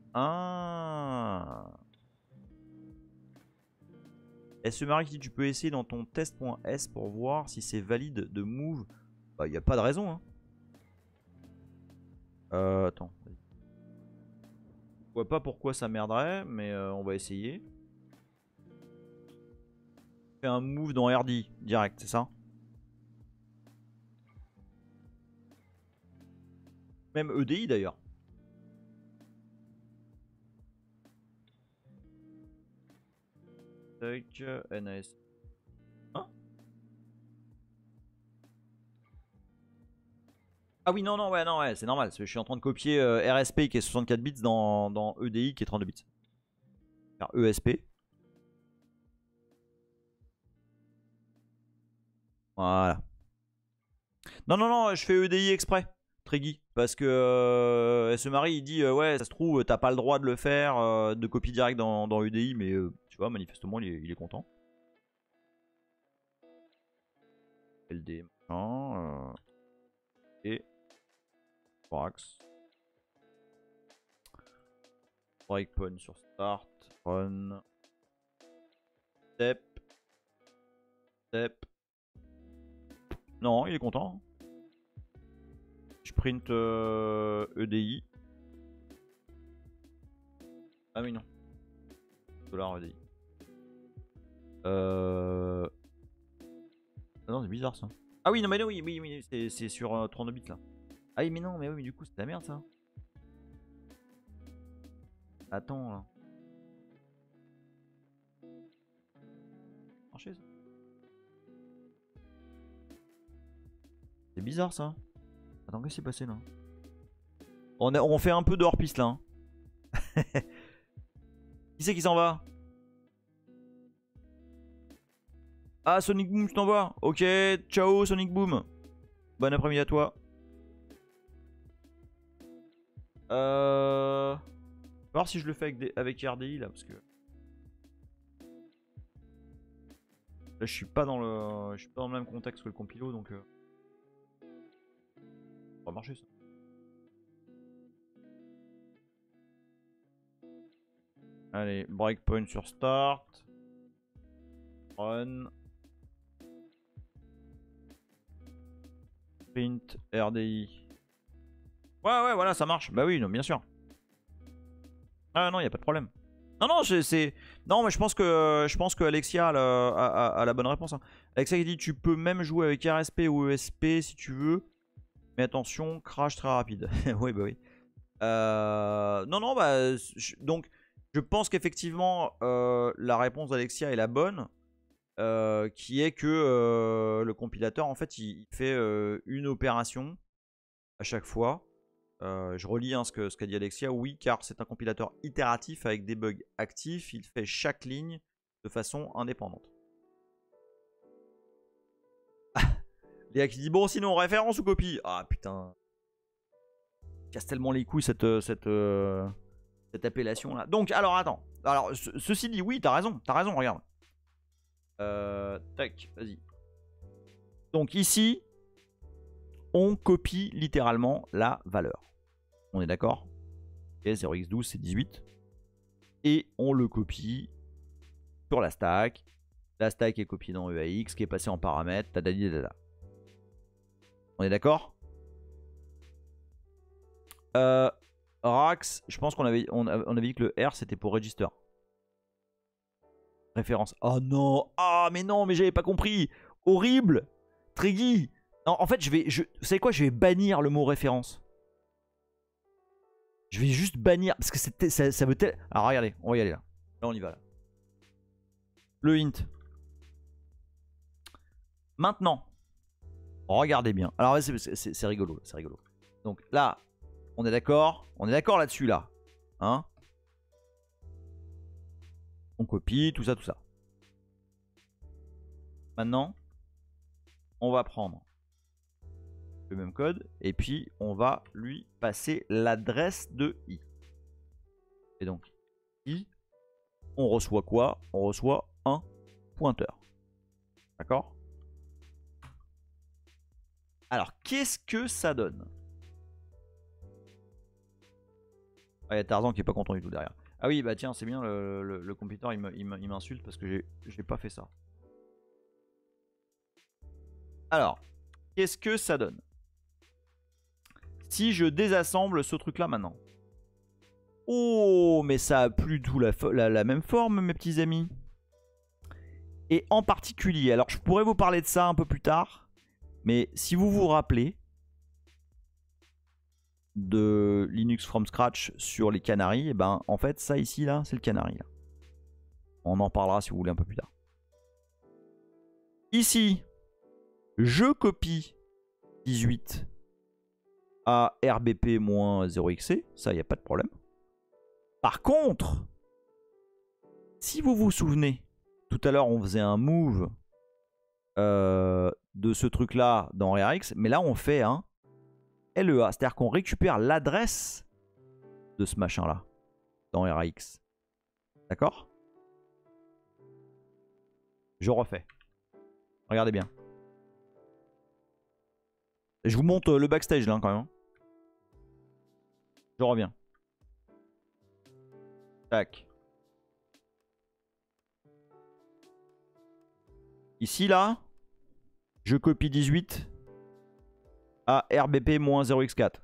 Ah. SEMARI qui dit tu peux essayer dans ton test.s pour voir si c'est valide de move. Bah y a pas de raison hein. Attends. Je vois pas pourquoi ça merderait, mais on va essayer. Fais un move dans RD direct, c'est ça? Même EDI d'ailleurs. NAS. Hein? Ah oui, non, ouais, c'est normal. Je suis en train de copier RSP qui est 64 bits dans EDI qui est 32 bits. Faire ESP. Voilà. Non, je fais EDI exprès, Treggy. Parce que SEMARI il dit ouais, ça se trouve, t'as pas le droit de le faire, de copie direct dans EDI, mais tu vois, manifestement, il est content. LD, machin. Et. Borax. Breakpoint sur start. Run. Step. Step. Non, il est content. Je print EDI. Ah oui, non. Dollar EDI. Ah non, c'est bizarre ça. Ah oui, non, mais non, oui, c'est sur 32 bits là. Ah oui, mais non, mais oui, mais du coup, c'est de la merde ça. Attends là. marcher ça. C'est bizarre ça. Attends, qu'est-ce qui s'est passé là? On fait un peu de hors-piste là. Hein. Qui c'est qui s'en va? Ah, Sonic Boom, je t'envoie. Ok, ciao Sonic Boom. Bon après-midi à toi. Je vais voir si je le fais avec RDI là, parce que là je suis pas dans le même contexte que le compilo, donc ça va marcher ça. Allez, breakpoint sur start. Run. Print RDI. Ouais, voilà, ça marche. Bah oui, non, bien sûr. Ah non, y a pas de problème. Non, c'est. Non, mais je pense que Alexia a la bonne réponse. Hein. Alexia qui dit tu peux même jouer avec RSP ou ESP si tu veux. Mais attention, crash très rapide. Oui, bah oui. Non, bah. Donc, je pense qu'effectivement, la réponse d'Alexia est la bonne. Qui est que le compilateur, en fait, il fait une opération à chaque fois. Je relis hein, ce qu'a dit Alexia. Oui, car c'est un compilateur itératif avec des bugs actifs. Il fait chaque ligne de façon indépendante. Léa qui dit bon, sinon référence ou copie? Ah putain. Casse tellement les couilles cette appellation là. Donc, alors attends. Alors, ceci dit, oui, t'as raison, regarde. Tac, vas-y. Donc ici, on copie littéralement la valeur. On est d'accord? Ok, 0x12 c'est 18. Et on le copie sur la stack. La stack est copiée dans EAX, qui est passée en paramètres. Tadadidada. On est d'accord? Rax, je pense qu'on avait dit que le R c'était pour register. Référence. Oh non! Ah mais non, mais j'avais pas compris! Horrible! Triggy! Non, en fait, vous savez quoi? Je vais bannir le mot référence. Je vais juste bannir. Parce que ça veut tellement. Alors regardez, on va y aller là. Là, on y va là. Le int. Maintenant. Regardez bien. Alors, c'est rigolo. C'est rigolo. Donc là, on est d'accord. On est d'accord là-dessus là. Hein? On copie, tout ça, tout ça. Maintenant, on va prendre le même code et puis on va lui passer l'adresse de i. Et donc, i, on reçoit quoi? On reçoit un pointeur. D'accord? Alors, qu'est-ce que ça donne? Ah, il y a Tarzan qui est pas content du tout derrière. Ah oui, bah tiens, c'est bien, le computer il m'insulte parce que j'ai pas fait ça. Alors, qu'est-ce que ça donne? Si je désassemble ce truc là maintenant. Oh, mais ça a plus tout la même forme, mes petits amis. Et en particulier, alors je pourrais vous parler de ça un peu plus tard, mais si vous vous rappelez de Linux from scratch sur les canaries, et ben en fait ça ici là, c'est le canary. Là. On en parlera si vous voulez un peu plus tard. Ici, je copie 18 à RBP-0xc, ça il n'y a pas de problème. Par contre, si vous vous souvenez, tout à l'heure on faisait un move de ce truc là dans RX, mais là on fait un LEA, c'est-à-dire qu'on récupère l'adresse de ce machin là dans RX. D'accord? Je refais. Regardez bien. Je vous montre le backstage là quand même. Je reviens. Tac. Ici là, je copie 18 à RBP-0x4.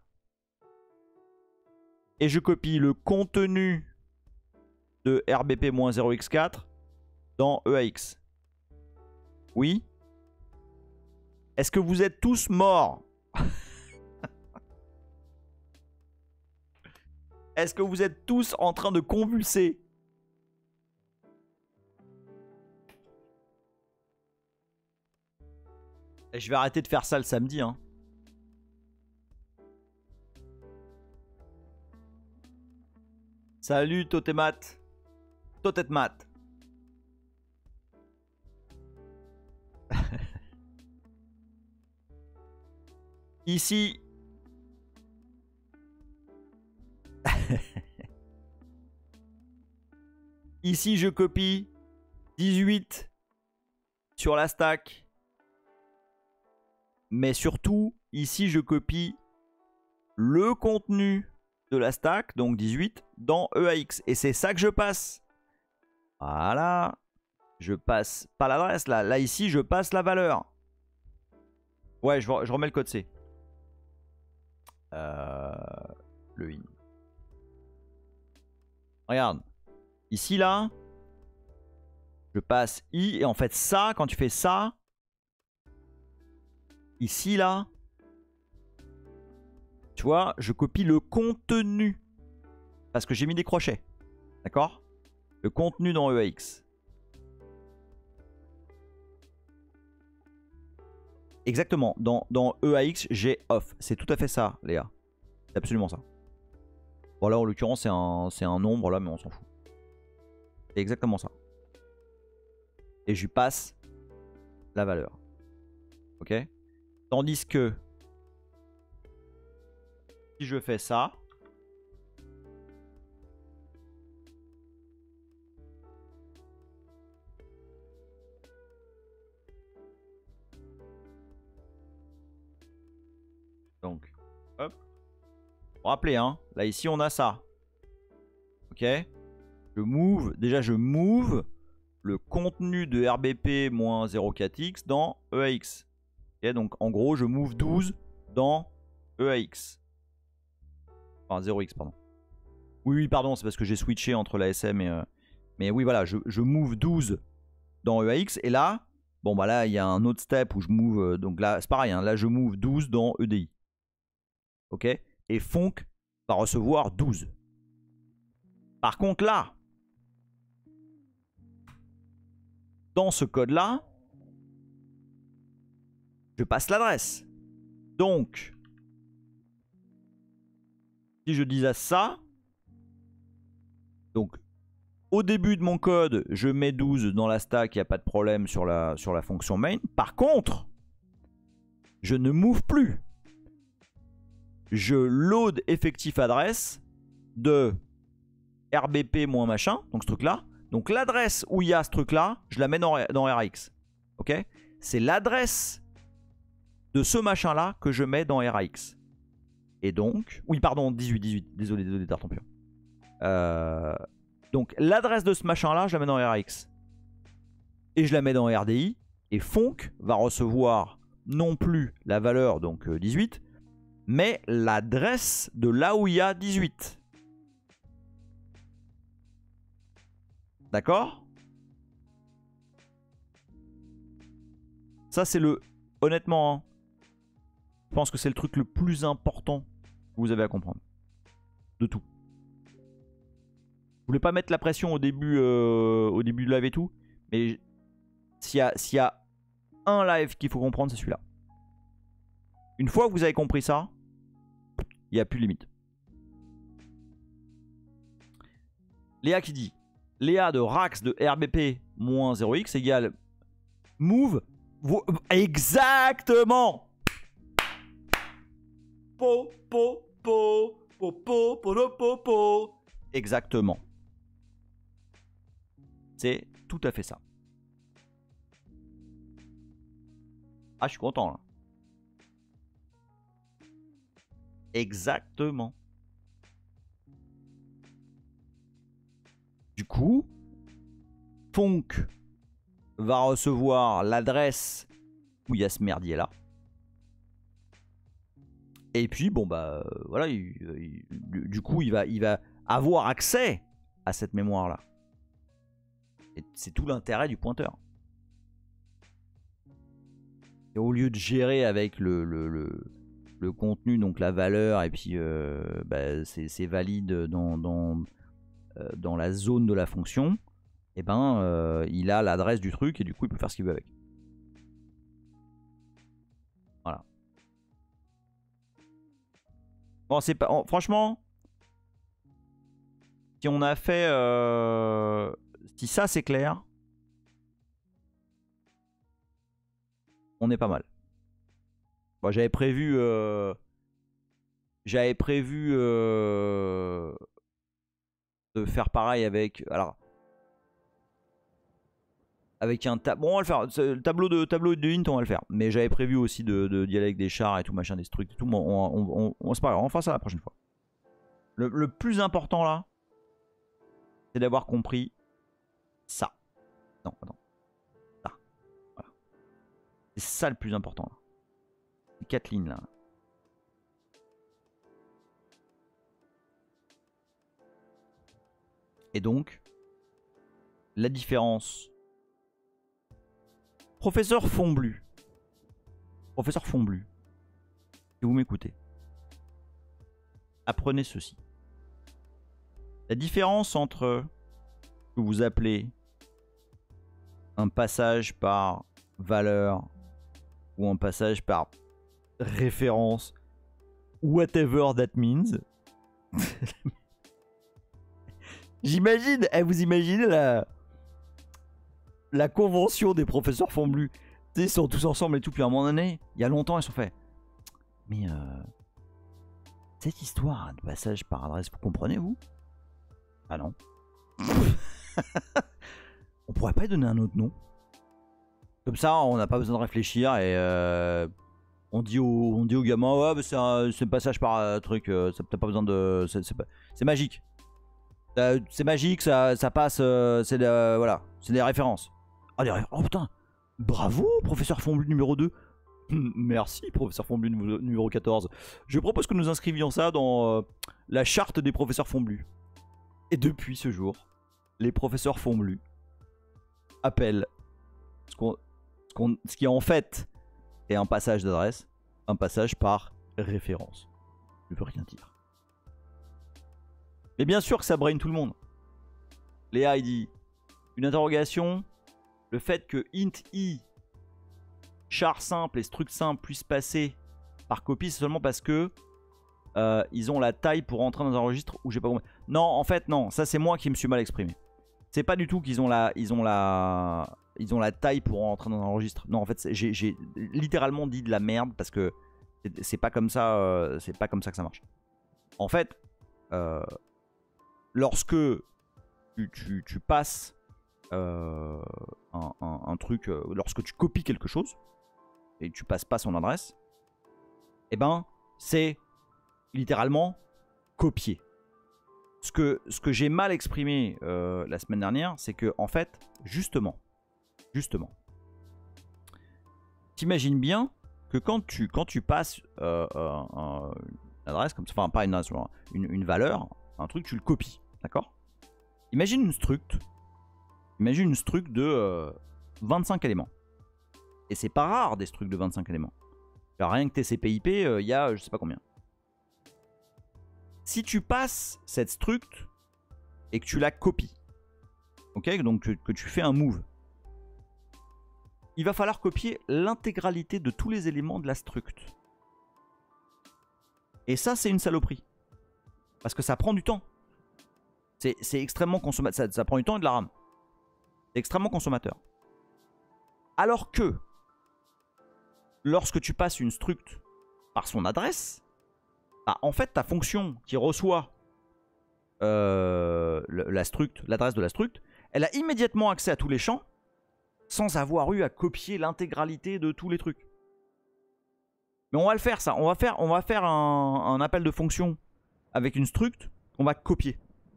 Et je copie le contenu de RBP-0x4 dans EAX. Oui? Est-ce que vous êtes tous morts? Est-ce que vous êtes tous en train de convulser? Et je vais arrêter de faire ça le samedi. Hein. Salut Totemat. Totetmat. Ici. Ici, je copie 18 sur la stack. Mais surtout, ici, je copie le contenu de la stack, donc 18, dans EAX. Et c'est ça que je passe. Voilà. Je passe pas l'adresse, là. Là, ici, je passe la valeur. Ouais, je remets le code C. Le in. Regarde. Ici, là, je passe I. Et en fait, ça, quand tu fais ça, ici, là, tu vois, je copie le contenu. Parce que j'ai mis des crochets. D'accord? Le contenu dans EAX. Exactement. Dans EAX, j'ai off. C'est tout à fait ça, Léa. C'est absolument ça. Bon, là, en l'occurrence, c'est un nombre, là, mais on s'en fout. C'est exactement ça. Et je lui passe la valeur. Ok? Tandis que si je fais ça, donc, hop. Vous vous rappelez, hein, là ici on a ça. Ok? Je move, déjà je move le contenu de RBP-04X dans EAX. Okay, donc en gros, je move 12 dans EAX. Enfin 0x, pardon. Oui, pardon, c'est parce que j'ai switché entre la SM et... mais oui, voilà, je move 12 dans EAX. Et là, bon, bah là, il y a un autre step où je move... donc là, c'est pareil, hein, là, je move 12 dans EDI. Ok? Et Fonk va recevoir 12. Par contre, là, dans ce code-là, je passe l'adresse. Donc, si je disais ça, donc au début de mon code, je mets 12 dans la stack, il n'y a pas de problème sur la fonction main. Par contre, je ne move plus. Je load effectif adresse de RBP moins machin, donc ce truc-là. Donc l'adresse où il y a ce truc-là, je la mets dans RAX. Ok? C'est l'adresse de ce machin-là que je mets dans RAX. Et donc... Oui, pardon, 18. Désolé, Tartampion. Donc l'adresse de ce machin-là, je la mets dans RAX. Et je la mets dans RDI. Et Fonk va recevoir non plus la valeur, donc 18, mais l'adresse de là où il y a 18. D'accord? Ça, c'est le... Honnêtement, hein, je pense que c'est le truc le plus important que vous avez à comprendre. De tout. Je voulais pas mettre la pression au début du live et tout, mais s'il y a un live qu'il faut comprendre, c'est celui-là. Une fois que vous avez compris ça, il n'y a plus de limite. Léa qui dit, Léa de Rax de RBP-0x égale move. Exactement. Exactement. C'est tout à fait ça. Ah, je suis content là. Exactement. Du coup, Fonk va recevoir l'adresse où il y a ce merdier là. Et puis, bon bah voilà, du coup, il va avoir accès à cette mémoire là. Et c'est tout l'intérêt du pointeur. Et au lieu de gérer avec le contenu, donc la valeur, et puis bah, c'est valide dans la zone de la fonction, et ben il a l'adresse du truc et du coup il peut faire ce qu'il veut avec. Bon, c'est pas... franchement, si on a fait... si ça, c'est clair, on est pas mal. Bon, j'avais prévu... de faire pareil avec... Alors... Avec un tableau... Bon, on va le faire. Le tableau de int, on va le faire. Mais j'avais prévu aussi d'y aller avec des chars et tout, machin, des trucs et tout. Bon, c'est pas grave, on fera ça la prochaine fois. Le plus important là, c'est d'avoir compris ça. Non, attends. Ça. Voilà. C'est ça le plus important là. Ces 4 lignes là. Et donc, la différence... Professeur Fomblu. Professeur Fomblu. Si vous m'écoutez. Apprenez ceci. La différence entre ce que vous appelez un passage par valeur ou un passage par référence, whatever that means. J'imagine, vous imaginez la convention des professeurs Fomblu. Tu sais, ils sont tous ensemble et tout. Puis à un moment donné, il y a longtemps, ils se sont fait. Mais cette histoire de passage par adresse, vous comprenez, vous? Ah non. On pourrait pas lui donner un autre nom? Comme ça, on n'a pas besoin de réfléchir et on dit aux gamins, ouais, mais c'est un passage par truc, t'as pas besoin de... C'est magique. C'est magique, ça passe, c'est voilà, c'est des références. Ah, oh putain, bravo, professeur Fomblu numéro 2. Merci, professeur Fomblu numéro 14. Je propose que nous inscrivions ça dans la charte des professeurs Fomblu. Et depuis ce jour, les professeurs Fomblu appellent ce qui en fait est un passage d'adresse, un passage par référence. Je ne veux rien dire. Mais bien sûr que ça brain tout le monde. Léa, il dit une interrogation. Le fait que int i, char simple et struct simple puissent passer par copie, c'est seulement parce que ils ont la taille pour entrer dans un registre où j'ai pas compris. Non, en fait, non. Ça, c'est moi qui me suis mal exprimé. C'est pas du tout qu'ils ont la taille pour entrer dans un registre. Non, en fait, j'ai littéralement dit de la merde parce que c'est pas comme ça. C'est pas comme ça que ça marche. En fait, lorsque tu passes un truc, lorsque tu copies quelque chose et tu passes pas son adresse, et ben c'est littéralement copier. Ce que j'ai mal exprimé la semaine dernière, c'est que en fait, justement, t'imagines bien que quand tu passes une adresse comme ça, enfin pas une valeur, un truc, tu le copies, d'accord? Imagine une struct de 25 éléments. Et c'est pas rare des structs de 25 éléments. Alors, rien que TCP/IP, il y a je sais pas combien. Si tu passes cette struct et que tu la copies, ok, donc que tu fais un move, il va falloir copier l'intégralité de tous les éléments de la struct. Et ça, c'est une saloperie. Parce que ça prend du temps. C'est extrêmement consommateur. Ça prend du temps et de la RAM. C'est extrêmement consommateur. Alors que, lorsque tu passes une struct par son adresse, bah, en fait, ta fonction qui reçoit l'adresse de la struct, elle a immédiatement accès à tous les champs sans avoir eu à copier l'intégralité de tous les trucs. Mais on va le faire ça. On va faire un appel de fonction avec une struct qu'on va copier.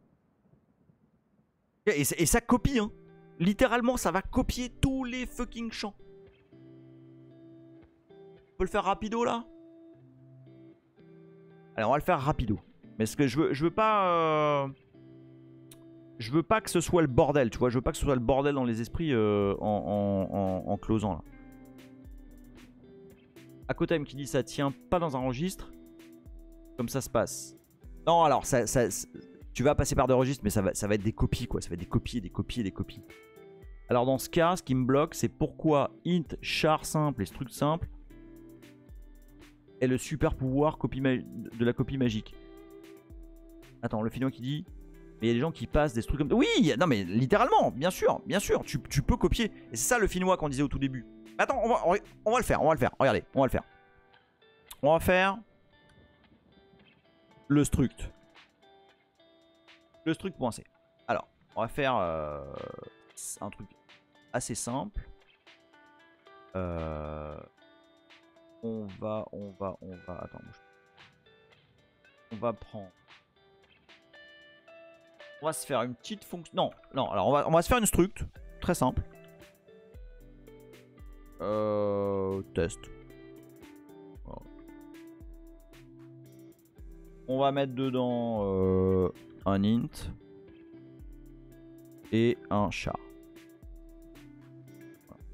Et ça copie, hein. Littéralement, ça va copier tous les fucking champs. On peut le faire rapido là? Allez, on va le faire rapido. Mais ce que je veux pas que ce soit le bordel, tu vois. Je veux pas que ce soit le bordel dans les esprits en closant là. Akotime qui dit ça tient pas dans un registre. Comme ça se passe. Non, alors tu vas passer par des registres, mais ça va être des copies quoi. Ça va être des copies, des copies, des copies. Alors dans ce cas, ce qui me bloque, c'est pourquoi int char simple et struct simple est le super pouvoir de la copie magique. Attends, le finnois qui dit... Mais il y a des gens qui passent des trucs comme... Oui, non mais littéralement, bien sûr, tu peux copier. Et c'est ça le finnois qu'on disait au tout début. Attends, on va le faire, regardez, on va le faire. On va faire... Le struct. Le struct.c. Alors, on va faire un truc assez simple. On va... Attends, on va prendre... On va se faire une petite fonction... Non, alors on va se faire une struct. Très simple. Test. Voilà. On va mettre dedans un int. Et un char. Voilà.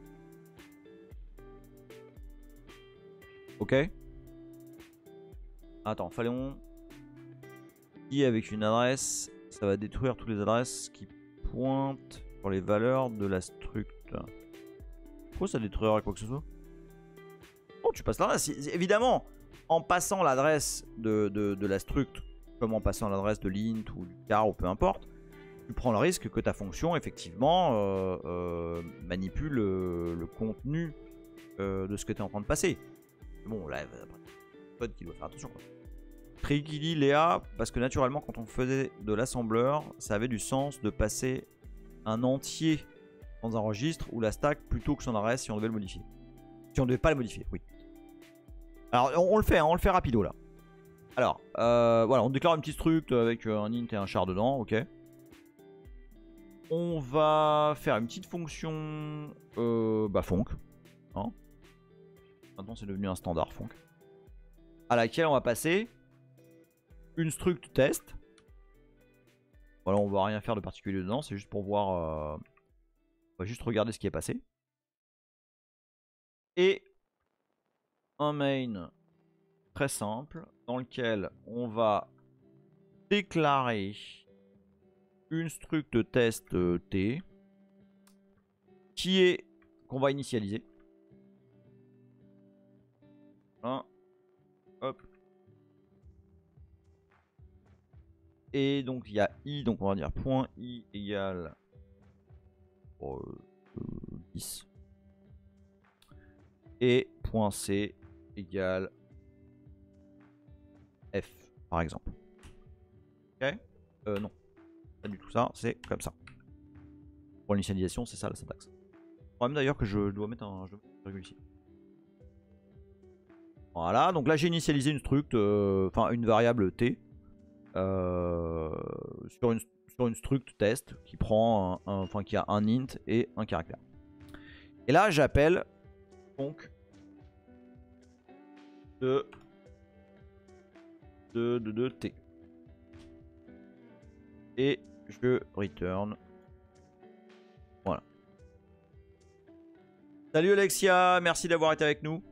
Ok. Attends, fallait-on... Qui avec une adresse... Ça va détruire toutes les adresses qui pointent sur les valeurs de la struct. Pourquoi ça détruirait quoi que ce soit? Oh, tu passes l'adresse. Évidemment, en passant l'adresse de la struct, comme en passant l'adresse de l'int ou du char ou peu importe, tu prends le risque que ta fonction, effectivement, manipule le contenu de ce que tu es en train de passer. Bon, là, code qui doit faire attention, quoi. Tricky dit Léa, parce que naturellement quand on faisait de l'assembleur, ça avait du sens de passer un entier dans un registre ou la stack plutôt que son adresse si on devait le modifier. Si on devait pas le modifier, oui. Alors on le fait rapido là. Alors voilà, on déclare une petite struct avec un int et un char dedans, ok. On va faire une petite fonction func. Hein. Maintenant c'est devenu un standard func. À laquelle on va passer une struct test. Voilà, on va rien faire de particulier dedans, c'est juste pour voir. On va juste regarder ce qui est passé. Et un main très simple dans lequel on va déclarer une struct test t qui est qu'on va initialiser. Voilà. Hop. Et donc il y a i, donc on va dire .i égale 10. Et .c égale f, par exemple. Ok. Non, pas du tout ça, c'est comme ça. Pour l'initialisation, c'est ça la syntaxe. Le problème d'ailleurs que je dois mettre un virgule ici. Voilà, donc là j'ai initialisé une struct, enfin une variable t. Sur une struct test qui prend enfin qui a un int et un caractère. Et là j'appelle donc de t. Et je return. Voilà. Salut Alexia, merci d'avoir été avec nous.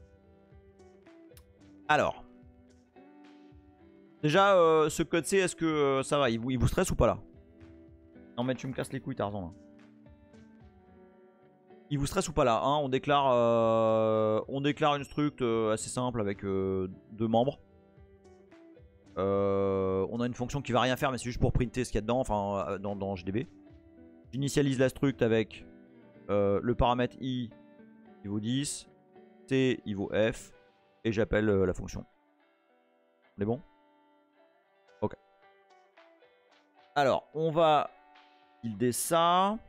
Alors. Déjà, ce code C, est-ce que ça va? Il vous stresse ou pas là? Non mais tu me casses les couilles Tarzan là. Il vous stresse ou pas là hein, on déclare une struct assez simple avec 2 membres. On a une fonction qui va rien faire mais c'est juste pour printer ce qu'il y a dedans, enfin dans GDB. J'initialise la struct avec le paramètre i il vaut 10, t il vaut f et j'appelle la fonction. On est bon? Ok. Alors on va builder ça.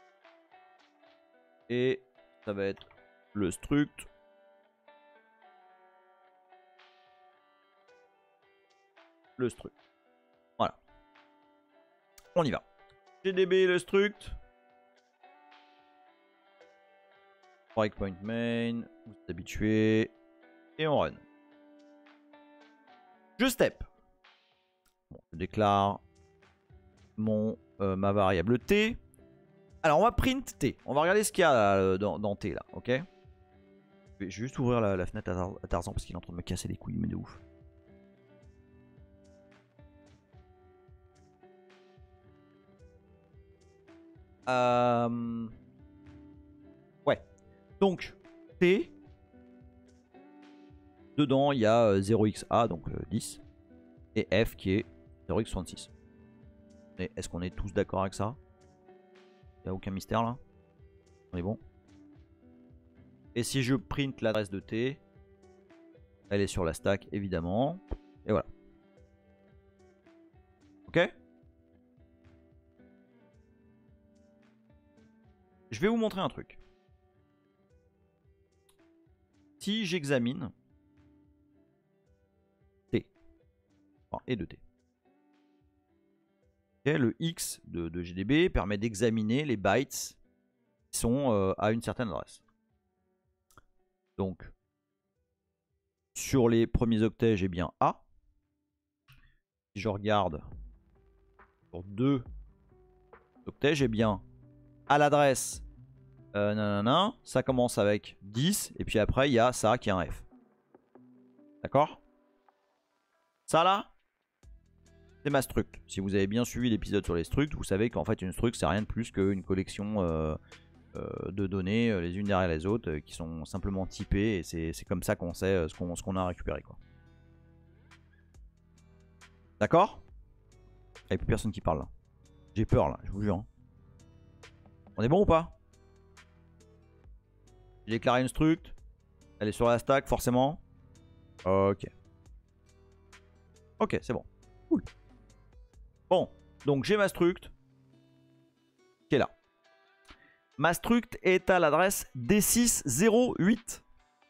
Et ça va être le struct. Le struct. Voilà. On y va. GDB le struct. Breakpoint main. Vous êtes habitués. Et on run. Je step. Bon, je déclare ma variable t. Alors on va print t. On va regarder ce qu'il y a dans t là, ok. Je vais juste ouvrir la fenêtre à Tarzan parce qu'il est en train de me casser les couilles, mais de ouf. Ouais. Donc t Dedans, il y a 0xa, donc 10. Et F qui est 0x66. Mais est-ce qu'on est tous d'accord avec ça? Il n'y a aucun mystère là? On est bon? Et si je print l'adresse de T, elle est sur la stack évidemment. Et voilà. Ok? Je vais vous montrer un truc. Si j'examine T, enfin, et de T. Okay, le X de GDB permet d'examiner les bytes qui sont à une certaine adresse. Donc, sur les premiers octets, j'ai bien A. Si je regarde sur 2 octets, j'ai bien à l'adresse nanana, ça commence avec 10 et puis après il y a ça qui est un F. D'accord? Ça là, c'est ma struct. Si vous avez bien suivi l'épisode sur les structs, vous savez qu'en fait une struct c'est rien de plus qu'une collection de données les unes derrière les autres qui sont simplement typées et c'est comme ça qu'on sait ce qu'on a récupéré, quoi. D'accord? Il n'y a plus personne qui parle là. J'ai peur là, je vous jure. Hein. On est bon ou pas? J'ai déclaré une struct. Elle est sur la stack forcément. Ok. Ok, c'est bon. Cool. Bon, donc j'ai ma struct qui est là. Ma struct est à l'adresse D608.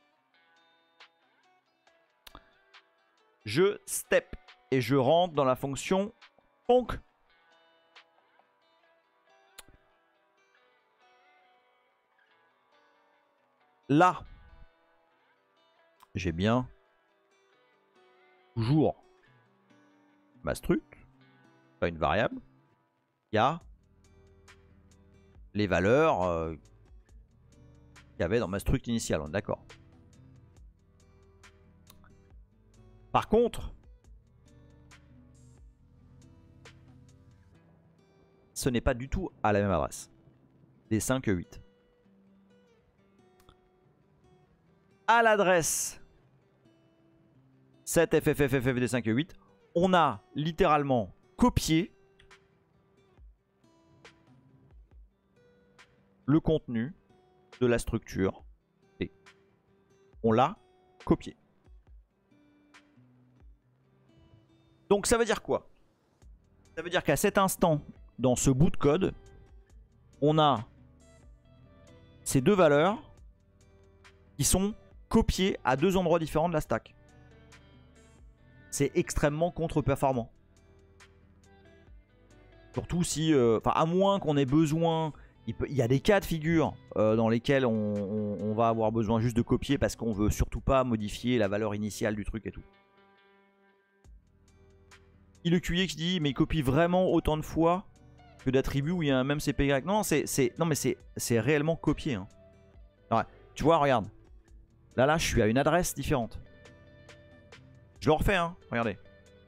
Je step et je rentre dans la fonction fonc. Là, j'ai bien toujours ma struct, pas une variable. Il y a les valeurs qu'il y avait dans ma struct initiale, on est d'accord. Par contre, ce n'est pas du tout à la même adresse. Des 5 et 8. À l'adresse 7 FFFFF des 5 et 8, on a littéralement copié le contenu de la structure T. On l'a copié. Donc ça veut dire quoi? Ça veut dire qu'à cet instant, dans ce bout de code, on a ces deux valeurs qui sont copiées à deux endroits différents de la stack. C'est extrêmement contre-performant. Surtout si, à moins qu'on ait besoin, il y a des cas de figure dans lesquels on va avoir besoin juste de copier parce qu'on veut surtout pas modifier la valeur initiale du truc et tout. Il le QI qui dit mais il copie vraiment autant de fois que d'attributs où il y a un même CPY. Non, mais c'est réellement copié. Hein. Ouais, tu vois, regarde. Là, je suis à une adresse différente. Je le refais, hein. Regardez.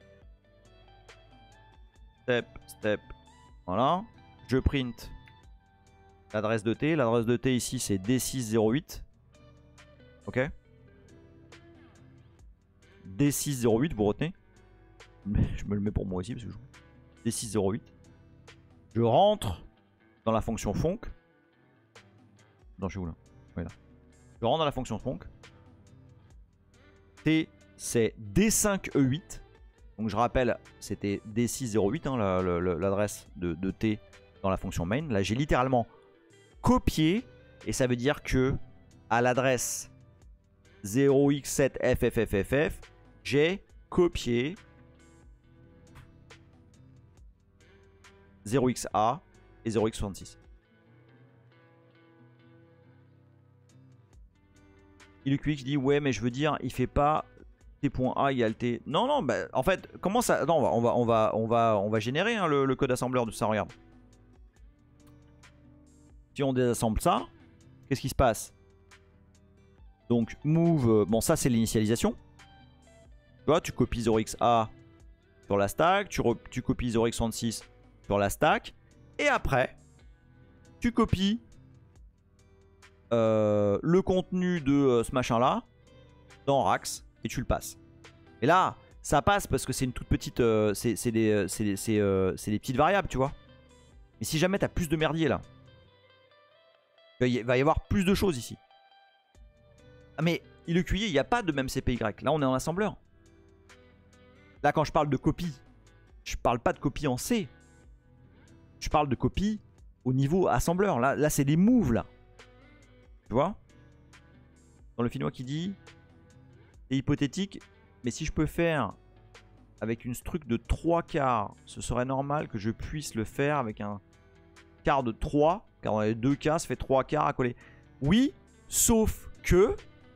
Step. Voilà. Je print l'adresse de T. L'adresse de T ici, c'est D608. Ok. D608, vous retenez. Je me le mets pour moi aussi parce que je... D608. Je rentre dans la fonction fonc. Non, je suis où là? Oui, là. Je rentre dans la fonction fonc. T, c'est D5E8. Donc je rappelle, c'était D608, hein, l'adresse de T dans la fonction main. Là, j'ai littéralement copié. Et ça veut dire que à l'adresse 0x7ffffff, j'ai copié 0xa et 0x66. ILQX dit ouais mais je veux dire il fait pas T.A égale T. Non bah en fait comment ça. Non on va générer hein, le code assembleur de ça, regarde. Si on désassemble ça, qu'est-ce qui se passe? Donc move, bon ça c'est l'initialisation. Tu vois, tu copies 0xa sur la stack, tu copies 0x66 sur la stack, et après tu copies le contenu de ce machin là dans Rax et tu le passes. Et là, ça passe parce que c'est une toute petite... c'est des petites variables, tu vois. Mais si jamais t'as plus de merdier là, il va y avoir plus de choses ici. Ah mais il le QI, il n'y a pas de même CPY. Là, on est en assembleur. Là, quand je parle de copie, je parle pas de copie en C. Je parle de copie au niveau assembleur. Là c'est des moves, là. Tu vois? Dans le finnois qui dit, c'est hypothétique, mais si je peux faire avec une struct de 3 quarts, ce serait normal que je puisse le faire avec un quart de 3, car dans les deux cas, ça fait 3 quarts à coller. Oui, sauf que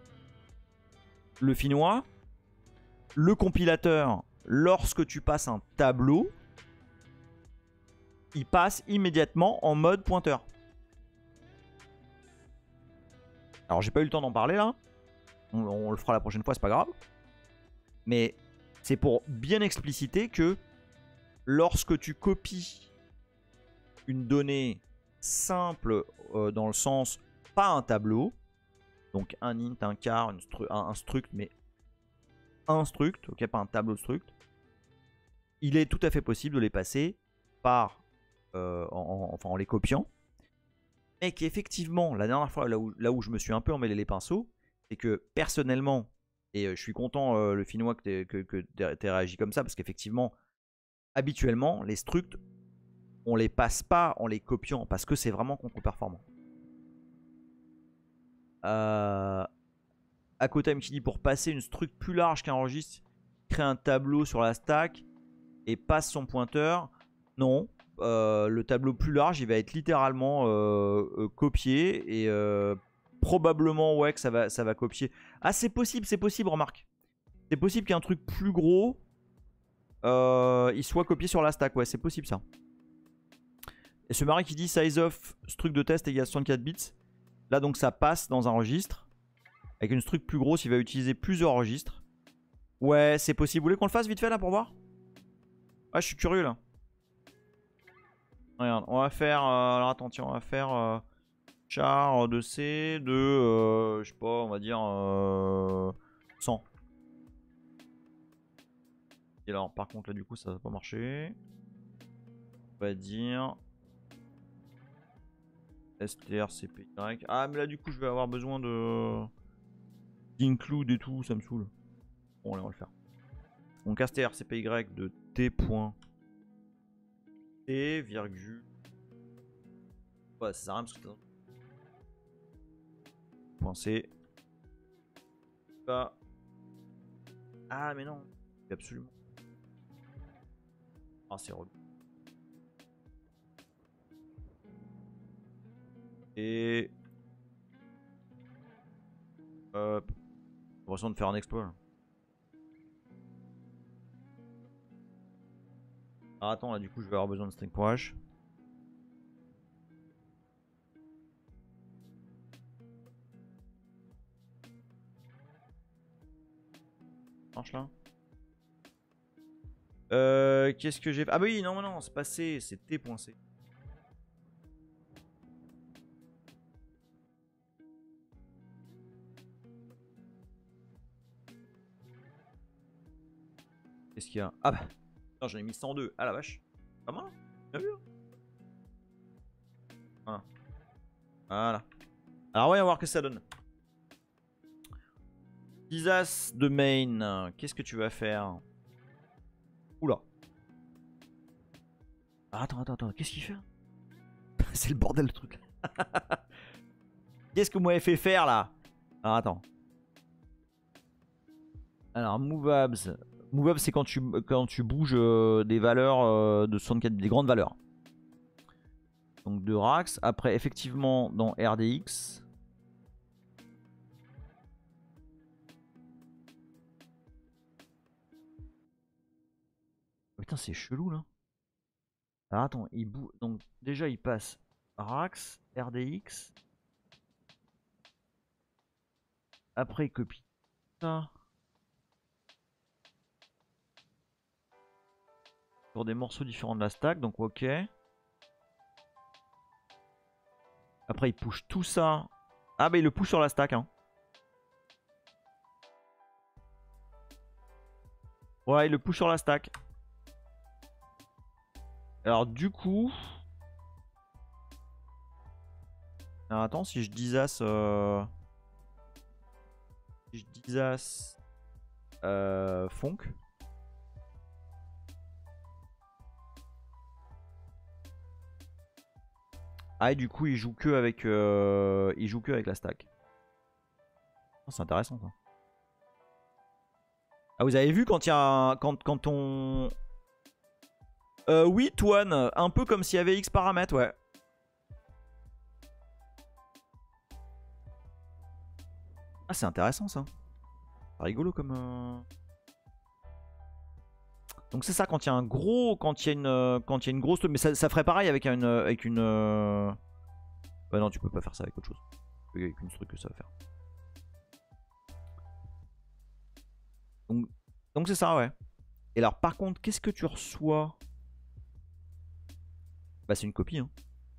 le finnois, le compilateur, lorsque tu passes un tableau, il passe immédiatement en mode pointeur. Alors j'ai pas eu le temps d'en parler là. On le fera la prochaine fois, c'est pas grave. Mais c'est pour bien expliciter que lorsque tu copies une donnée simple dans le sens pas un tableau, donc un int, un char, un struct, mais un struct, ok, pas un tableau de struct, il est tout à fait possible de les passer par en les copiant. Mais qu'effectivement, la dernière fois, là où je me suis un peu emmêlé les pinceaux, c'est que personnellement, et je suis content le finnois que tu aies réagi comme ça, parce qu'effectivement, habituellement, les structs, on les passe pas en les copiant, parce que c'est vraiment contre-performant. Akotime qui dit pour passer une struct plus large qu'un registre, crée un tableau sur la stack et passe son pointeur. Non. Le tableau plus large, il va être littéralement copié et probablement ouais que ça va copier. Ah c'est possible, remarque. C'est possible qu'un truc plus gros il soit copié sur la stack, ouais c'est possible ça. Et ce mari qui dit size of struct de test égale 64 bits. Là donc ça passe dans un registre. Avec une struct plus grosse, il va utiliser plusieurs registres. Ouais c'est possible. Vous voulez qu'on le fasse vite fait là pour voir? Ah je suis curieux là. Regarde, on va faire. Alors attends, tiens, on va faire char de C de. Je sais pas, on va dire 100. Et alors, par contre, là, du coup, ça va pas marcher. On va dire strcpy. Ah, mais là, du coup, je vais avoir besoin de. D'include et tout, ça me saoule. Bon, allez, on va le faire. Donc, strcpy de t. T, virgule. Ouais, ça sert à rien parce que point C. Ah, mais non. Absolument. Ah, c'est relou. Et. Hop. J'ai l'impression de faire un exploit. Là. Ah, attends, là, du coup, je vais avoir besoin de string.h. Marche là. Qu'est-ce que j'ai fait? Ah bah oui, non, non, c'est pas C, c'est T.C. Qu'est-ce qu'il y a? Ah bah, j'en ai mis 102. Ah la vache. Pas mal, bien vu. Voilà. Voilà. Alors, voyons voir que ça donne. Isas de main. Qu'est-ce que tu vas faire? Oula. Ah, attends. Qu'est-ce qu'il fait? C'est le bordel le truc. Qu'est-ce que vous m'avez fait faire là? Alors, attends. Alors, moveabs. Moveabs, c'est quand tu bouges des valeurs de 64, des grandes valeurs. Donc de Rax. Après, effectivement, dans RDX. Putain, c'est chelou là. Alors attends, il bouge. Donc déjà, il passe Rax, RDX. Après, il copie ça. Sur des morceaux différents de la stack, donc ok. Après, il push tout ça. Ah bah il le push sur la stack. Hein. Ouais, il le push sur la stack. Alors du coup... Alors attends, si je disas... Si je disas... Funk. Ah et du coup il joue que avec la stack. Oh, c'est intéressant ça. Ah vous avez vu quand il y a un... quand on... oui Toine, un peu comme s'il y avait X paramètres, ouais. Ah c'est intéressant ça. C'est rigolo comme... Donc c'est ça quand il y a un gros... Quand il y a une grosse... Mais ça ferait pareil avec une... Bah non tu peux pas faire ça avec autre chose. Avec une truc que ça va faire. Donc c'est ça ouais. Et alors par contre qu'est-ce que tu reçois? Bah c'est une copie hein.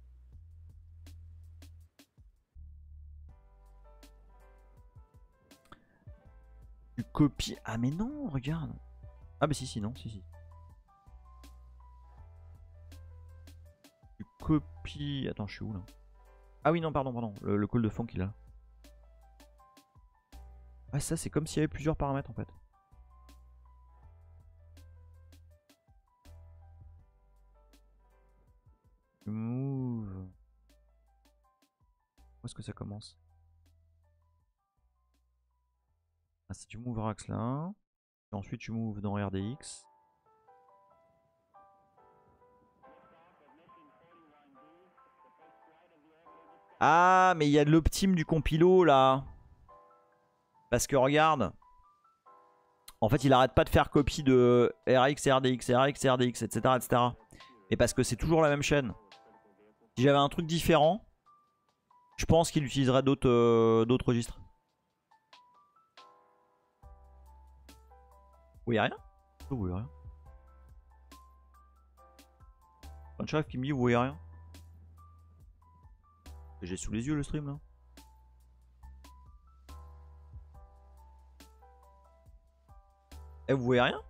Tu copies... Ah mais non regarde. Ah bah si non si. Tu copies... Attends je suis où là? Ah oui non pardon. Le call de funk il a. Ah ça c'est comme s'il y avait plusieurs paramètres en fait. Move. Où est-ce que ça commence? Ah si tu move Rax là. Et ensuite tu move dans RDX. Ah mais il y a de l'optime du compilo là. Parce que regarde. En fait il arrête pas de faire copie de RX, RDX, RX, RDX, etc. Et parce que c'est toujours la même chaîne. Si j'avais un truc différent, je pense qu'il utiliserait d'autres registres. Vous voyez rien? Vous voyez rien? Punchlife qui me dit vous voyez rien? J'ai sous les yeux le stream là. Eh vous voyez rien?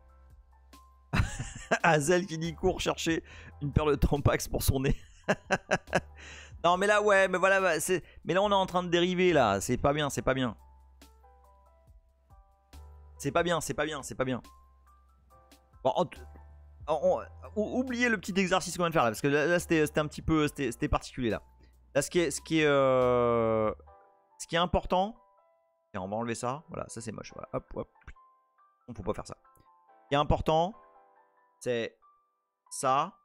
Hazel qui dit court chercher une paire de Tampax pour son nez. Non mais là ouais mais voilà mais là on est en train de dériver là. C'est pas bien, c'est pas bien. C'est pas bien, c'est pas bien, c'est pas bien. Bon, oubliez le petit exercice qu'on vient de faire là. Parce que là c'était un petit peu... C'était particulier là. Là ce qui est important... Tiens, on va enlever ça. Voilà, ça c'est moche. Voilà. Hop, hop. On peut pas faire ça. Ce qui est important, c'est ça.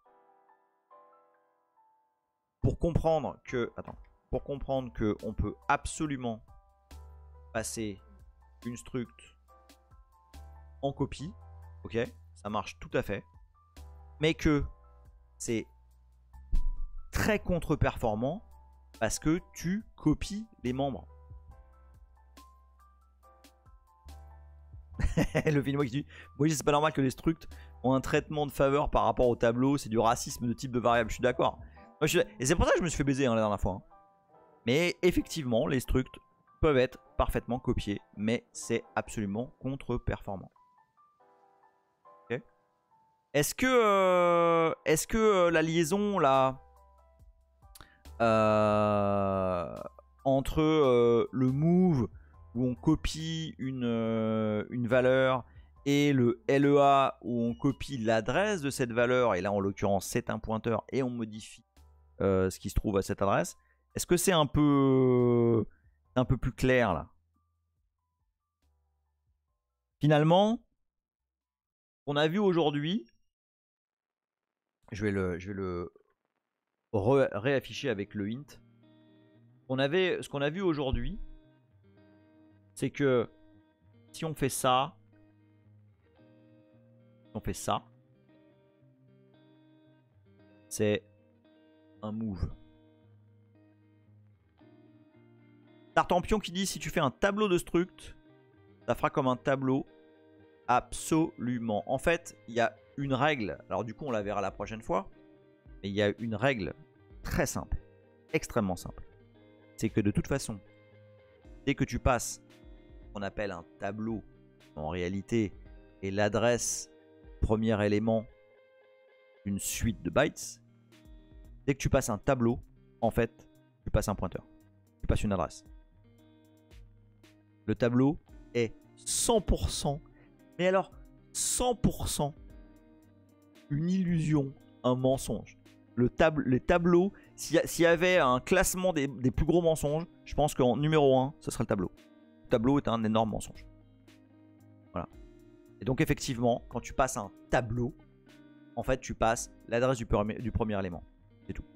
Pour comprendre que... Attends. Pour comprendre que on peut absolument passer une struct en copie. Ok, ça marche tout à fait. Mais que c'est très contre-performant parce que tu copies les membres. Le film qui dit oui, c'est pas normal que les structs ont un traitement de faveur par rapport au tableau, c'est du racisme de type de variable. Je suis d'accord. Et c'est pour ça que je me suis fait baiser hein, la dernière fois. Hein. Mais effectivement, les structs peuvent être parfaitement copiés, mais c'est absolument contre-performant. Okay. Est-ce que la liaison là entre le move où on copie une valeur et le LEA où on copie l'adresse de cette valeur, et là en l'occurrence c'est un pointeur et on modifie ce qui se trouve à cette adresse, est-ce que c'est un peu plus clair là? Finalement, on a vu aujourd'hui, je vais le réafficher avec le int. Ce qu'on a vu aujourd'hui, c'est que si on fait ça, c'est un move. Tartampion qui dit si tu fais un tableau de struct, ça fera comme un tableau. Absolument. En fait, il y a une règle. Alors du coup, on la verra la prochaine fois. Mais il y a une règle très simple, extrêmement simple. C'est que de toute façon, dès que tu passes ce qu'on appelle un tableau, en réalité, et l'adresse premier élément d'une suite de bytes, dès que tu passes un tableau, en fait, tu passes un pointeur. Tu passes une adresse. Le tableau est 100%, mais alors 100% une illusion, un mensonge. Les tableaux, s'il y avait un classement des plus gros mensonges, je pense qu'en numéro 1, ce serait le tableau. Le tableau est un énorme mensonge. Voilà. Et donc effectivement, quand tu passes un tableau, en fait, tu passes l'adresse du premier élément. C'est tout.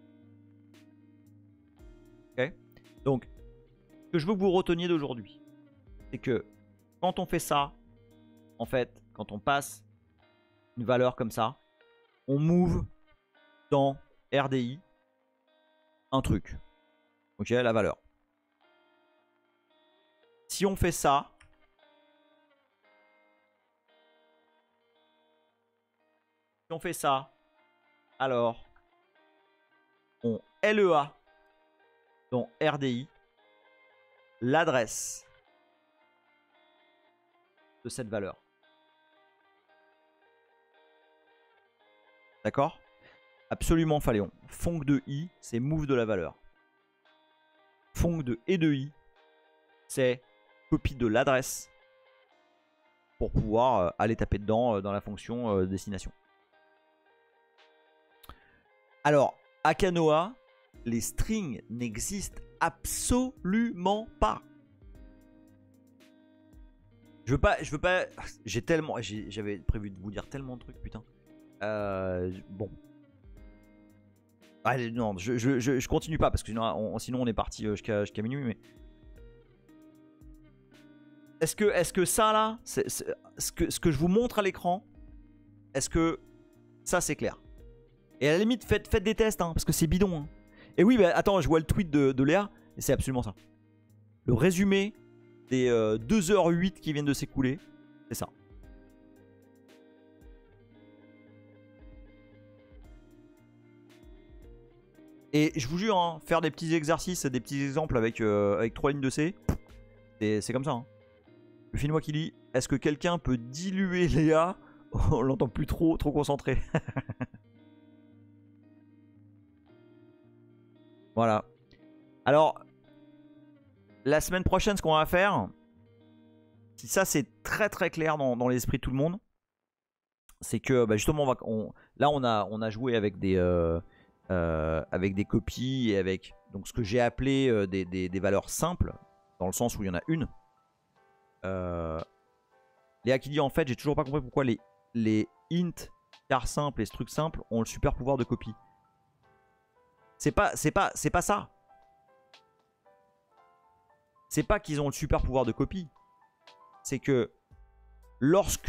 Ok? Donc, ce que je veux que vous reteniez d'aujourd'hui, c'est que quand on fait ça, en fait, quand on passe une valeur comme ça, on move dans RDI un truc. Ok, la valeur. Si on fait ça, alors on LEA dans RDI l'adresse de cette valeur. D'accord? Absolument Phaléon. Fonc de I, c'est move de la valeur. Fonc de et de I, c'est copie de l'adresse pour pouvoir aller taper dedans dans la fonction destination. Alors, à Canoa, les strings n'existent absolument pas. Je veux pas. J'avais prévu de vous dire tellement de trucs, putain. Bon. Allez, non, je continue pas parce que sinon on est parti jusqu'à minuit. Mais est-ce que ça là, ce que je vous montre à l'écran, est-ce que ça c'est clair? Et à la limite, faites des tests, hein, parce que c'est bidon. Hein. Et oui, bah, attends, je vois le tweet de Léa, et c'est absolument ça. Le résumé des 2h08 qui viennent de s'écouler, c'est ça. Et je vous jure, hein, faire des petits exercices, des petits exemples avec 3 lignes de C, c'est comme ça. Hein. Le Finnois qui dit, est-ce que quelqu'un peut diluer Léa? On l'entend plus trop concentré. Voilà. Alors, la semaine prochaine, ce qu'on va faire, si ça c'est très très clair dans l'esprit de tout le monde, c'est que bah, justement, là on a joué avec des copies et avec donc ce que j'ai appelé des valeurs simples, dans le sens où il y en a une. Léa qui dit en fait, j'ai toujours pas compris pourquoi les int, chars simples et structs simples ont le super pouvoir de copie. C'est pas ça. C'est pas qu'ils ont le super pouvoir de copie. C'est que lorsque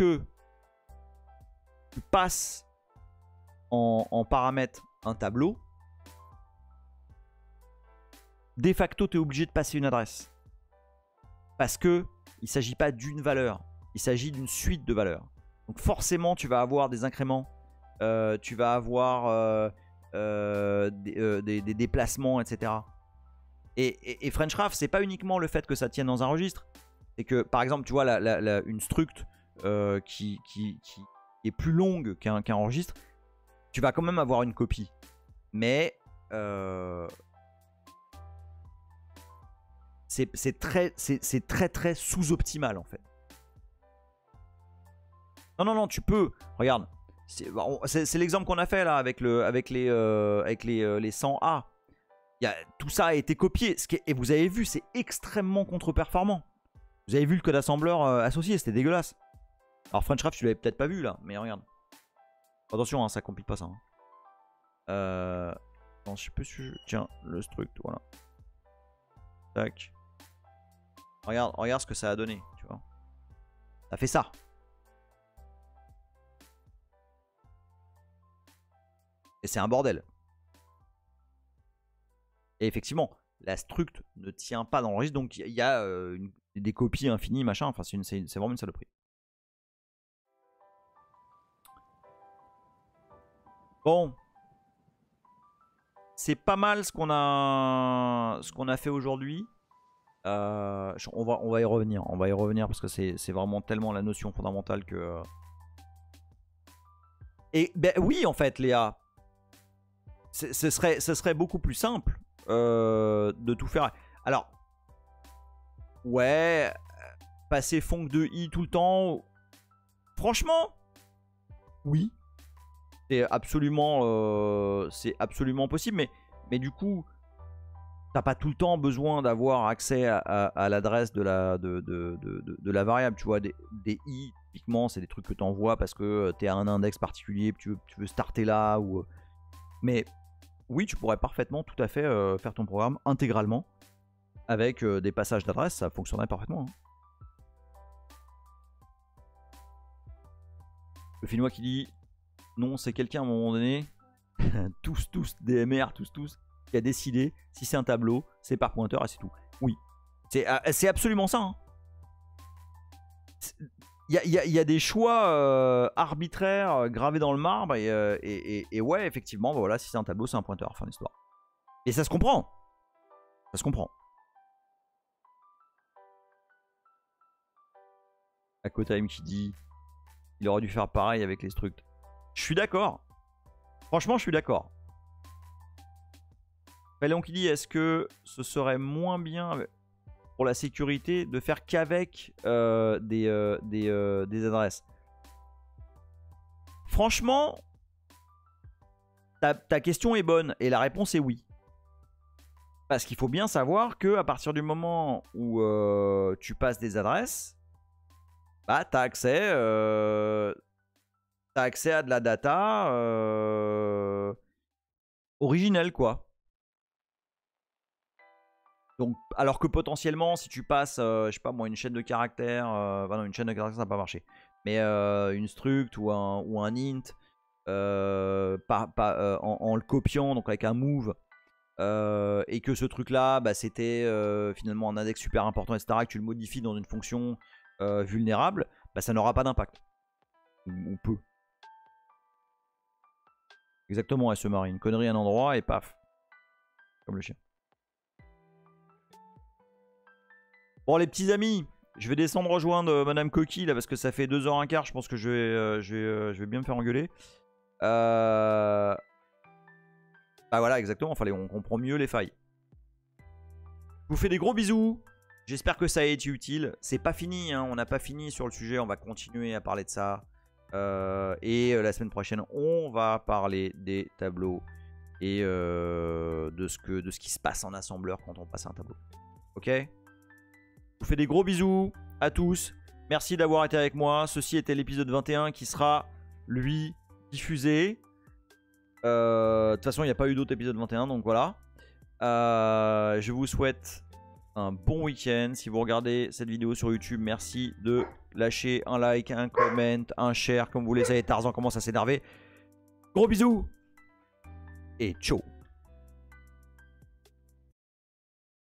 tu passes en paramètre un tableau, de facto tu es obligé de passer une adresse. Parce que il ne s'agit pas d'une valeur, il s'agit d'une suite de valeurs. Donc forcément tu vas avoir des incréments, tu vas avoir des déplacements, etc. Et Frenchcraft, c'est pas uniquement le fait que ça tienne dans un registre. C'est que, par exemple, tu vois, une struct qui est plus longue qu'un registre, tu vas quand même avoir une copie. Mais c'est très sous-optimal, en fait. Non, tu peux. Regarde. C'est l'exemple qu'on a fait là avec les 100A. Tout ça a été copié. Et vous avez vu, c'est extrêmement contre-performant. Vous avez vu le code assembleur associé, c'était dégueulasse. Alors Frenchcraft, tu l'avais peut-être pas vu là, mais regarde. Attention, hein, ça complique pas ça. Hein. Attends, je sais plus si tiens, le struct, voilà. Tac. Regarde ce que ça a donné, tu vois. Ça fait ça. Et c'est un bordel. Et effectivement, la struct ne tient pas dans le registre, donc il y a des copies infinies, machin. Enfin, c'est vraiment une saloperie. Bon. C'est pas mal ce qu'on a fait aujourd'hui. On va y revenir. On va y revenir parce que c'est vraiment tellement la notion fondamentale que... Et ben oui, en fait, Léa. Ce serait beaucoup plus simple de tout faire. Alors, ouais, passer Fonk de I tout le temps. Franchement, oui. C'est absolument possible. Mais du coup, t'as pas tout le temps besoin d'avoir accès à l'adresse de la variable. Tu vois, des I, typiquement, c'est des trucs que tu envoies parce que tu es à un index particulier, tu veux starter là. Mais oui, tu pourrais parfaitement, tout à fait, faire ton programme intégralement avec des passages d'adresse. Ça fonctionnerait parfaitement. Hein. Le Finnois qui dit non, c'est quelqu'un à un moment donné, tous, DMR, tous, qui a décidé si c'est un tableau, c'est par pointeur et c'est tout. Oui, c'est absolument ça. Hein. Il y a des choix arbitraires gravés dans le marbre et ouais, effectivement, bah voilà, si c'est un tableau, c'est un pointeur, fin d'histoire. Et ça se comprend. Ça se comprend. Akotime qui dit il aurait dû faire pareil avec les structs. Je suis d'accord. Franchement, je suis d'accord. Paléon qui dit est-ce que ce serait moins bien pour la sécurité de faire qu'avec des adresses? Franchement, ta question est bonne et la réponse est oui. Parce qu'il faut bien savoir que à partir du moment où tu passes des adresses, bah t'as accès à de la data originelle, quoi. Donc, alors que potentiellement, si tu passes, je sais pas moi, une chaîne de caractères, bah non, une chaîne de caractères ça n'a pas marché, mais une struct ou un int, en le copiant, donc avec un move, et que ce truc-là, bah, c'était finalement un index super important, etc., que tu le modifies dans une fonction vulnérable, bah, ça n'aura pas d'impact. Ou peu. Exactement, SE Marine. Connerie à un endroit et paf. Comme le chien. Bon, les petits amis, je vais descendre rejoindre Madame Coquille là parce que ça fait 2h15. Je pense que je vais bien me faire engueuler. Bah voilà, exactement. Fallait, on comprend mieux les failles. Je vous fais des gros bisous. J'espère que ça a été utile. C'est pas fini, hein. On n'a pas fini sur le sujet. On va continuer à parler de ça. Et la semaine prochaine, on va parler des tableaux et de ce qui se passe en assembleur quand on passe un tableau. Ok ? Je vous fais des gros bisous à tous. Merci d'avoir été avec moi. Ceci était l'épisode 21 qui sera, lui, diffusé. De toute façon, il n'y a pas eu d'autre épisode 21, donc voilà. Je vous souhaite un bon week-end. Si vous regardez cette vidéo sur YouTube, merci de lâcher un like, un comment, un share, comme vous voulez. Ça y est, Tarzan commence à s'énerver. Gros bisous et ciao.